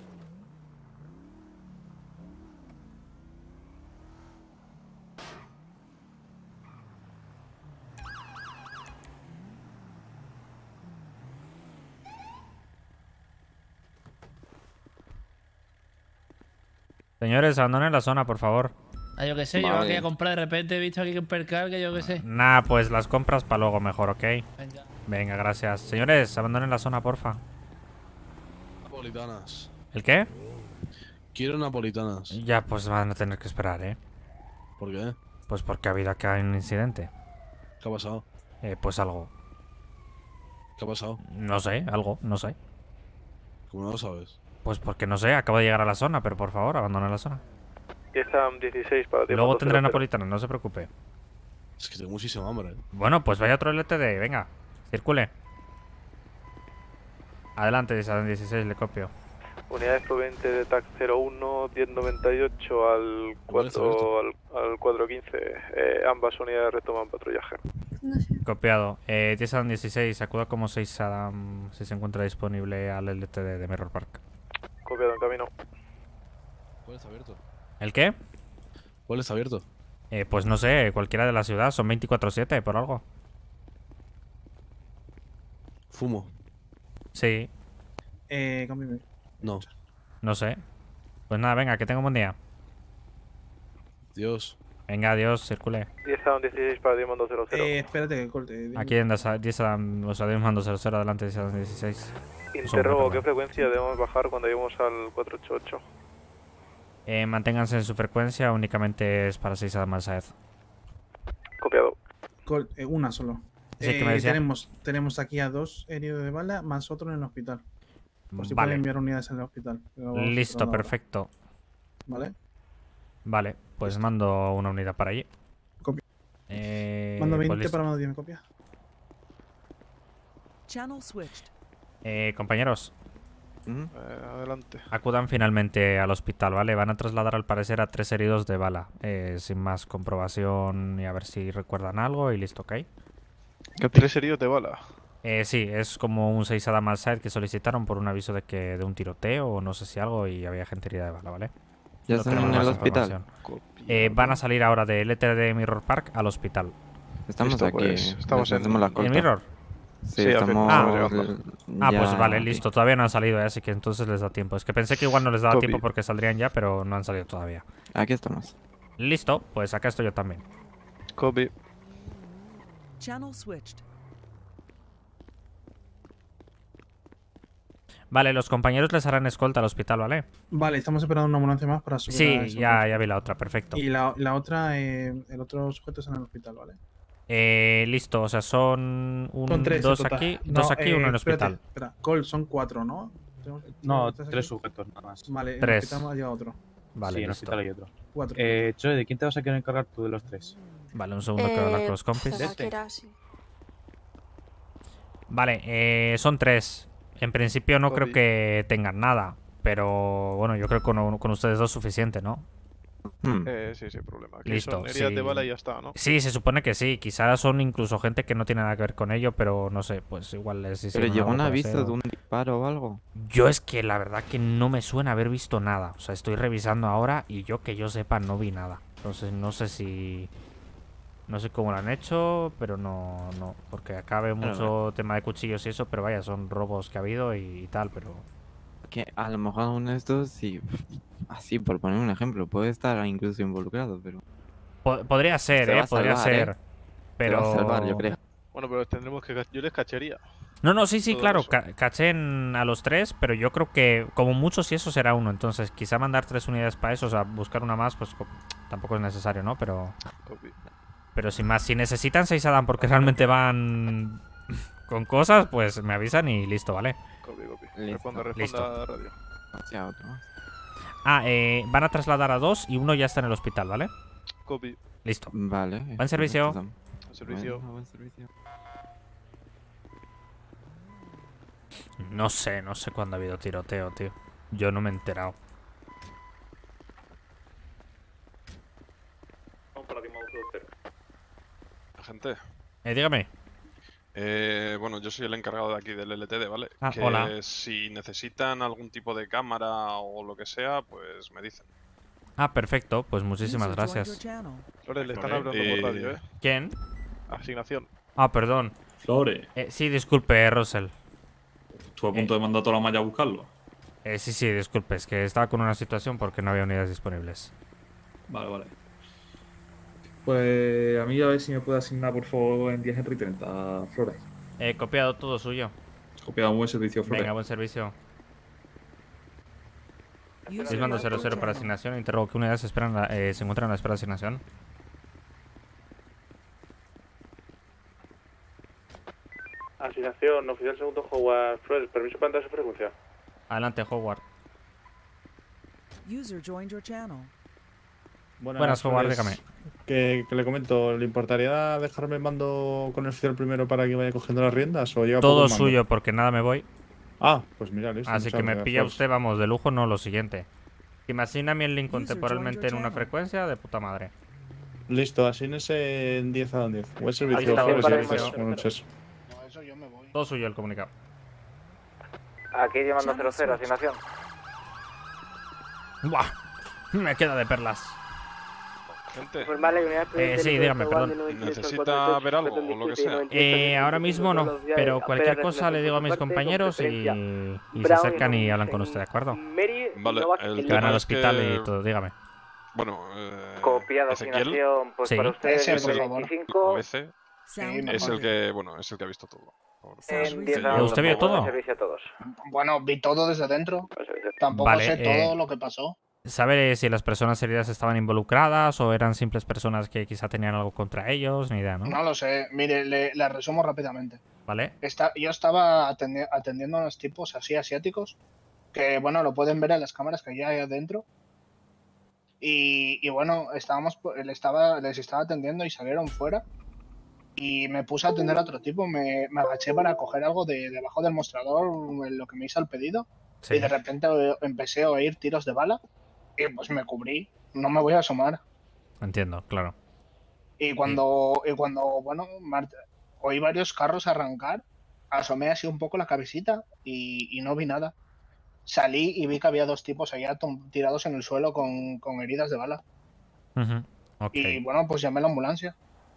Señores, abandonen la zona, por favor. Ah, yo qué sé, yo Vale. aquí a comprar, de repente he visto aquí un percal que yo qué sé. Nah, pues las compras para luego mejor, ¿ok? Venga. Venga, gracias. Señores, abandonen la zona, porfa. Napolitanas. ¿El qué? Quiero napolitanas. Ya, pues van a tener que esperar, ¿eh? ¿Por qué? Pues porque ha habido acá un incidente. ¿Qué ha pasado? Eh, pues algo. ¿Qué ha pasado? No sé, algo, no sé. ¿Cómo no lo sabes? Pues porque no sé, acabo de llegar a la zona, pero por favor, abandonen la zona. diez a dieciséis para ti. Luego tendré napolitana, no se preocupe. Es que tengo muchísima hambre. ¿eh? Bueno, pues vaya otro L T D, venga, circule. Adelante, dieciséis, le copio. Unidades provenientes de T A C cero uno, diez noventa y ocho al cuatro, al, al cuatro quince. Eh, ambas unidades retoman patrullaje. Copiado. Eh, diez Adam dieciséis, acuda como seis Adam si se encuentra disponible al L T D de Mirror Park. Copiado en camino. ¿Cuál está abierto? ¿El qué? ¿Cuál está abierto? Eh, pues no sé, cualquiera de la ciudad, son veinticuatro siete por algo. Fumo. Sí. Eh, cámbiame. No. No sé. Pues nada, venga, que tenga un buen día. Dios. Venga, adiós, circule. diez a dieciséis para Diamond dos cero cero. Eh, espérate que corte. dime. Aquí en diez Adam, o sea, Dios mando cero cero, adelante, diez Adam dieciséis. Interrogo, ¿qué frecuencia debemos bajar cuando lleguemos al cuatro ocho ocho? Eh, manténganse en su frecuencia, únicamente es para seis Adam al Saez. Copiado. Col- eh, una solo. Sí, ¿qué Eh, me decía? tenemos, tenemos aquí a dos heridos de bala más otro en el hospital. Por si Vale. pueden enviar unidades en el hospital. Pero vamos Listo, esperando ahora. perfecto. ¿Vale? Vale, pues mando una unidad para allí. Copia. Eh, Mando pues veinte listo. para mando diez, ¿me copia? Channel switched. Eh, compañeros, Eh, adelante. acudan finalmente al hospital, ¿vale? Van a trasladar al parecer a tres heridos de bala. Eh, sin más comprobación y a ver si recuerdan algo y listo, ¿ok? Tres heridos de bala. Eh, sí, es como un seis Adam al side que solicitaron por un aviso de que de un tiroteo o no sé si algo y había gente herida de bala, ¿vale? ¿Ya No están tenemos en el más hospital? información. Eh, van a salir ahora de L T D Mirror Park al hospital. Estamos Listo, aquí. pues, estamos en- hacemos la ¿En escolta. Mirror? Sí, Sí, estamos. Ah, llegando. Ah, ya pues vale, aquí. listo. Todavía no han salido, ¿eh? Así que entonces les da tiempo. Es que pensé que igual no les daba Copy. tiempo porque saldrían ya, pero no han salido todavía. Aquí estamos. Listo, pues acá estoy yo también. Copy. Channel switched. Vale, los compañeros les harán escolta al hospital, ¿vale? Vale, estamos esperando una ambulancia más para subir a Sí, ese ya, hotel. ya vi la otra, perfecto. Y la, la otra, eh, el otro sujeto está en el hospital, ¿vale? Eh, listo, o sea, son un, Son tres en dos total. aquí, No, dos aquí y eh, uno en el espérate, hospital. Espera, Cole, son cuatro, ¿no? Tenemos- No, ¿estás tres aquí? sujetos nada más. Vale, en Tres. el hospital ha llegado otro. Vale, sí, en el listo. hospital hay otro. Cuatro. Eh, Joe, ¿de quién te vas a querer encargar tú de los tres? Vale, un segundo que voy a hablar con los compis. ¿De este? Vale, eh, son tres. En principio no creo Copy. que tengan nada. Pero bueno, yo creo que con, con ustedes dos suficiente, ¿no? Hmm. Eh, sí, sin problema. Aquí Listo. son heridas sí. de bala y ya está, ¿no? Sí, se supone que sí. Quizás son incluso gente que no tiene nada que ver con ello, pero no sé, pues igual les ¿Pero hicieron llegó algo un por aviso hacer de o- un disparo o algo? Yo es que la verdad que no me suena haber visto nada. O sea, estoy revisando ahora y yo que yo sepa no vi nada. Entonces no sé si... No sé cómo lo han hecho, pero no, no. Porque acá veo Pero mucho tema de cuchillos y eso, pero vaya, son robos que ha habido y, y tal, pero... Que a lo mejor uno de estos, sí, así por poner un ejemplo, puede estar incluso involucrado, pero... Po- podría ser, Se va eh, a podría salvar, ser. ¿eh? Pero... Se va a salvar, yo creo. Bueno, pero tendremos que... Yo les cachería. No, no, sí, sí, Todo claro, eso. ca- cachen a los tres, pero yo creo que como mucho si eso será uno, entonces quizá mandar tres unidades para eso, o sea, buscar una más, pues co- tampoco es necesario, ¿no? Pero Copy. pero sin más, si necesitan seis Adam porque realmente van con cosas, pues me avisan y listo, ¿vale? Copy, copy. Listo. Responda, responda Listo. a radio. O sea, otro más. Ah, eh, van a trasladar a dos y uno ya está en el hospital, ¿vale? Copy. Listo. Vale. Buen servicio. Buen servicio. Bueno, buen servicio. No sé, no sé cuándo ha habido tiroteo, tío. Yo no me he enterado. Agente. Eh, dígame. Eh, bueno, yo soy el encargado de aquí del L T D, ¿vale? Ah, que hola. si necesitan algún tipo de cámara o lo que sea, pues me dicen. Ah, perfecto. Pues muchísimas gracias. Flores, le están hablando Eh, por radio, ¿eh? ¿Quién? Asignación. Ah, perdón. Flores. Eh, sí, disculpe, Russell. ¿Tú a punto de mandar a toda la malla a buscarlo? Eh, sí, sí, disculpe. Es que estaba con una situación porque no había unidades disponibles. Vale, vale. Pues a mí a ver si me puede asignar por favor en diez Henry treinta, Flores. He copiado todo suyo. Copiado, un buen servicio, Flores. Venga, buen servicio. Sismando cero cero para asignación. Interrogo qué unidades esperan la- eh, se encuentran a la espera de asignación. Asignación, oficial segundo Howard Flores, permiso para entrar a su frecuencia. Adelante, Howard. User joined your channel. Buenas, Howard, dígame. Que, que le comento, ¿le importaría dejarme el mando con el oficial primero para que vaya cogiendo las riendas o lleva poco Todo el mando? suyo, porque nada me voy. Ah, pues mira, listo. Así muchas que me gracias, pilla Flores. usted, vamos, de lujo, no lo siguiente. Si me asigna a mí el Lincoln User temporalmente joined en your una channel. frecuencia, de puta madre. Listo, asígnese en diez a diez. Buen servicio, está, Flores, buen gracias. servicio. Buenas noches. Todo suyo el comunicado. Aquí llamando cero cero, asignación. Buah, me queda de perlas. Gente. Eh, sí, dígame, perdón. ¿Necesita ver algo o lo que sea? Eh, ahora mismo no, pero cualquier cosa le digo a mis compañeros y, y se acercan y hablan con usted, ¿de acuerdo? Vale, el Que van tema al es hospital que... y todo, dígame. Bueno, eh, Copiado, Ezequiel, asignación, pues Sí. para usted es el el, veinticinco. o ese, es el que, bueno, es el que ha visto todo. Por- En que diez yo- a ¿Usted vio todo? servicio a todos. Bueno, vi todo desde dentro. Tampoco Vale, sé eh, todo lo que pasó. ¿Sabe si las personas heridas estaban involucradas o eran simples personas que quizá tenían algo contra ellos? Ni idea, ¿no? No lo sé. Mire, le, le resumo rápidamente. ¿Vale? Está, yo estaba atendi- atendiendo a unos tipos así asiáticos que, bueno, lo pueden ver en las cámaras que hay adentro. Y, y bueno, estábamos, le estaba, les estaba atendiendo y salieron fuera. Y me puse a atender a otro tipo. Me, me agaché para coger algo de debajo del mostrador, en lo que me hizo el pedido. Sí. Y de repente o- empecé a oír tiros de bala. Y pues me cubrí. No me voy a asomar. Entiendo, claro. Y cuando, y cuando bueno, mar- oí varios carros arrancar, asomé así un poco la cabecita y, y no vi nada. Salí y vi que había dos tipos allá tum- tirados en el suelo con, con heridas de bala. Ujú, ok. Y bueno, pues llamé a la ambulancia.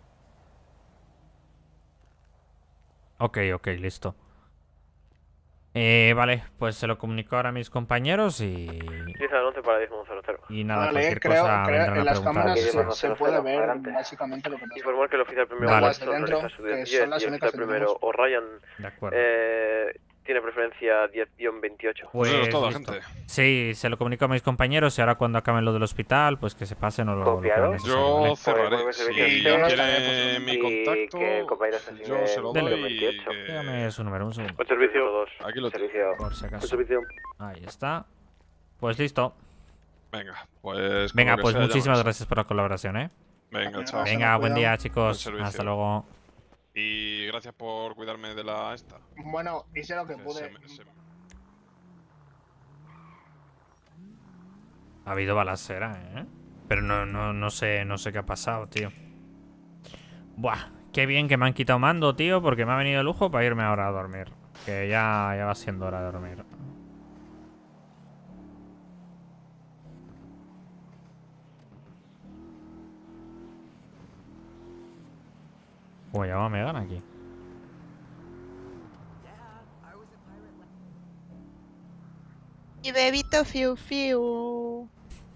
Ok, ok, listo. Eh, vale, pues se lo comunico ahora a mis compañeros y... diez al once para diez cero cero. Y nada, Vale, cualquier creo, cosa creo vendrán en a las preguntar. cámaras se, Aquí, se puede ver básicamente lo que pasa. Informar que el oficial primero Vale. Watson Desde dentro, realiza su que diez son las y el únicas oficial que primero tenemos. O'Ryan De acuerdo. eh, tiene preferencia diez veintiocho. Pues, Eso es todo, listo. gente. Sí, se lo comunico a mis compañeros y ahora cuando acaben lo del hospital, pues que se pasen o lo, lo que Copiado. vean necesario, Yo ¿vale? cerraré. Pues, Si pues, yo no estaré, quiere pues, mi y contacto, que el compañero se yo se lo Dele. doy y veintiocho. que- Dígame su número, un segundo. Buen servicio. dos. Aquí lo tengo. Servicio. Por si Buen acaso. servicio. Ahí está. Pues listo. Venga, pues... con Venga, lo que pues sea, muchísimas llámanos. gracias por la colaboración, ¿eh? Venga, chao. Venga, buen día, Buen chicos. servicio. Hasta luego. Y gracias por cuidarme de la esta. Bueno, hice lo que Se- pude. se- se- Ha habido balacera, ¿eh? Pero no, no, no sé, no sé qué ha pasado, tío. Buah, qué bien que me han quitado mando, tío, porque me ha venido de lujo para irme ahora a dormir. Que ya, ya va siendo hora de dormir. Uy, ya va Megan aquí. Mi bebito fiu fiu.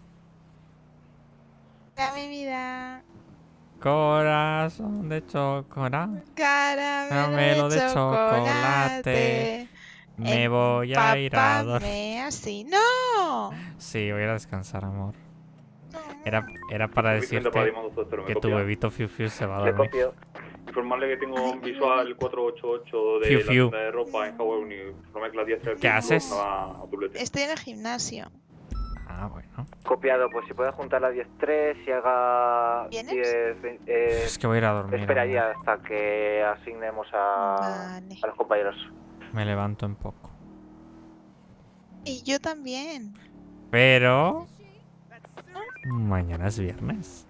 Ya mi vida. Corazón de chocolate. Caramelo Caramelo de de chocolate. chocolate. Me voy a ir a dormir. Empápame así. ¡No! Sí, voy a ir a descansar, amor. Era, era para Vicente decirte para Dimando Totero, ¿me que tu copia? bebito Fiu Fiu se va a Le dormir. copio. Informarle que tengo un visual cuatro ocho ocho de Fiu, la fiu. tienda de ropa en Howard Union. Informe que las diez ¿Qué haces? Estoy en el gimnasio. Ah, bueno. Copiado, pues si puedes juntar las diez tres y haga ¿Vienes? diez, veinte, eh, Es que voy a ir a dormir. esperaría hasta que asignemos a, Vale. a los compañeros. Me levanto en poco. Y yo también. Pero... mañana es viernes.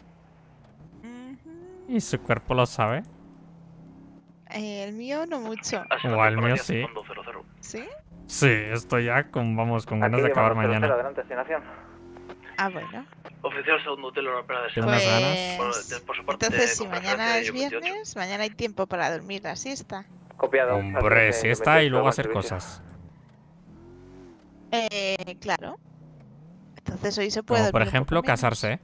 Y su cuerpo lo sabe. Eh, el mío no mucho. O el mío sí. ¿Sí? Sí, estoy ya con, vamos, con ganas Aquí de acabar llamamos cero cero, mañana. adelante, asignación. Ah, bueno. Oficial segundo hotel, hora para Tengo unas ganas. Pues... Por su parte, Entonces, si con mañana preferencia es de veintiocho. viernes, mañana hay tiempo para dormir la siesta. Copiado. Hombre, si está y luego hacer cosas. Eh, claro. Entonces hoy se puede Como por dormir un ejemplo, poco menos. casarse.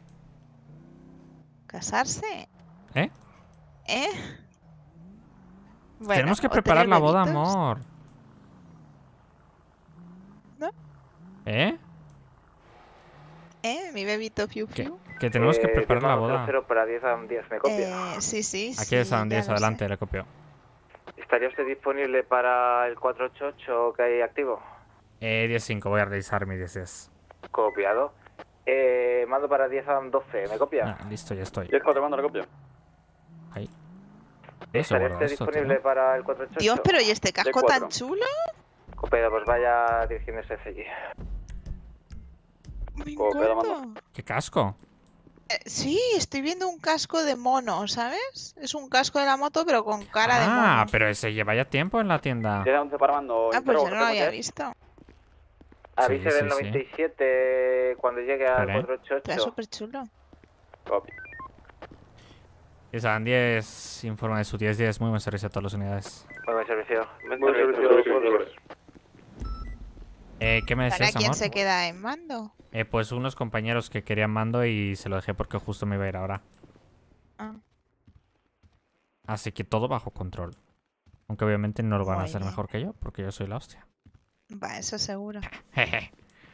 ¿Casarse? ¿Eh? ¿Eh? Bueno, Tenemos que o preparar tener la boda, bebitos. amor. ¿No? ¿Eh? ¿Eh? Mi bebito fiu Que, fiu. que tenemos que Eh, preparar la llamamos boda. cero cero para diez a diez, ¿me copia? Eh, sí, sí, Aquí sí. es a ya diez, lo adelante, sé. le copio. ¿Estaría usted disponible para el cuatro ocho ocho que hay activo? Eh, diez cinco, voy a revisar mi diez diez. Copiado. Eh, mando para diez a doce, ¿me copia? Ah, listo, ya estoy. diez cuatro, mando la copia. Ahí. ¿Dónde se ¿Estaría guarda usted esto, disponible tío? para el cuatro ocho ocho? Dios, pero ¿y este casco cuatro. tan chulo? Copiado, pues vaya dirigiéndose hacia allí. Me Copiado, encanta. ¿Qué casco? Eh, sí, estoy viendo un casco de mono, ¿sabes? Es un casco de la moto, pero con cara de mono. Ah, pero ese lleva ya tiempo en la tienda. diez a once para mando. Ah, pues interrogo, yo no lo había recuerda. visto. Avise sí, del sí. noventa y siete cuando llegue al Espera, ¿eh? cuatro ocho Está ocho. súper chulo. Copia. Esa diez informa de su diez diez. Muy buen servicio a todas las unidades. Muy buen servicio. Buen servicio. Eh, ¿qué me ¿Para decías, quién amor? se queda en mando? Eh, pues unos compañeros que querían mando y se lo dejé porque justo me iba a ir ahora. Ah. Así que todo bajo control. Aunque obviamente no lo van a Muy hacer bien. mejor que yo, porque yo soy la hostia. Va, eso seguro. Jeje.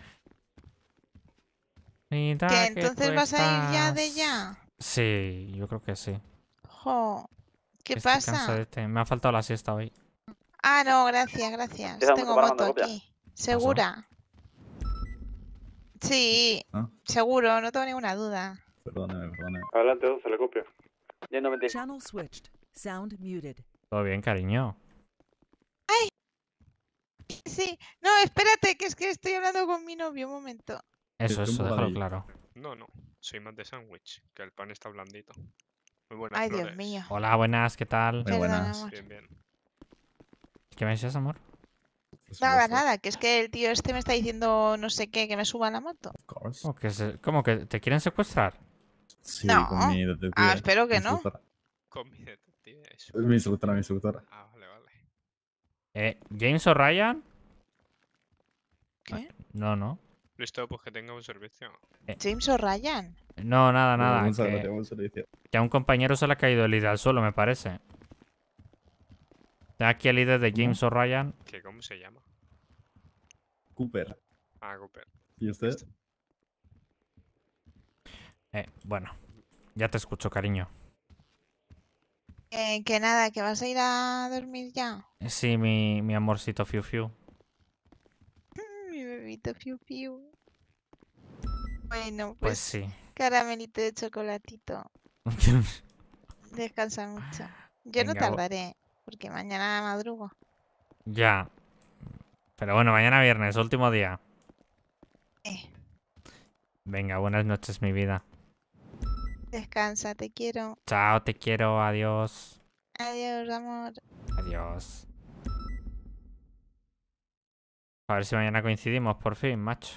Mira ¿Que que entonces tú vas a ir ya de estás- ya? Sí, yo creo que sí. Jo, ¿qué Estoy pasa? cansadete. Me ha faltado la siesta hoy. Ah, no, gracias, gracias. Queda Tengo mucho para moto mando, copia. aquí. ¿Segura? Sí, Ah. seguro, no tengo ninguna duda. Perdóname, perdóname. Adelante, once, le copio. diez noventa y cinco. Channel switched. Sound muted. Todo bien, cariño. Sí, no, espérate, que es que estoy hablando con mi novio, un momento. Eso, Estoy un eso, poco déjalo ahí. claro. No, no. Soy más de sándwich, que el pan está blandito. Muy buenas Ay, Dios flores. mío. Hola, buenas, ¿qué tal? Muy Perdona, buenas. amor. Bien, bien. ¿Qué me decías, amor? Por Nada, supuesto. nada, que es que el tío este me está diciendo no sé qué, que me suba a la moto. Of course. ¿Cómo que, se- cómo que te quieren secuestrar? Sí, No. con mi detective. Ah, espero que mi no. instructora. Con mi detective, eso. Es mi instructora, mi instructora. Ah, vale, vale. Eh, ¿James O'Ryan? ¿Qué? No, no. Listo, pues que tenga un servicio. James O'Ryan. No, nada, nada. Buen servicio, Que, buen servicio. que a un compañero se le ha caído el líder al suelo, me parece. Tengo aquí el líder de James O'Ryan. ¿Qué, ¿Cómo se llama? Cooper. Ah, Cooper. ¿Y usted? Eh, bueno. Ya te escucho, cariño. Eh, que nada, que vas a ir a dormir ya. Eh, Sí, mi, mi amorcito Fiu Fiu. Mm, Mi bebito fiu fiu. Bueno, Pues pues, sí. caramelito de chocolatito. Descansa mucho. Yo no Venga, bu- tardaré, porque mañana madrugo. Ya. Pero bueno, mañana viernes, último día. Eh, Venga, buenas noches, mi vida. descansa, te quiero. Chao, te quiero, adiós. Adiós, amor. Adiós. A ver si mañana coincidimos, por fin, macho.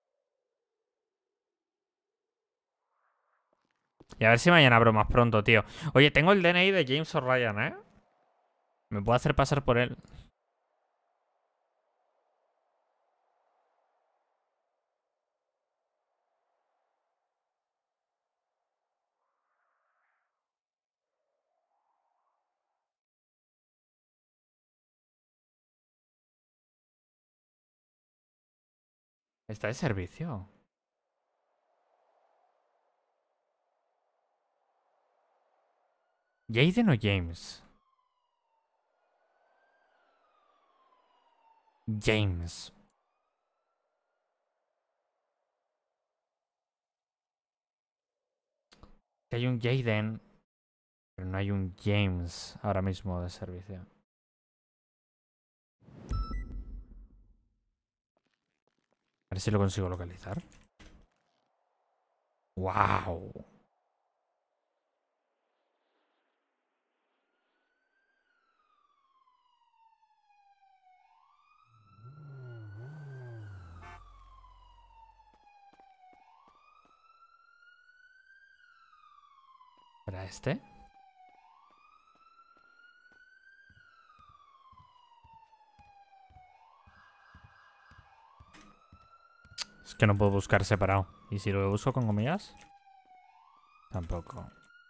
Y a ver si mañana abro más pronto, tío. Oye, tengo el D N I de James O'Ryan, ¿eh? Me puedo hacer pasar por él. ¿Está de servicio? ¿Jaden o James? James. Que hay un Jaden, pero no hay un James ahora mismo de servicio. A ver si lo consigo localizar. ¡Wow! ¿Para este? Es que no puedo buscar separado. ¿Y si lo busco con comillas? Tampoco.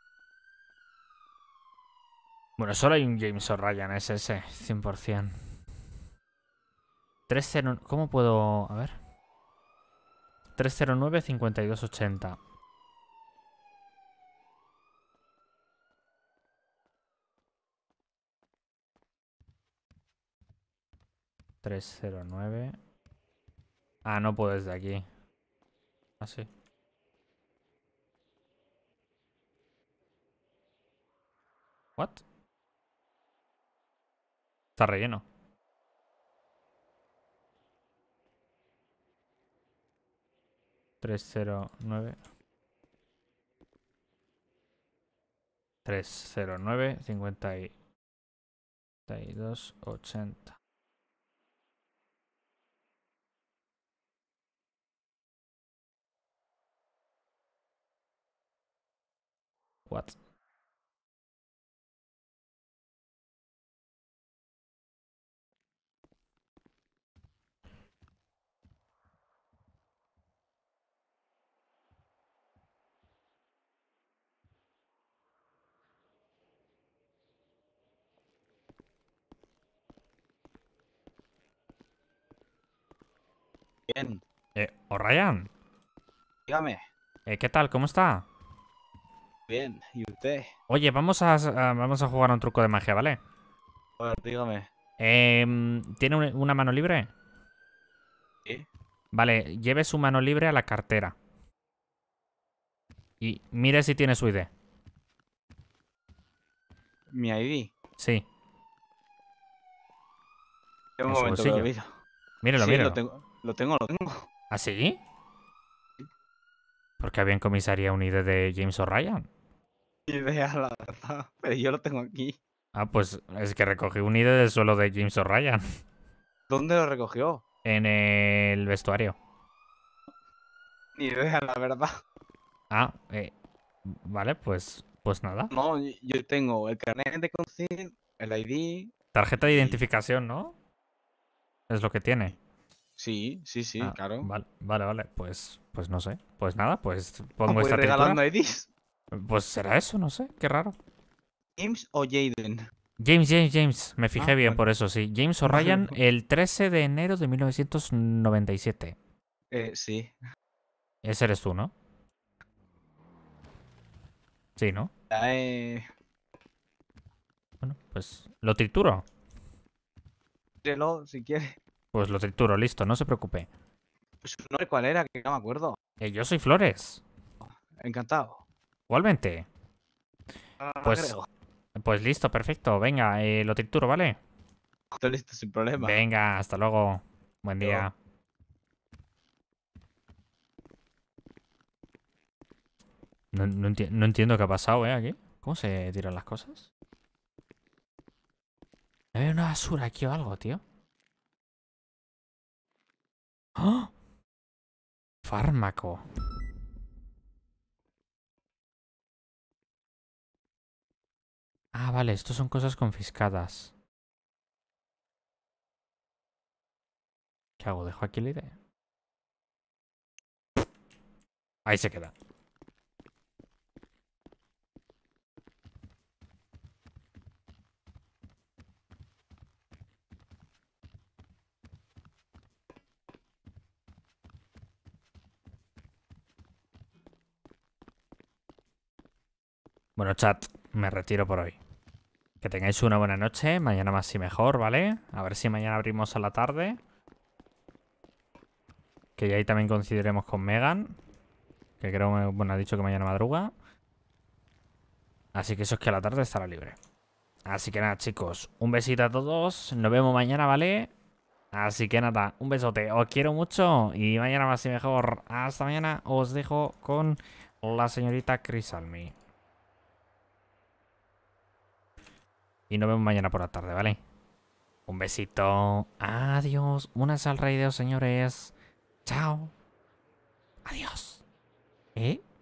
Bueno, solo hay un James O'Ryan, es ese, cien por cien. tres cero... ¿Cómo puedo...? A ver. tres cero nueve, cincuenta y dos ochenta. tres cero nueve. Ah, no puedo desde aquí. Ah, sí. ¿What? Está relleno. tres cero nueve. tres cero nueve, cincuenta y dos ochenta. What? Bien. Eh, O'Ryan. Dígame. Eh, ¿qué tal? ¿Cómo está? Bien. ¿Y usted? Oye, vamos a, a- vamos a jugar a un truco de magia, ¿vale? A ver, dígame. Em, ¿tiene un- una mano libre? Sí. Vale, lleve su mano libre a la cartera. Y mire si tiene su I D. ¿Mi I D? Sí. Un En su momento que lo bolsillo. miro. Mírelo, Sí, mírelo. Lo tengo, lo tengo, lo tengo. ¿Ah, sí? ¿Por qué había en comisaría un I D de James O'Ryan? Ni idea, la verdad. Pero yo lo tengo aquí. Ah, pues es que recogí un I D del suelo de James O'Ryan. ¿Dónde lo recogió? En el vestuario. Ni idea, la verdad. Ah, eh, vale, pues, pues nada. No, yo tengo el carnet de conducir, el I D. Tarjeta de identificación, ¿no? Es lo que tiene. Sí, sí, sí, Ah, claro. Vale, vale, vale. Pues, pues no sé. Pues nada, pues Ah, pongo pues esta regalando tritura. I Ds. Pues será eso, no sé. Qué raro. ¿James o Jaden? James, James, James. Me fijé Ah, bien vale. por eso, sí. James Vale, O'Ryan, vale. el trece de enero de mil novecientos noventa y siete. Eh, sí. Ese eres tú, ¿no? Sí, ¿no? Ya, eh... Bueno, pues lo trituro. Tírelo, si quiere. Pues lo trituro, listo, no se preocupe. ¿Su nombre cuál era? Que no me acuerdo. Eh, yo soy Flores. Encantado. Igualmente. Ah, Pues, creo. pues listo, perfecto. Venga, eh, lo trituro, ¿vale? Estoy listo, sin problema. Venga, hasta luego. Buen Hasta día. No, no enti- no entiendo qué ha pasado, ¿eh? Aquí. ¿Cómo se tiran las cosas? Hay una basura aquí o algo, tío. ¡Ah! Fármaco. Ah, vale, estos son cosas confiscadas. ¿Qué hago? ¿Dejo aquí la idea? Ahí se queda. Bueno, chat, me retiro por hoy. Que tengáis una buena noche, mañana más y mejor, ¿vale? A ver si mañana abrimos a la tarde. Que ya ahí también coincidiremos con Megan. Que creo, bueno, ha dicho que mañana madruga. Así que eso es que a la tarde estará libre. Así que nada, chicos. Un besito a todos. Nos vemos mañana, ¿vale? Así que nada, un besote. Os quiero mucho. Y mañana más y mejor. Hasta mañana. Os dejo con la señorita Crisalmi. Y nos vemos mañana por la tarde, ¿vale? Un besito. Adiós. Unas al rey de los señores. Chao. Adiós. ¿Eh?